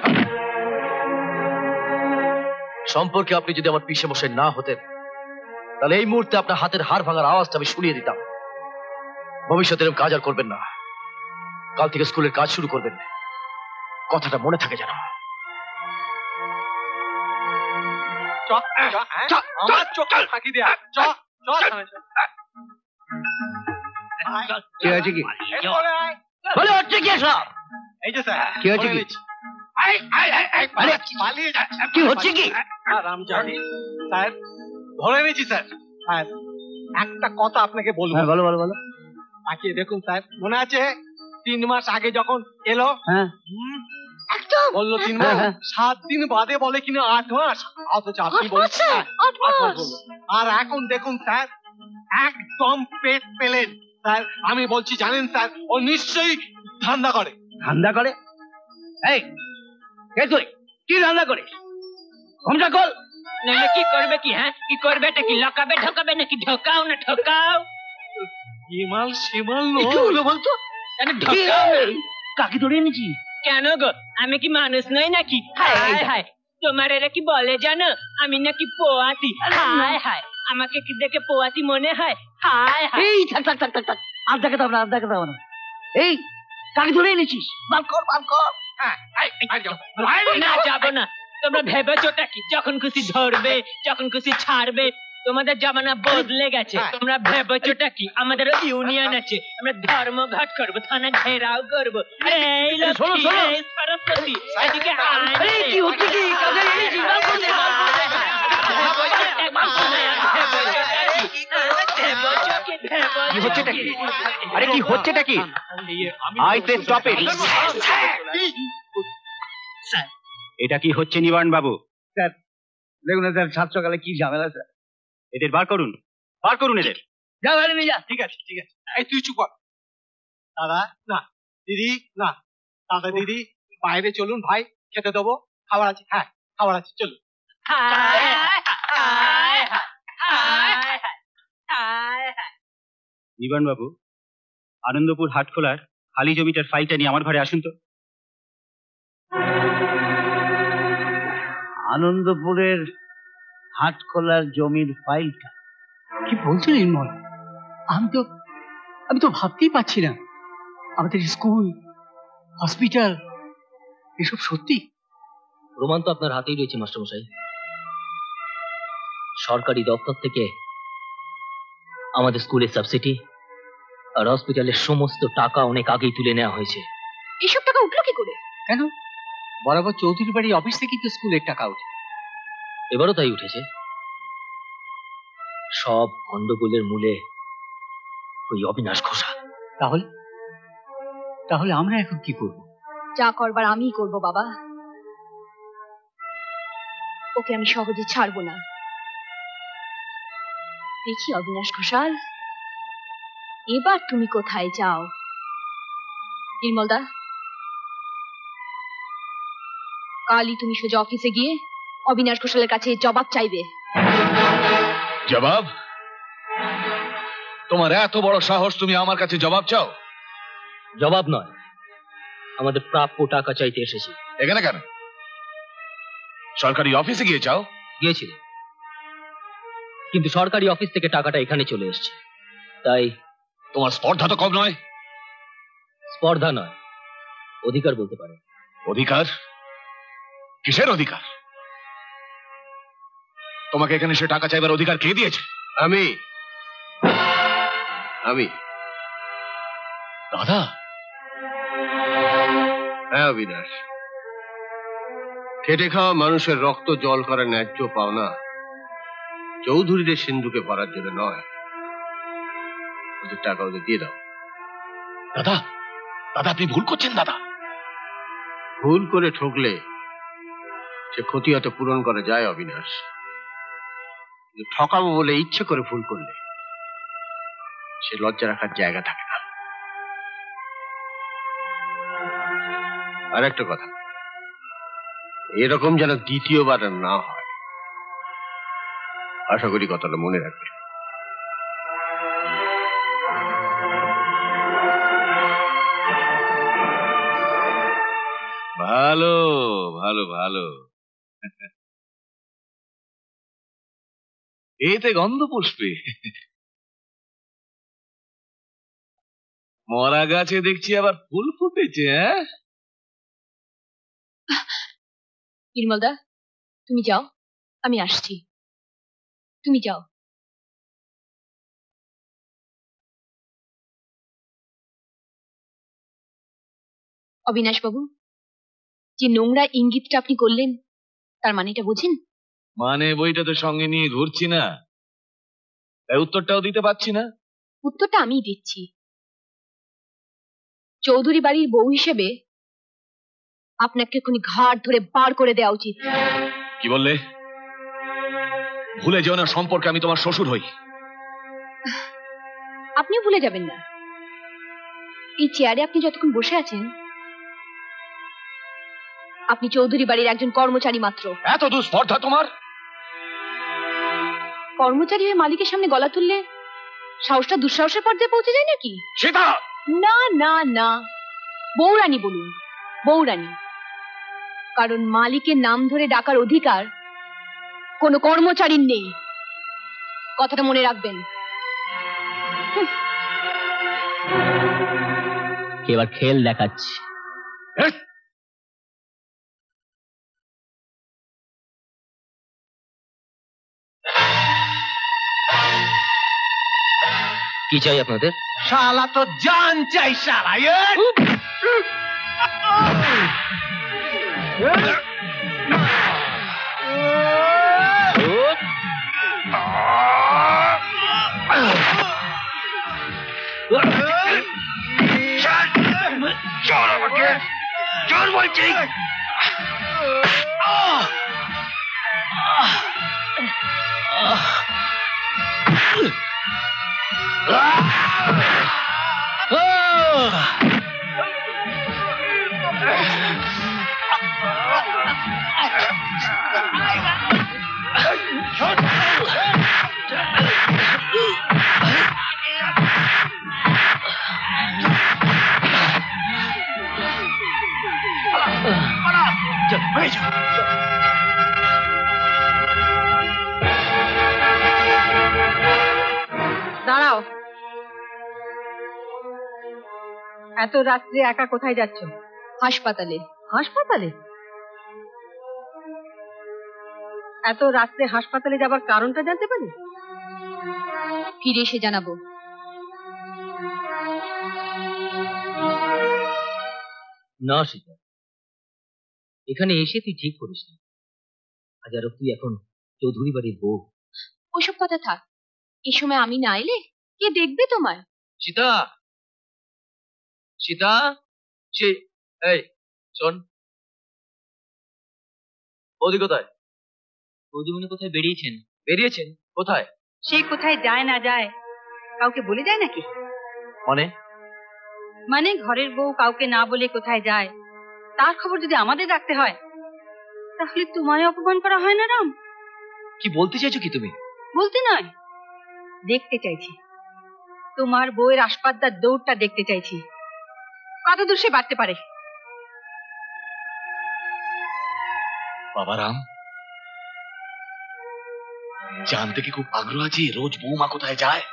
সম্পর্কে আপনি যদি আমার পিসেমশাই না হতেন, তাহলে এই মুহূর্তে আপনার হাতের হাড় ভাঙার আওয়াজটা আমি শুনিয়ে দিতাম। ভবিষ্যতে এরকম কাজ আর করবেন না। কাল থেকে স্কুলের কাজ শুরু করবেন, কথাটা মনে থাকে যেন। কি হচ্ছে কি? রামজানি স্যার, ধরে নিয়েছি স্যার। হ্যাঁ, একটা কথা আপনাকে বলবো। বলো বলো বলো। তাকিয়ে দেখুন স্যার, মনে আছে তিন মাস আগে যখন এলো? হ্যাঁ, বললো তিন মাস, সাত দিন বাদে বলে কিনা আট মাস, অথচ আপনি বলছেন আট মাস বললো। আর এখন দেখুন স্যার, একদম পেট পেলেন স্যার। আমি বলছি জানেন স্যার, ও নিশ্চয়ই ধান্দা করে। ধান্দা করে? এই কে তুই? কি ধান্দা করে? ঘুমটা কল। নাহলে কি করবে? কি হ্যাঁ কি করবে? এটা কি লকাবে ঢোকাবে নাকি? ঢোকাও না ঢোকাও। ইমাল শিমাল কি হলো বলতো? কেন ঢোকাও? কাকে ধরে এনেছি? কেন গো, আমি কি মানুষ নই নাকি? হায় হায়, তোমার এরা কি বলে জানো? আমি নাকি পোয়াতি। হায় হায়, আমাকে কি দেখে পোয়াতি মনে হয়? হায় হায়। এই থাক থাক থাক থাক থাক, আর দেখাতে হবে না, আর দেখাতে হবে না। এই কাকে ধরে এনেছিস? বার কর বার কর। না যাবো না। তোমরা ভেবেছোটা কি যখন খুশি ধরবে, যখন খুশি ছাড়বে? তোমাদের জামানা বদলে গেছে। তোমরা ভেবেছোটা কি আমাদের ইউনিয়ন আছে, আমরা ধর্মঘট করবো, থানা ঘেরাও করবো। এই লক্ষ্মী, এই সরস্বতী, এদিকে আয়। কি হচ্ছে কি? কাকে এনেছিস? বার কর দে, বার কর দে। কি হচ্ছেটা কি? আরে কি হচ্ছেটা কি? I say stop it. Sir, এটা কি হচ্ছে নিবারণ বাবু? স্যার দেখুন স্যার, সাত সকালে কি ঝামেলা স্যার। এদের বার করুন, বার করুন এদের। যা বাইরে নিয়ে যা। ঠিক আছে ঠিক আছে। এই তুই চুপ কর। দাদা না, দিদি না, দাদা দিদি বাইরে চলুন ভাই, খেতে দেবো, খাবার আছে। হ্যাঁ খাবার আছে, চলুন। নিবারণ বাবু, আনন্দপুর হাট খোলার খালি জমিটার ফাইলটা নিয়ে আমার ঘরে আসুন তো। আনন্দপুরের হাট খোলার জমির ফাইলটা? কি বলছেন নির্মল? আমি তো আমি তো ভাবতেই পারছি না। আমাদের স্কুল, হসপিটাল, এসব সত্যি? প্রমাণ তো আপনার হাতেই রয়েছে মাস্টারমশাই। সরকারি দপ্তর থেকে আমাদের স্কুলের সাবসিডি আর হসপিটালের সমস্ত টাকা অনেক আগেই তুলে নেওয়া হয়েছে। এসব টাকা উঠলো কি করে? কেন, বরাবর চৌধুরী বাড়ি অফিস থেকেই তো স্কুলের টাকা উঠে। এবারও তাই উঠেছে। সব গন্ডগোলের মূলে ওই অবিনাশ ঘোষাল। তাহলে তাহলে আমরা এখন কি করব? যা করবার আমিই করব বাবা। ওকে আমি সহজে ছাড়বো না। দেখি অবিনাশ ঘোষাল, এবার তুমি কোথায় যাও? নির্মলদা, কালই তুমি সোজা অফিসে গিয়ে অবিনাশ ঘোষালের কাছে জবাব চাইবে। জবাব? তোমার এত বড় সাহস, তুমি আমার কাছে জবাব চাও? জবাব নয়, আমাদের প্রাপ্য টাকা চাইতে এসেছি। এখানে কেন? সরকারি অফিসে গিয়ে চাও? গিয়েছিল, কিন্তু সরকারি অফিস থেকে টাকাটা এখানে চলে এসেছে। তাই তোমার স্পর্ধা তো কম নয়। স্পর্ধা নয়, অধিকার বলতে পারে। অধিকার? কিসের অধিকার? তোমাকে এখানে সে টাকা চাইবার অধিকার কে দিয়েছে? আমি আমি দাদা? হ্যাঁ অবিনাশ, খেটে খাওয়া মানুষের রক্ত জল করা ন্যায্য পাওনা চৌধুরীদের সিন্ধুকে ভরার জন্য নয়। ওদের টাকা ওদের দিয়ে দাও। দাদা, দাদা আপনি ভুল করছেন দাদা। ভুল করে ঠকলে সে ক্ষতি হয়তো পূরণ করা যায় অবিনাশ, কিন্তু ঠকাবো বলে ইচ্ছে করে ভুল করলে সে লজ্জা রাখার জায়গা থাকে না। আর একটা কথা, এরকম যেন দ্বিতীয়বার না হয়, আশা করি কথাটা মনে রাখবে। ভালো ভালো ভালো। এতে গন্ধ পুষ্পে। মরা গাছে দেখছি আবার ফুল ফুটেছে। হ্যাঁ নির্মলদা, তুমি যাও, আমি আসছি। তুমি যাও। অবিনাশ বাবু, যে নোংরা ইঙ্গিতটা আপনি করলেন তার মানেটা বোঝেন? মানে বইটা তো সঙ্গে নিয়ে ঘুরছি না, তাই উত্তরটাও দিতে পারছি না। উত্তরটা আমিই দিচ্ছি। চৌধুরী বাড়ির বউ হিসেবে আপনাকে এক্ষুনি ঘাট ধরে বার করে দেওয়া উচিত। কি বললে? ভুলে যেও না সম্পর্কে আমি তোমার শ্বশুর হই। আপনিও ভুলে যাবেন না, এই চেয়ারে আপনি যতক্ষণ বসে আছেন আপনি চৌধুরী বাড়ির একজন কর্মচারী মাত্র। এত দুঃস্পর্ধা তোমার? কর্মচারী হয়ে মালিকের সামনে গলা তুললে সাহসটা দুঃসাহসের পর্যায়ে পৌঁছে যায় নাকি? সেটা না না না, বৌরানী বলুন, বৌরানী। কারণ মালিকের নাম ধরে ডাকার অধিকার কোনো কর্মচারীর নেই, কথাটা মনে রাখবেন। এবার খেল দেখাচ্ছি। কি চাই আপনাদের? শালা তো জান চাই শালা। চল বলছি। দাঁড়াও, এত রাত্রে একা কোথায় যাচ্ছ? হাসপাতালে। হাসপাতালে? এত রাত্রে হাসপাতালে যাবার কারণটা জানতে পারি? ফিরে এসে জানাবো। না সীতা, এখানে এসে তুই ঠিক করিস না। হাজারো তুই এখন চৌধুরী বাড়ির বউ। ওইসব কথা থাক, এই সময় আমি না এলে কে দেখবে তোমার? সীতা, সীতা, সে এই শোন, বৌদি কোথায়? বৌদিমণি কোথায় বেরিয়েছেন? বেরিয়েছেন? কোথায়? সে কোথায় যায় না যায় কাউকে বলে যায় নাকি? মানে? মানে ঘরের বউ কাউকে না বলে কোথায় যায় তার খবর যদি আমাদের রাখতে হয় তাহলে তোমায় অপমান করা হয় না রাম? কি বলতে চাইছো কি তুমি? বলতে নয়, দেখতে চাইছি। তোমার বউয়ের আসপাদ্দার দৌড়টা দেখতে চাইছি, কত দূর সে বাড়তে পারে। বাবা রাম, জানতে কি খুব আগ্রহ আছে রোজ বৌমা কোথায় যায়?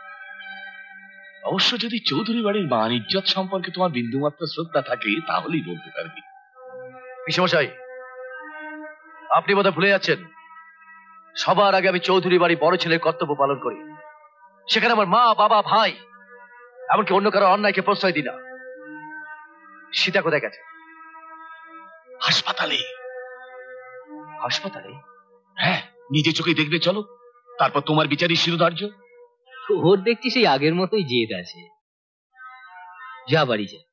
অবশ্য যদি চৌধুরী বাড়ির মান ইজ্জত সম্পর্কে তোমার বিন্দুমাত্র শ্রদ্ধা থাকে তাহলেই বলতে পারবি। পিসেমশাই, আপনি বোধহয় ভুলে যাচ্ছেন, সবার আগে আমি চৌধুরী বাড়ি বড় ছেলের কর্তব্য পালন করি। সেখানে আমার মা, বাবা, ভাই, এমনকি অন্য কারো অন্যায়কে প্রশ্রয় দিই না। সীতা কোথায় গেছে? হাসপাতালে। হাসপাতালে? হ্যাঁ, নিজে চোখে দেখবে, চলো। তারপর তোমার বিচারই শিরোধার্য। ওর দেখছি সেই আগের মতোই জেদ আছে। যা বাড়ি যা।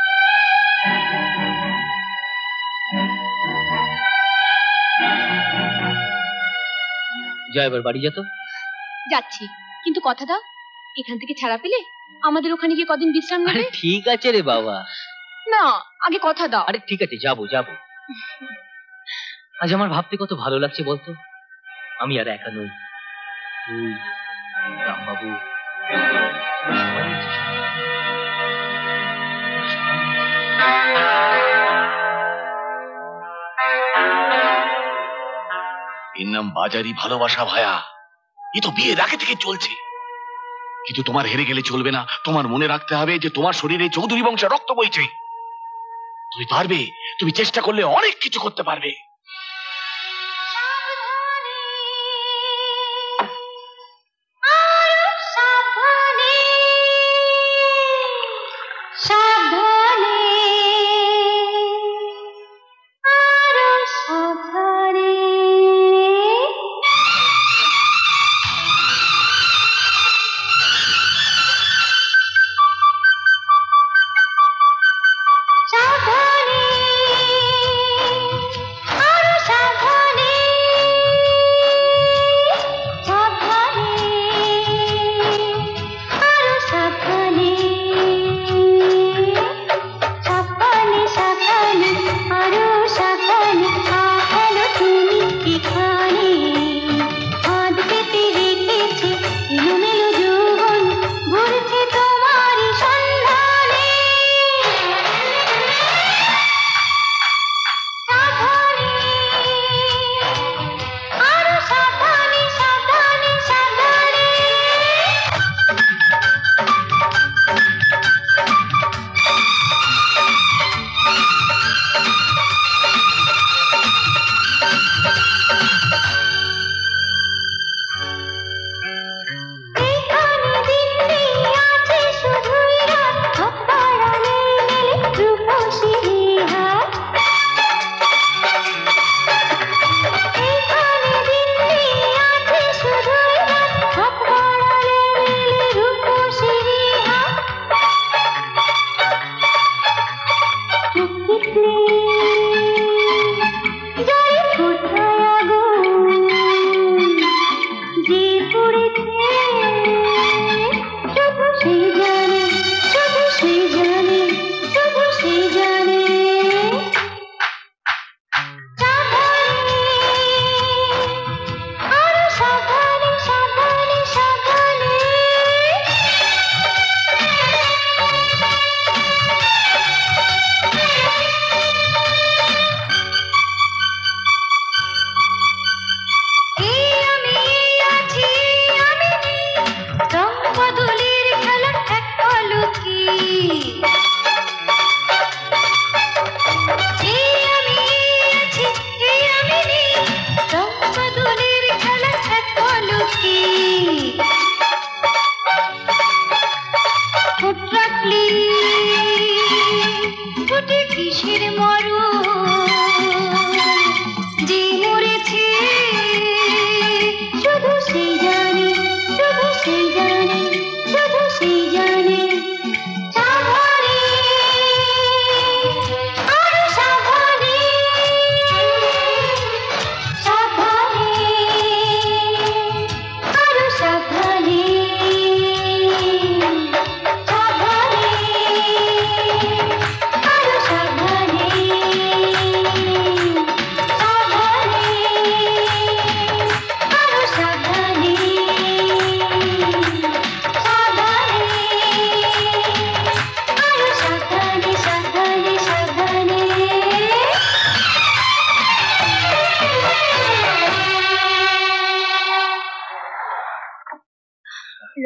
যা এবার বাড়ি যা তো। যাচ্ছি, কিন্তু কথা দাও, এখান থেকে ছাড়া পেলে আমাদের ওখানে গিয়ে কদিন বিশ্রাম নেবে। ঠিক আছে রে বাবা। না, আগে কথা দাও। আরে ঠিক আছে, যাবো যাবো। আজ আমার ভাবতে কত ভালো লাগছে বলতো, আমি আর একা নই। তুই, রামবাবু, এর নাম বাজারি ভালোবাসা ভায়া। এ তো বিয়ের আগে থেকে চলছে। কিন্তু তোমার হেরে গেলে চলবে না। তোমার মনে রাখতে হবে যে তোমার শরীরে চৌধুরী বংশের রক্ত বইছে। তুমি পারবে, তুমি চেষ্টা করলে অনেক কিছু করতে পারবে। সাবধানে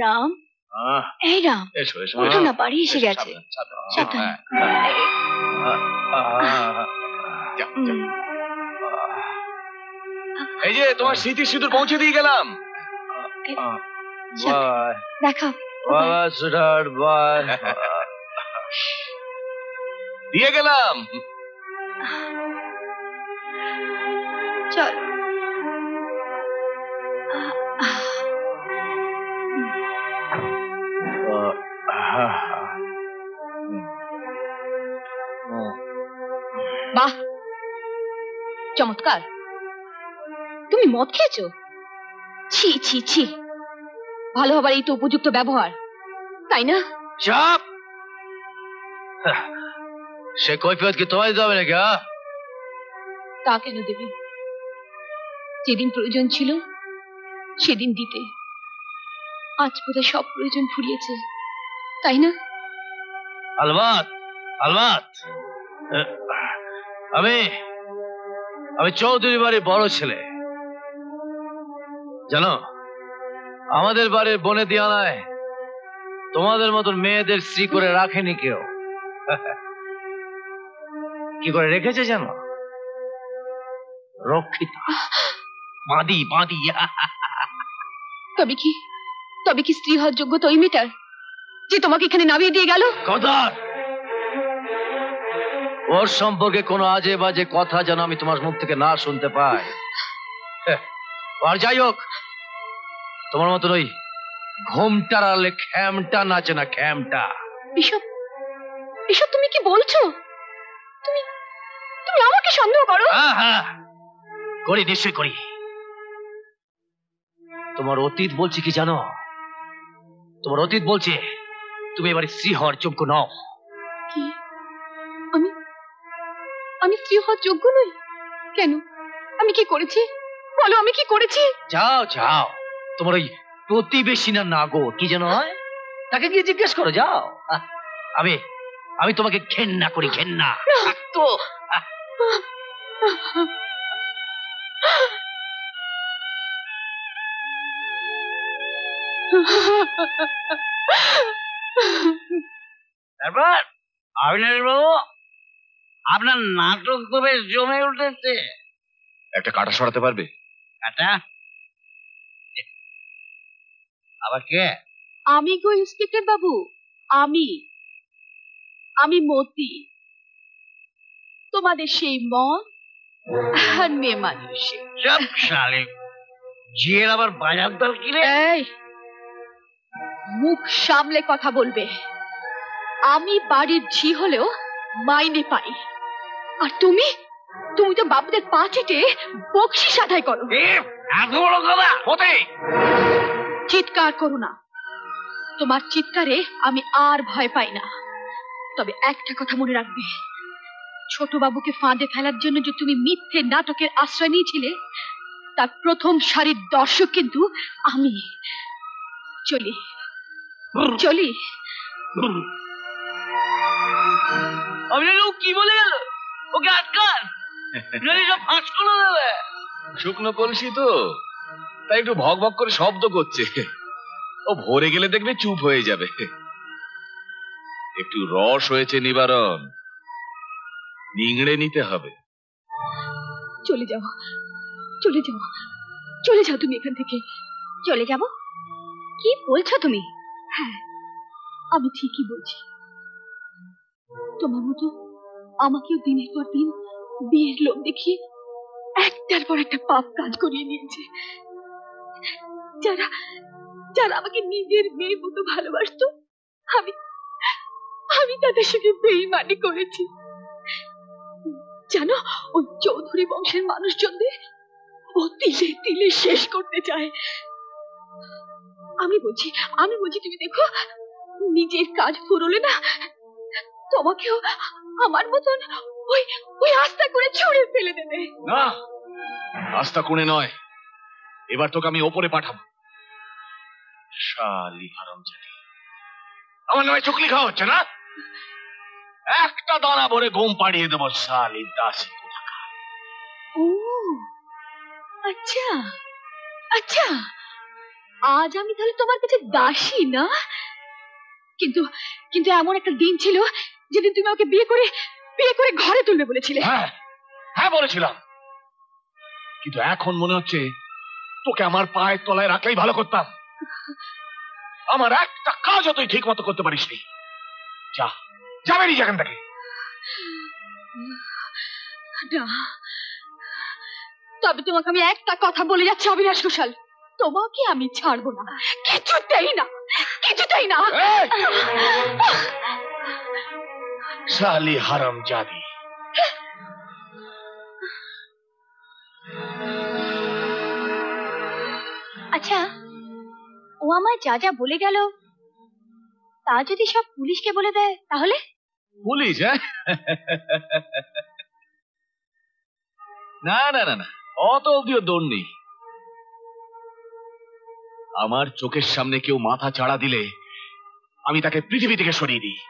রাম আহ, এই রাম এসো এসো ওঠো এসো। না, বাড়ি এসে এসো, গেছে। সাবধান, সাবধান। সাবধান। হ্যাঁ, হ্যাঁ। আহ, যাও, যাও। এই যে তোমার স্মৃতি সিঁদুর পৌঁছে দিয়ে গেলাম। বাই দেখা বাবা সুটার বাই দিয়ে গেলাম। চল বাহ, চমৎকার। তুমি মদ খেয়েছো? ছি ছি ছি, ভালো হবার এই তো উপযুক্ত ব্যবহার, তাই না? চাপ। সে কৈফিয়ত কি তোমায় দিতে হবে নাকি? হ্যাঁ, তা কেন দেবে? যেদিন প্রয়োজন ছিল সেদিন দিতে, আজ বোধহয় সব প্রয়োজন ফুরিয়েছে, তাই না? আলবাত আলবাত। আমি আমি চৌধুরী বাড়ির বড় ছেলে, জানো আমাদের বাড়ির বনে দিয়ানায় তোমাদের মতন মেয়েদের স্ত্রী করে রাখেনি কেউ। কি করে রেখেছে জানো? রক্ষিত বাঁধি বাঁধি। তবে কি তবে কি স্ত্রী হওয়ার যোগ্যতা ওই মেয়েটার যে তোমাকে এখানে নামিয়ে দিয়ে গেল? কদার ওর সম্পর্কে কোনো আজে বাজে কথা যেন আমি তোমার মুখ থেকে না শুনতে পাই। আর যাই হোক, তোমার মতন ওই ঘোমটার আলে খ্যামটা নাচে না, খ্যামটা। এসব এসব তুমি কি বলছো? তুমি তুমি আমাকে সন্দেহ করো? হ্যাঁ হ্যাঁ করি, নিশ্চয় করি। তোমার অতীত বলছে কি জানো? তোমার অতীত বলছে তুমি এবারে স্ত্রী হওয়ার যোগ্য নও। কি? আমি আমি স্ত্রী হওয়ার যোগ্য নই? কেন? আমি কি করেছি? বলো, আমি কি করেছি? যাও যাও, তোমার ওই প্রতিবেশী না নাগো কি যেন হয়, তাকে গিয়ে জিজ্ঞেস করো, যাও। আহ, আমি আমি তোমাকে ঘেন্না করি, ঘেন্না। তো তারপর অবিনাশ বাবু, আপনার নাটক তো বেশ জমে উঠেছে। একটা কাটা সরাতে পারবে? কাটা? আবার কে? আমি গো ইন্সপেক্টর বাবু, আমি আমি মতি, তোমাদের সেই মন আর মেয়ে মানুষ। সব শালে জিয়ের আবার বাজার দল কিনে। এই, মুখ সামলে কথা বলবে। আমি বাড়ির ঝি হলেও মাইনে পাই, আর তুমি তুমি তো বাবুদের পা চেটে বকশিশ আদায় করো। এত বড় কথা হতে চিৎকার করো না, তোমার চিৎকারে আমি আর ভয় পাই না। তবে একটা কথা মনে রাখবে, ছোট বাবুকে ফাঁদে ফেলার জন্য যে তুমি মিথ্যে নাটকের আশ্রয় নিয়েছিলে, তার প্রথম সারির দর্শক কিন্তু আমি। চলি চলি। কি বলে গেল? ওকে আটকান, সব ফাঁস করে দেবে। শুকনো কলসি তো, তাই একটু ভক ভক করে শব্দ করছে। ও ভরে গেলে দেখবে চুপ হয়ে যাবে। একটু রস হয়েছে নিবারণ, নিংড়ে নিতে হবে। চলে যাও, চলে যাও, চলে যাও তুমি এখান থেকে। চলে যাব? কি বলছো তুমি? হ্যাঁ, আমি ঠিকই বলছি। তোমার মতো আমাকেও দিনের পর দিন বিয়ের লোক দেখিয়ে একটার পর একটা পাপ কাজ করিয়ে নিয়েছে। যারা যারা আমাকে নিজের মেয়ের মতো ভালোবাসতো, আমি আমি তাদের সঙ্গে বেইমানি করেছি। জানো, ওই চৌধুরী বংশের মানুষজনদের ও তিলে তিলে শেষ করতে চায়। আমি বলছি আমি বলছি তুমি দেখো, নিজের কাজ ফুরোলে না, তোমাকেও আমার মতন ওই ওই আস্থা করে ছুঁড়ে ফেলে দেবে। না, আস্থা কোণে নয়, এবার তোকে আমি ওপরে পাঠাবো। শালি হারামজাদি, আমার নামে চুকলি খাওয়া হচ্ছে না? একটা দানা ভরে ঘুম পাড়িয়ে দেবো শালি দাসী। ও আচ্ছা আচ্ছা, আজ আমি তাহলে তোমার কাছে দাসী না? কিন্তু কিন্তু এমন একটা দিন ছিল যেদিন তুমি আমাকে বিয়ে করে বিয়ে করে ঘরে তুলবে বলেছিলে। হ্যাঁ হ্যাঁ বলেছিলাম, কিন্তু এখন মনে হচ্ছে তোকে আমার পায়ের তলায় রাখলেই ভালো করতাম। আমার একটা কাজও তুই ঠিক মতো করতে পারিসনি। যা যা বেরিয়ে যেখান থেকে। না, তবে তোমাকে আমি একটা কথা বলে যাচ্ছি অবিনাশ ঘোষাল, তোমাকে আমি ছাড়বো না, কিছুতেই না, কিছুতেই না। শালি হারামজাদি। আচ্ছা, ও আমায় যা যা বলে গেল তা যদি সব পুলিশকে বলে দেয় তাহলে? পুলিশ? হ্যাঁ, না না না না, অত অব্দিও দৌড় নেই। আমার চোখের সামনে কেউ মাথা চাড়া দিলে আমি তাকে পৃথিবী থেকে সরিয়ে দিই।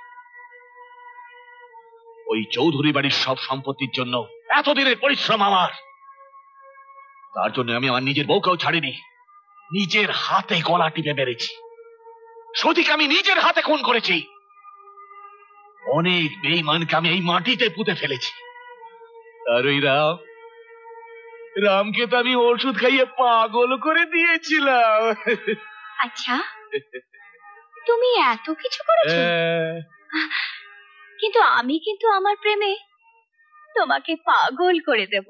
ওই চৌধুরী বাড়ির সব সম্পত্তির জন্য এতদিনের পরিশ্রম আমার, তার জন্য আমি আমার নিজের বউকেও ছাড়িনি, নিজের হাতে গলা টিপে মেরেছি। সতীকে আমি নিজের হাতে খুন করেছি। অনেক বেঈমানকে আমি এই মাটিতে পুঁতে ফেলেছি। আর ওই রাম, রামকে তো আমি ওষুধ খাইয়ে পাগল করে দিয়েছিলাম। আচ্ছা, তুমি এত কিছু করেছো? কিন্তু আমি কিন্তু আমার প্রেমে তোমাকে পাগল করে দেব।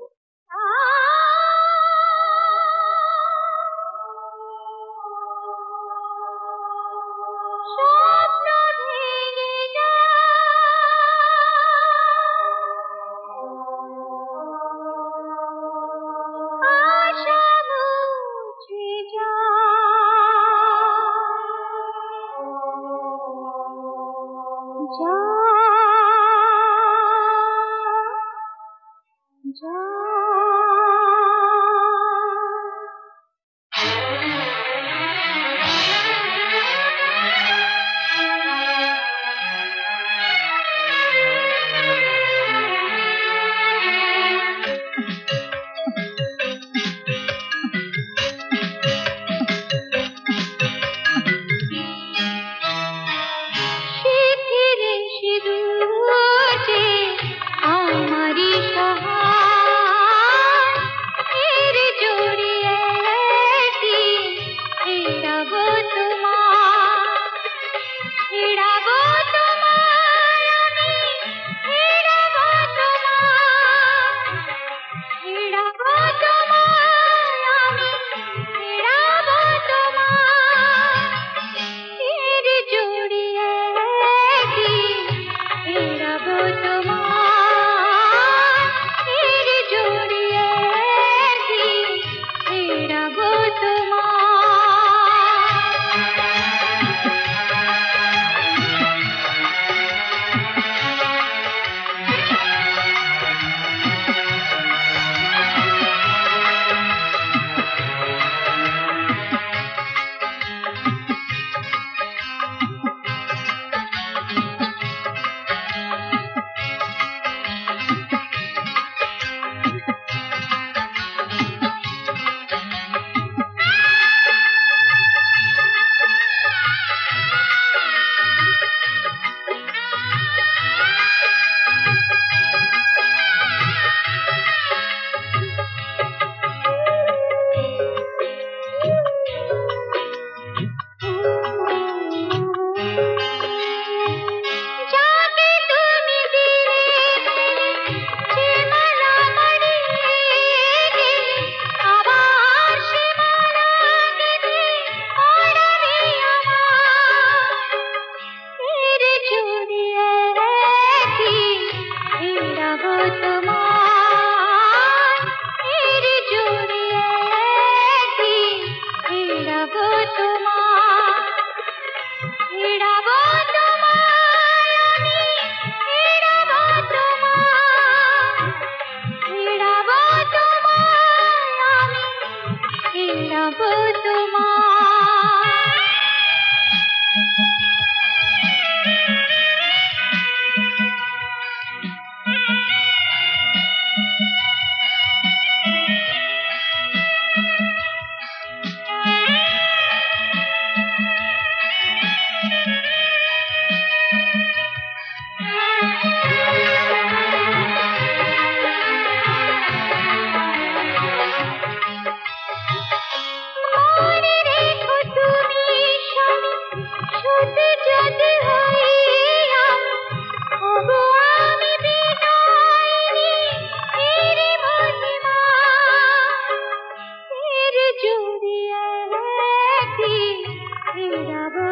জড়িয়ে কি ফেরাবো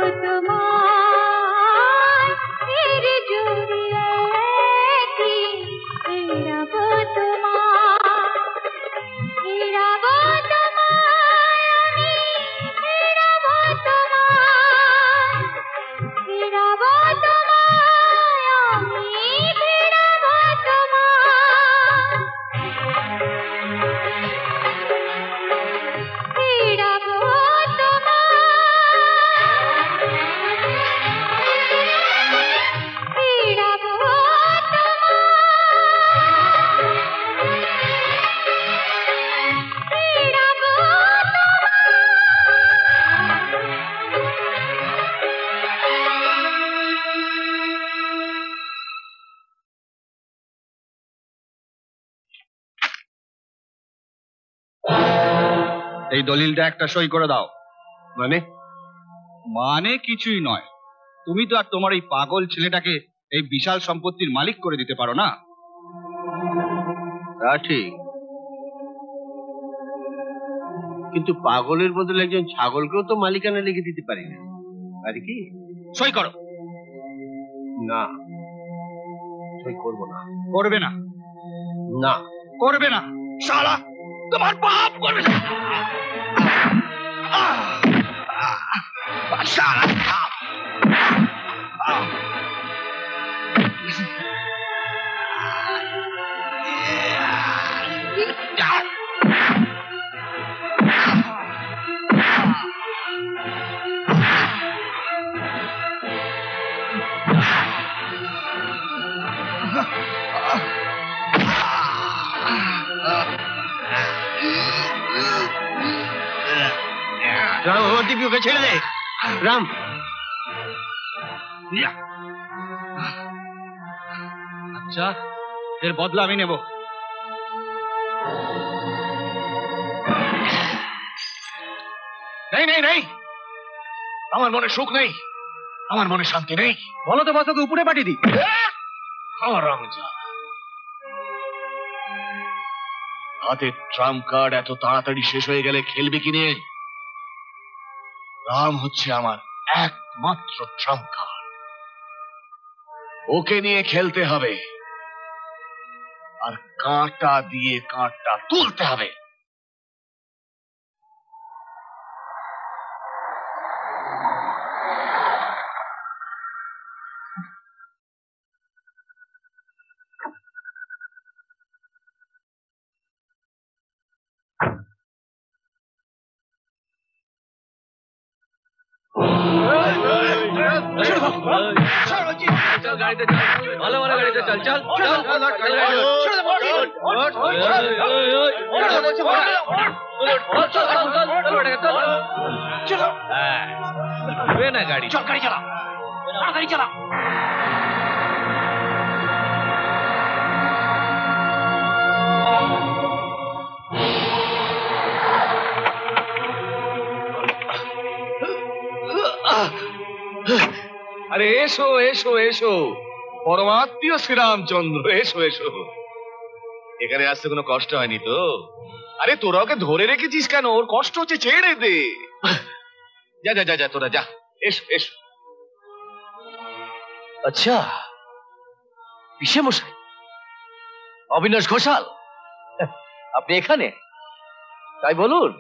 তোমায়, ফির জড়িয়ে কি ফেরাবো তোমায়, ফেরাবো তোমায় আমি, ফেরাবো তোমায়, ফেরাবো তোমায় আমি, ফেরাবো তোমায়, ফেরাবো এই দলিলটা একটা সই করে দাও। মানে? মানে কিছুই নয়, তুমি তো আর তোমার এই পাগল ছেলেটাকে এই বিশাল সম্পত্তির মালিক করে দিতে পারো না। তা ঠিক, কিন্তু পাগলের বদলে একজন ছাগলকেও তো মালিকানা লিখে দিতে পারি না, পারি কি? সই করো। না, সই করবো না। করবে না? না করবে না। শালা তোমার বাপ করবে না। শালা রাম, আমার দিব্যি ওকে ছেড়ে দে। রাম, আচ্ছা, এর বদলা আমি নেব। নেই নেই নেই, আমার মনে সুখ নেই, আমার মনে শান্তি নেই। বলো তো বসকে উপরে পাঠিয়ে দিই। হাতের ট্রাম্প কার্ড এত তাড়াতাড়ি শেষ হয়ে গেলে খেলবে কিনে? রাম হচ্ছে আমার একমাত্র ট্রাম্প কার্ড, ওকে নিয়ে খেলতে হবে, আর কাঁটা দিয়ে কাঁটা তুলতে হবে। গাড়িতে চল, ভালো ভালো গাড়িতে চল, চল চল না গাড়ি, চল গাড়ি চালা, গাড়ি চালা। আরে এসো এসো এসো, পরমাত্মীয় শ্রীরামচন্দ্র, এসো এসো। এখানে আসতে কোনো কষ্ট হয়নি তো? আরে তোরা ওকে ধরে রেখেছিস কেন? ওর কষ্ট হচ্ছে, ছেড়ে দে। যা যা যা যা, তোরা যা, এসো এসো। আচ্ছা, পিসে মশাই, অবিনাশ ঘোষাল, আপনি এখানে? তাই বলুন।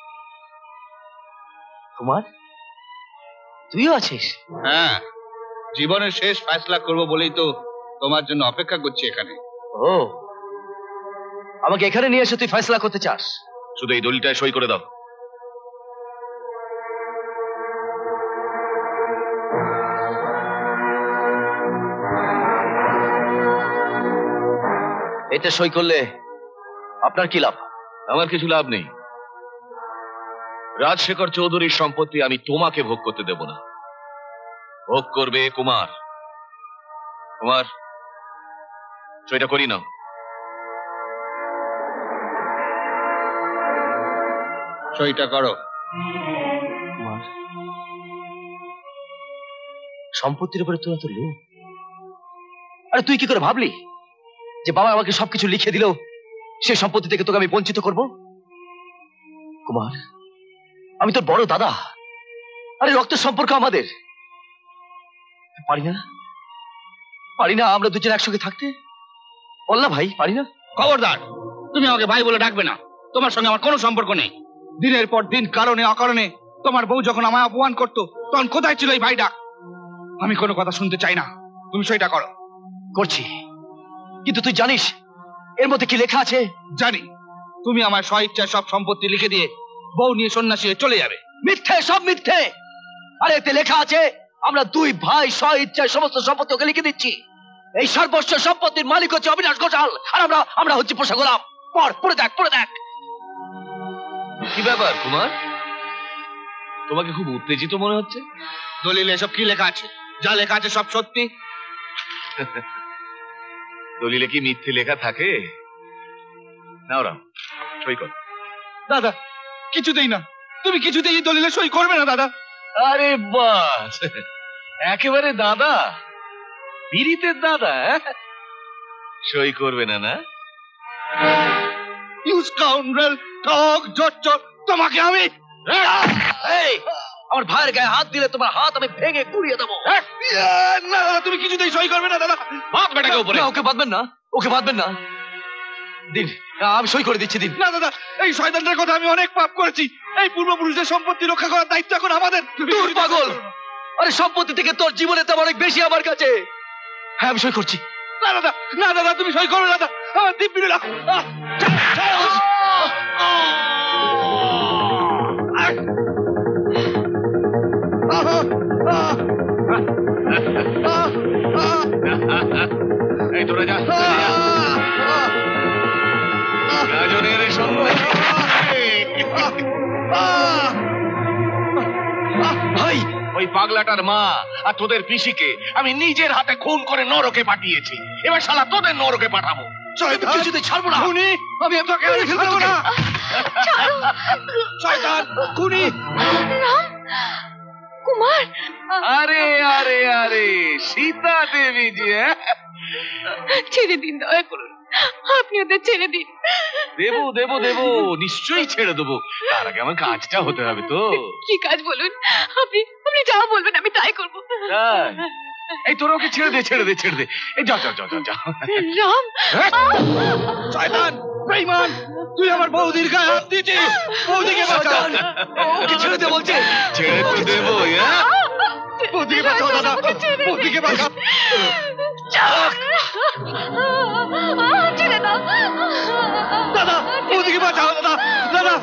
কুমার, তুইও আছিস? হ্যাঁ, জীবনের শেষ ফয়সালা করব বলেই তো তোমার জন্য অপেক্ষা করছি এখানে। ও, আমাকে এখানে নিয়ে এসে তুই ফয়সালা করতে চাস? শুধু এই দলিলটায় সই করে দাও। এতে সই করলে আপনার কি লাভ? আমার কিছু লাভ নেই। রাজশেখর চৌধুরীর সম্পত্তি আমি তোমাকে ভোগ করতে দেব না, ভোগ করবে কুমার। কুমার, সইটা করি না। সইটা করো। কুমার, সম্পত্তির উপরে তোর এত লোভ? আরে তুই কি করে ভাবলি যে বাবা আমাকে সবকিছু লিখে দিলেও সে সম্পত্তি থেকে তোকে আমি বঞ্চিত করব? কুমার, আমি তোর বড় দাদা, আরে রক্তের সম্পর্ক আমাদের। পারি না, পারি না আমরা দুজন একসঙ্গে থাকতে। বল না ভাই, পারি না। খবরদার, তুমি আমাকে ভাই বলে ডাকবে না। তোমার সঙ্গে আমার কোনো সম্পর্ক নেই। দিনের পর দিন কারণে অকারণে তোমার বউ যখন আমায় অপমান করতো তখন কোথায় ছিল এই ভাই ডাক? আমি কোনো কথা শুনতে চাই না, তুমি সেটা করো। করছি, কিন্তু তুই জানিস এর মধ্যে কি লেখা আছে? জানি, তুমি আমার স্বইচ্ছায় সব সম্পত্তি লিখে দিয়ে বউ নিয়ে সন্ন্যাসী হয়ে চলে যাবে। মিথ্যে, সব মিথ্যে। আরে এতে লেখা আছে আমরা দুই ভাই স্বইচ্ছায় সমস্ত সম্পত্তি ওকে লিখে দিচ্ছি। এই সর্বস্ব সম্পত্তির মালিক হচ্ছে অবিনাশ ঘোষাল, আর আমরা আমরা হচ্ছি পোষা গোলাম। পড়, পড়ে দেখ, পড়ে দেখ। কি ব্যাপার কুমার, তোমাকে খুব উত্তেজিত মনে হচ্ছে? দলিলে এসব কি লেখা আছে? যা লেখা আছে সব সত্যি। দলিলে কি মিথ্যে লেখা থাকে? নাও রাম, সই কর। দাদা কিছুতেই না, তুমি কিছুতেই এই দলিলে সই করবে না দাদা। আরে বাস, একেবারে দাদা, পীড়িতের দাদা। সই করবে না না? ইউ স্কাউন্ডারেল, ঠক, জোচ্চর, তোমাকে আমি। এই, আমার ভাইয়ের গায়ে হাত দিলে তোমার হাত আমি ভেঙে গুড়িয়ে দেবো। না দাদা, তুমি কিছুতেই সই করবে না দাদা। বাদ বেটাকে উপরে। ওকে বাঁধবেন না, ওকে বাঁধবেন না। দিন, আমি সই করে দিচ্ছি, দিন। না দাদা, এই শয়তানটার কথা আমি অনেক পাপ করেছি। এই পূর্বপুরুষদের সম্পত্তি রক্ষা করার দায়িত্ব এখন আমাদের। দূর পাগল, আরে সম্পত্তি থেকে তোর জীবনে তো অনেক বেশি আমার কাছে। হ্যাঁ, আমি সই করছি। না দাদা, না দাদা, তুমি সই করো দাদা, আমার দিব্যি না। এই তোরা যা, রাজনের সঙ্গে ভাই, ওই পাগলাটার মা আর তোদের পিসিকে আমি নিজের হাতে খুন করে নরকে পাঠিয়েছি। এবার শালা তোদের নরকে পাঠাবো। কিছুতে ছাড়বো না। খুনি, আমি আপনাকে মেরে ফেলবো না। শয়তান, খুনি। কুমার, আরে আরে আরে সীতা দেবী জি, ছেড়ে দিন, দয়া করুন, আপনি ওদের ছেড়ে দিন। দেবো দেবো দেবো, নিশ্চয়ই ছেড়ে দেবো। তার আগে আমার কাজটা হতে হবে তো। কি কাজ বলুন? আপনি আপনি যা বলবেন আমি তাই করবো। এই তোরা ওকে ছেড়ে দে, ছেড়ে দে, ছেড়ে দে। এই যাও যাও যাও যাও যাও। রাম, শয়তান, বেঈমান, তুই আমার বৌদির গায়ে হাত দিয়েছিস। বৌদিকে বাঁচাও। ওকে ছেড়ে দে বলছে। ছেড়ে তো দেবো। বৌদিকে বাঁচাও দাদা, বৌদিকে বাঁচাও। ছেড়ে দাও দাদা, বৌদিকে বাঁচাও দাদা, দাদা।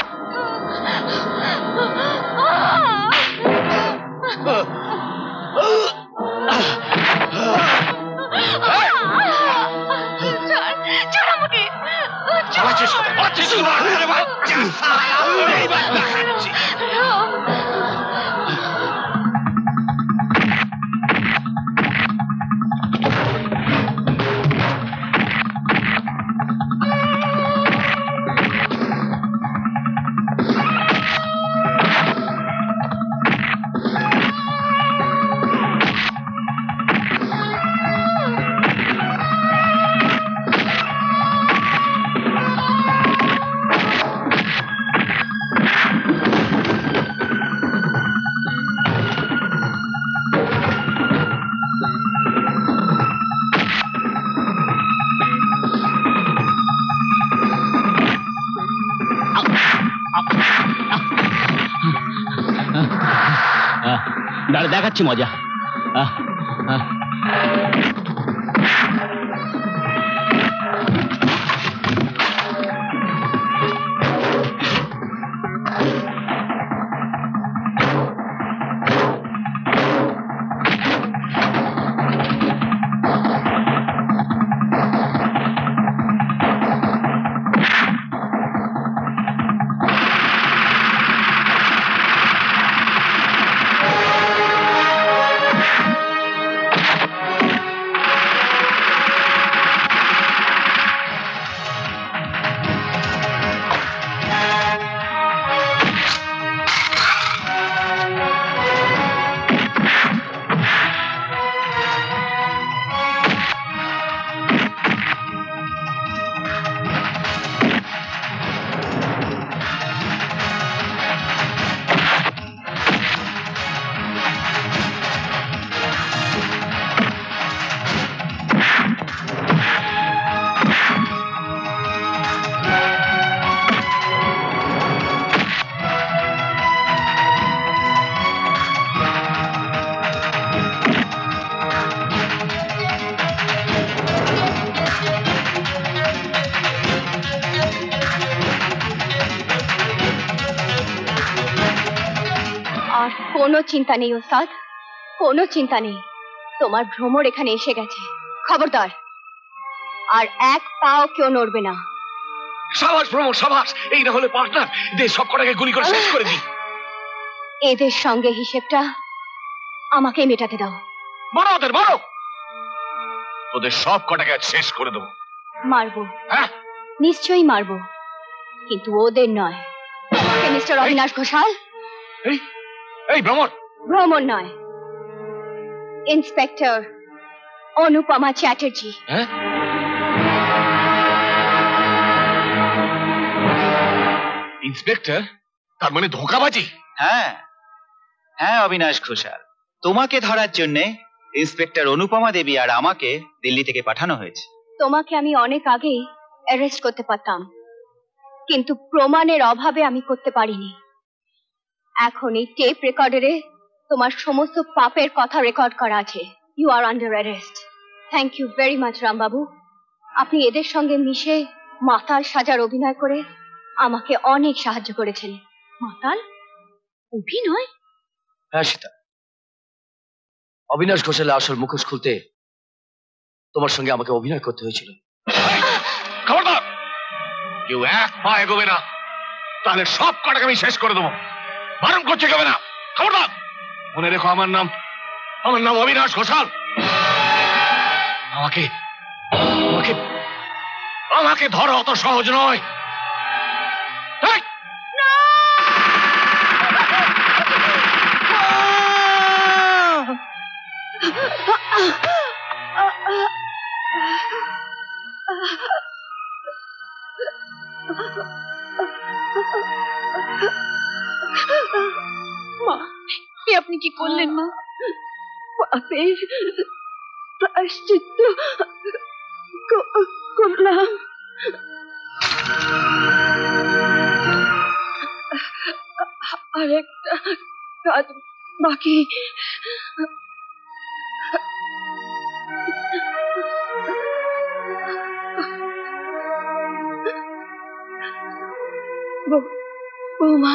ছাড় আমাকে। চালাচ্ছিস দাঁড়া, দেখাচ্ছি মজা। আর কোনো চিন্তা নেই ওস্তাদ, কোনো চিন্তা নেই। তোমার ভ্রমর এখানে এসে গেছে, খবরদার আর এক পাও কেউ নড়বে না। সাবাস ভ্রমর সাবাস, এই না হলে পার্টনার, দে সব কটাকে গুলি করে শেষ করে দি। এদের সঙ্গে হিসেবটা আমাকে মেটাতে দাও। মারো ওদের, মারো, ওদের সব কটাকে শেষ করে দেবো। মারবো, নিশ্চয়ই মারবো, কিন্তু ওদের নয়। মিস্টার অবিনাশ ঘোষাল। এই এই ভ্রমর ভ্রমর নয়, ইন্সপেক্টর অনুপমা চ্যাটার্জি। হ্যাঁ, ইন্সপেক্টর, তার মানে ধোঁকাবাজি? হ্যাঁ হ্যাঁ অবিনাশ ঘোষাল, তোমাকে ধরার জন্য ইন্সপেক্টর অনুপমা দেবী আর আমাকে দিল্লি থেকে পাঠানো হয়েছে। তোমাকে আমি অনেক আগেই অ্যারেস্ট করতে পারতাম, কিন্তু প্রমাণের অভাবে আমি করতে পারিনি। এখন এই টেপ রেকর্ডারে তোমার সমস্ত পাপের কথা রেকর্ড করা আছে। You are under arrest. Thank you very much Rambabu. আপনি এদের সঙ্গে মিশে মাতাল সাজার অভিনয় করে আমাকে অনেক সাহায্য করেছেন। মাতাল অভিনয়? হ্যাঁ সীতা, অবিনাশ ঘোষালের আসল মুখোশ খুলতে তোমার সঙ্গে আমাকে অভিনয় করতে হয়েছিল। খবরদার, কেউ এক পা এগোবে না, তাহলে সব কটাকে আমি শেষ করে দেবো। বারণ করছে কেবে না, খবরদার। মনে রেখো, আমার নাম আমার নাম অবিনাশ ঘোষাল। আমাকে আমাকে আমাকে ধরা অত সহজ নয়। মা, এ আপনি কি করলেন মা? পাপের প্রায়শ্চিত্ত করলাম। আর একটা কাজ বাকি। বৌমা,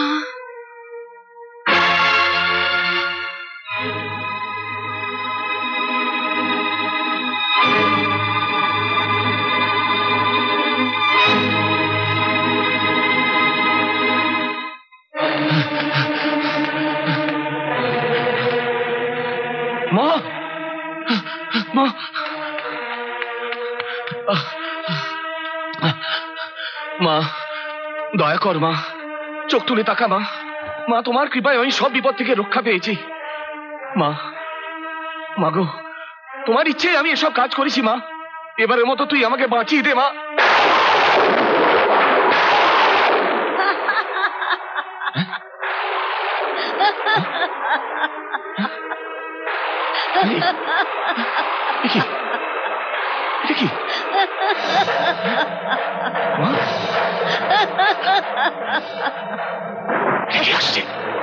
মা মা মা দয়া কর মা, চোখ তুলে তাকা মা। মা, তোমার কৃপায় আমি সব বিপদ থেকে রক্ষা পেয়েছি। মা মা গো, তোমার ইচ্ছে আমি এসব কাজ করেছি মা। এবারের মতো তুই আমাকে বাঁচিয়ে দে মা। আসছে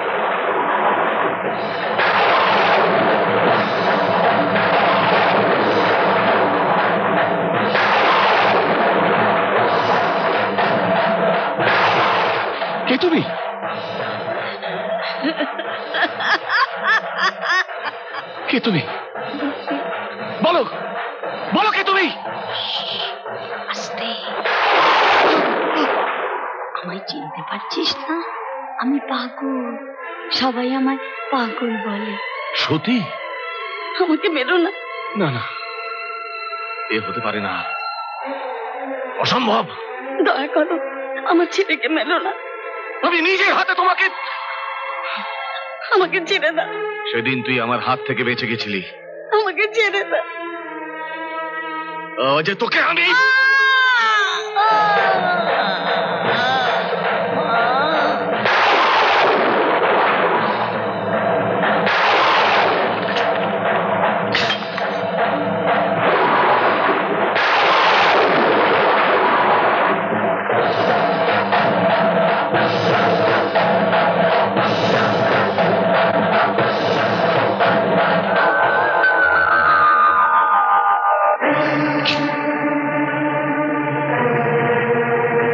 কে তুমি? কে তুমি? বলো বলো, কে তুমি? আস্তে, আমায় চিনতে পারছিস না? আমি পাগল, সবাই আমায় পাগল বলে। সত্যি? আমাকে মেরো না। না না, এ হতে পারে না, অসম্ভব। দয়া করো, আমার ছেলেকে মেরো না। আমি নিজের হাতে তোমাকে। আমাকে ছেড়ে দাও। সেদিন তুই আমার হাত থেকে বেঁচে গেছিলি। আমাকে ছেড়ে দাও। যে তোকে আমি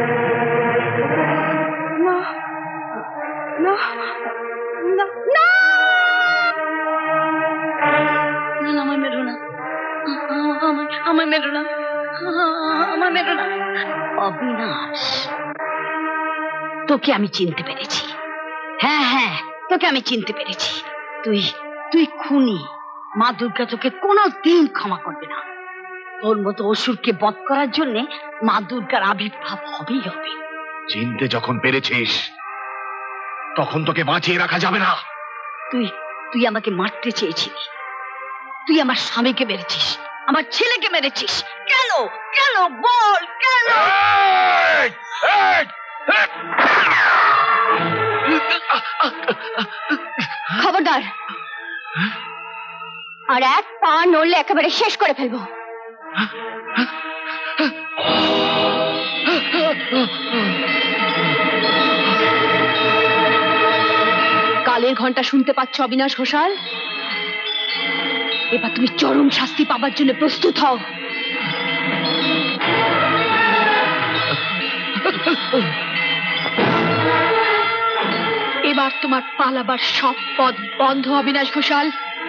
না, না, না। মেরো না, আমার আমার মেরো না, আমার মেরো না। অবিনাশ, তোকে আমি চিনতে পেরেছি। হ্যাঁ হ্যাঁ, তোকে আমি চিনতে পেরেছি। তুই তুই খুনি। মা দুর্গা তোকে কোনো দিন ক্ষমা করবে না। তোর মতো অসুরকে বধ করার জন্য মা দুর্গার আবির্ভাব হবেই হবে। চিনতে যখন পেরেছিস তখন তোকে বাঁচিয়ে রাখা যাবে না। তুই তুই আমাকে মারতে চেয়েছিলি, তুই আমার স্বামীকে মেরেছিস, আমার ছেলেকে মেরেছিস। কেন কেন বল কেন? খবরদার, আর এক পা নড়লে একেবারে শেষ করে ফেলবো। কালের ঘন্টা শুনতে পাচ্ছ অবিনাশ ঘোষাল? এবার তুমি চরম শাস্তি পাবার জন্য প্রস্তুত হও। এবার তোমার পালাবার সব পথ বন্ধ অবিনাশ ঘোষাল।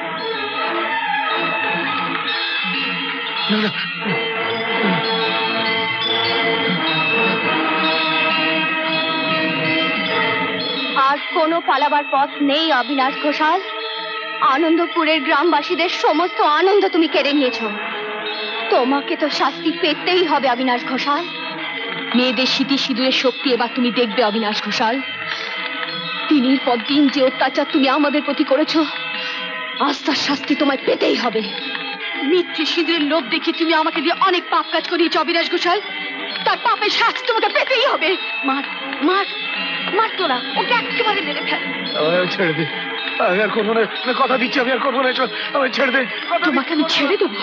আর কোনো পালাবার পথ নেই অবিনাশ ঘোষাল। আনন্দপুরের গ্রামবাসীদের সমস্ত আনন্দ তুমি কেড়ে নিয়েছো। তোমাকে তো শাস্তি পেতেই হবে অবিনাশ ঘোষাল। মেয়েদের স্মৃতি সিঁদুরের শক্তি এবার তুমি দেখবে অবিনাশ ঘোষাল। দিনের পর দিন যে অত্যাচার তুমি আমাদের প্রতি করেছো, আজ তার শাস্তি তোমায় পেতেই হবে। মিথ্যে সিঁদুরের লোভ দেখে তুমি আমাকে দিয়ে অনেক পাপ কাজ করিয়েছো অবিনাশ ঘোষাল। তার পাপের শাস্তি তোমাকে পেতেই হবে। মার মার মার, তোরা ওকে একেবারে মেরে ফেল। ছেড়ে দে, আমি আর করবো না, কথা দিচ্ছি আমি আর করবো না। আমি ছেড়ে দে। তোমাকে আমি ছেড়ে দেবো,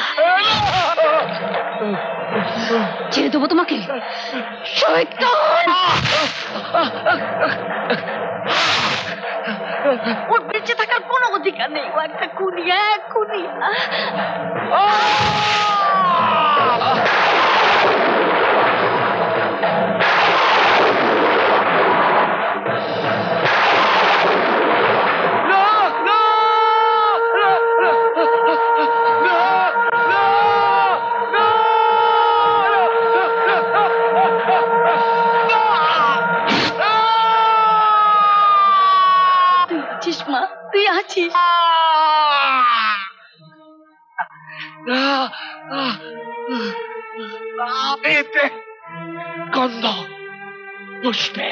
ছেড়ে দেবো তোমাকে। শয়তান! ওর বেঁচে থাকার কোনো অধিকার নেই। ও একটা খুনি, এক খুনি। মা, তুই আছিস? গন্ধ পুষ্পে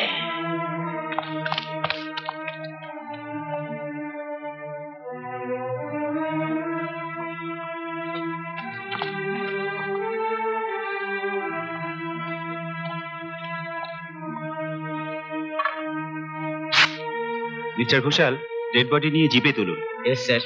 মিস্টার ঘোষাল, ডেড বডি নিয়ে জিপে তুলুন। Yes sir.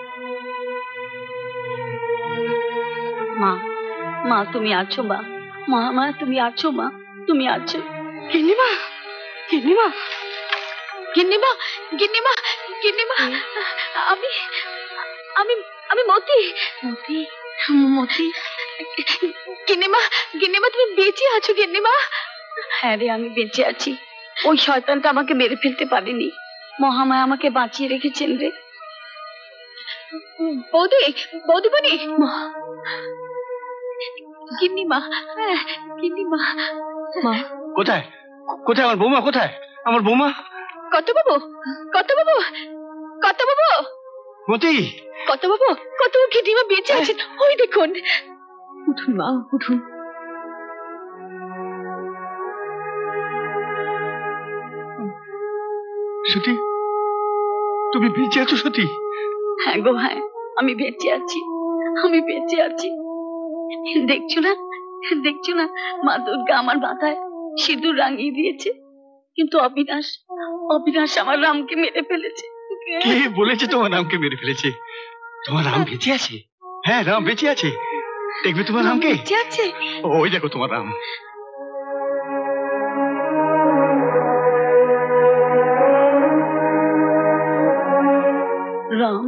মা, মা তুমি আছো? মা মা মা তুমি আছো? মা তুমি আছো? গিন্নিমা, গিন্নিমা, গিন্নিমা, গিন্নিমা, গিন্নিমা, আমি আমি আমি মতি, মতি, মতি। গিন্নিমা, গিন্নিমা তুমি বেঁচে আছো? গিন্নিমা? হ্যাঁ রে, আমি বেঁচে আছি। ওই শয়তানটা আমাকে মেরে ফেলতে পারেনি। মহামায়া আমাকে বাঁচিয়ে রেখেছেন রে। বৌদি, বৌদি বনি, গিন্নিমা, গিন্নিমা। মা কোথায়? কোথায় আমার বৌমা? কোথায় আমার বৌমা? কত বাবু, কত বাবু, কত বাবু, মতি, কত বাবু, কত গিন্নিমা বেঁচে আছেন। ওই দেখুন। উঠুন মা, উঠুন। সত্যি তুমি বেঁচে আছো? সত্যি? হ্যাঁ গো, হ্যাঁ আমি বেঁচে আছি, আমি বেঁচে আছি। দেখছো না, দেখছো না মা দুর্গা আমার মাথায় সিঁদুর রাঙিয়ে দিয়েছে। কিন্তু অবিনাশ, অবিনাশ আমার রামকে মেরে ফেলেছে। কে বলেছে তোমার রামকে মেরে ফেলেছে? তোমার রাম বেঁচে আছে। হ্যাঁ, রাম বেঁচে আছে। দেখবে তোমার রামকে। বেঁচে আছে? ওই দেখো তোমার রাম। রাম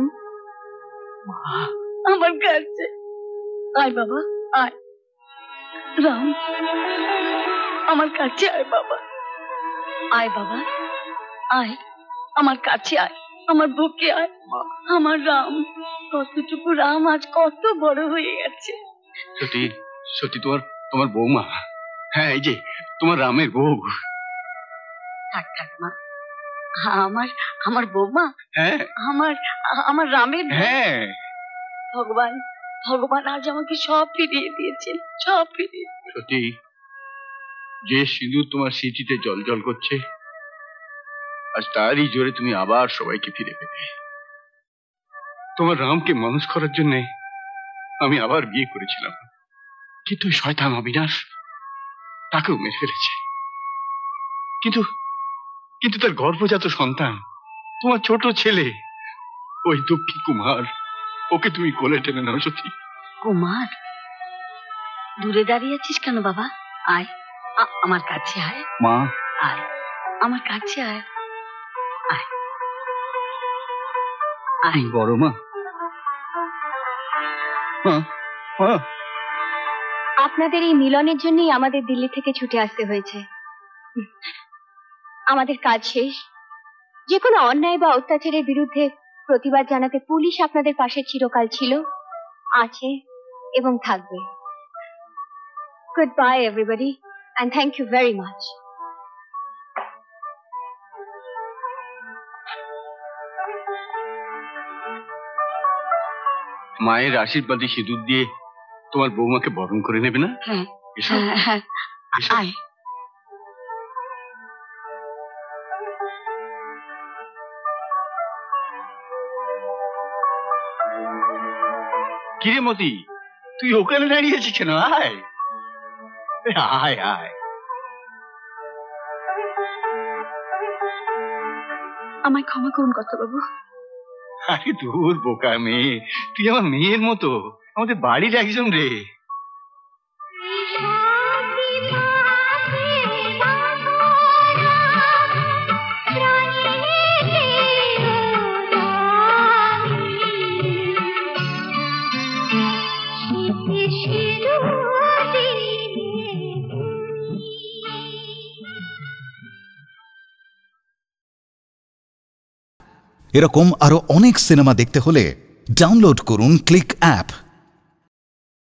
আমার কাছে আয় বাবা, আয়। রাম আমার কাছে আয় বাবা, আয় বাবা, আয় আমার কাছে, আয় আমার বুকে, আয় আমার রাম, কতটুকু রাম আজ কত বড় হয়ে গেছে। সত্যি সত্যি তোমার তোমার বৌমা, হ্যাঁ এই যে তোমার রামের বউ। থাক থাক মা, আমার আমার বৌমা, হ্যাঁ আমার আমার রামের বউ। হ্যাঁ ভগবান ভগবান আজ আমাকে সব ফিরিয়ে দিয়েছেন, সব ফিরিয়ে। সত্যি যে সিঁদুর তোমার স্মৃতিতে জল জল করছে, আজ তারই জোরে তুমি আবার সবাইকে ফিরে পেলে। তোমার রামকে মানুষ করার জন্য আমি আবার বিয়ে করেছিলাম, কিন্তু ওই শয়তান অবিনাশ তাকেও মেরে ফেলেছে। কিন্তু কিন্তু তার গর্ভজাত সন্তান তোমার ছোট ছেলে, ওই দুঃখী কুমার, ওকে তুমি কোলে টেনে নাও। সত্যি কুমার, দূরে দাঁড়িয়ে আছিস কেন বাবা? আয় আ- আমার কাছে আয় মা, আয় আমার কাছে আয় আয় আয় বড় মা। মা, মা। আপনাদের এই মিলনের জন্যই আমাদের দিল্লি থেকে ছুটে আসতে হয়েছে। আমাদের কাজ শেষ। যে কোনো অন্যায় বা অত্যাচারের বিরুদ্ধে প্রতিবাদ জানাতে পুলিশ আপনাদের পাশে চিরকাল ছিল, আছে এবং থাকবে। Goodbye everybody, and thank you very much. মায়ের আশীর্বাদী সিঁদুর দিয়ে তোমার বৌমাকে বরণ করে নেবে না? হ্যাঁ এসো। হ্যাঁ হ্যাঁ আয়। কিরে মতি, তুই ওখানে দাঁড়িয়েছিস কেন? আয় আয় আয়। আমায় ক্ষমা করুন কর্তাবাবু। আরে দূর বোকা মেয়ে, তুই আমার মেয়ের মতো, আমাদের বাড়ির একজন রে। এরকম আরো অনেক সিনেমা দেখতে হলে ডাউনলোড করুন ক্লিক অ্যাপ।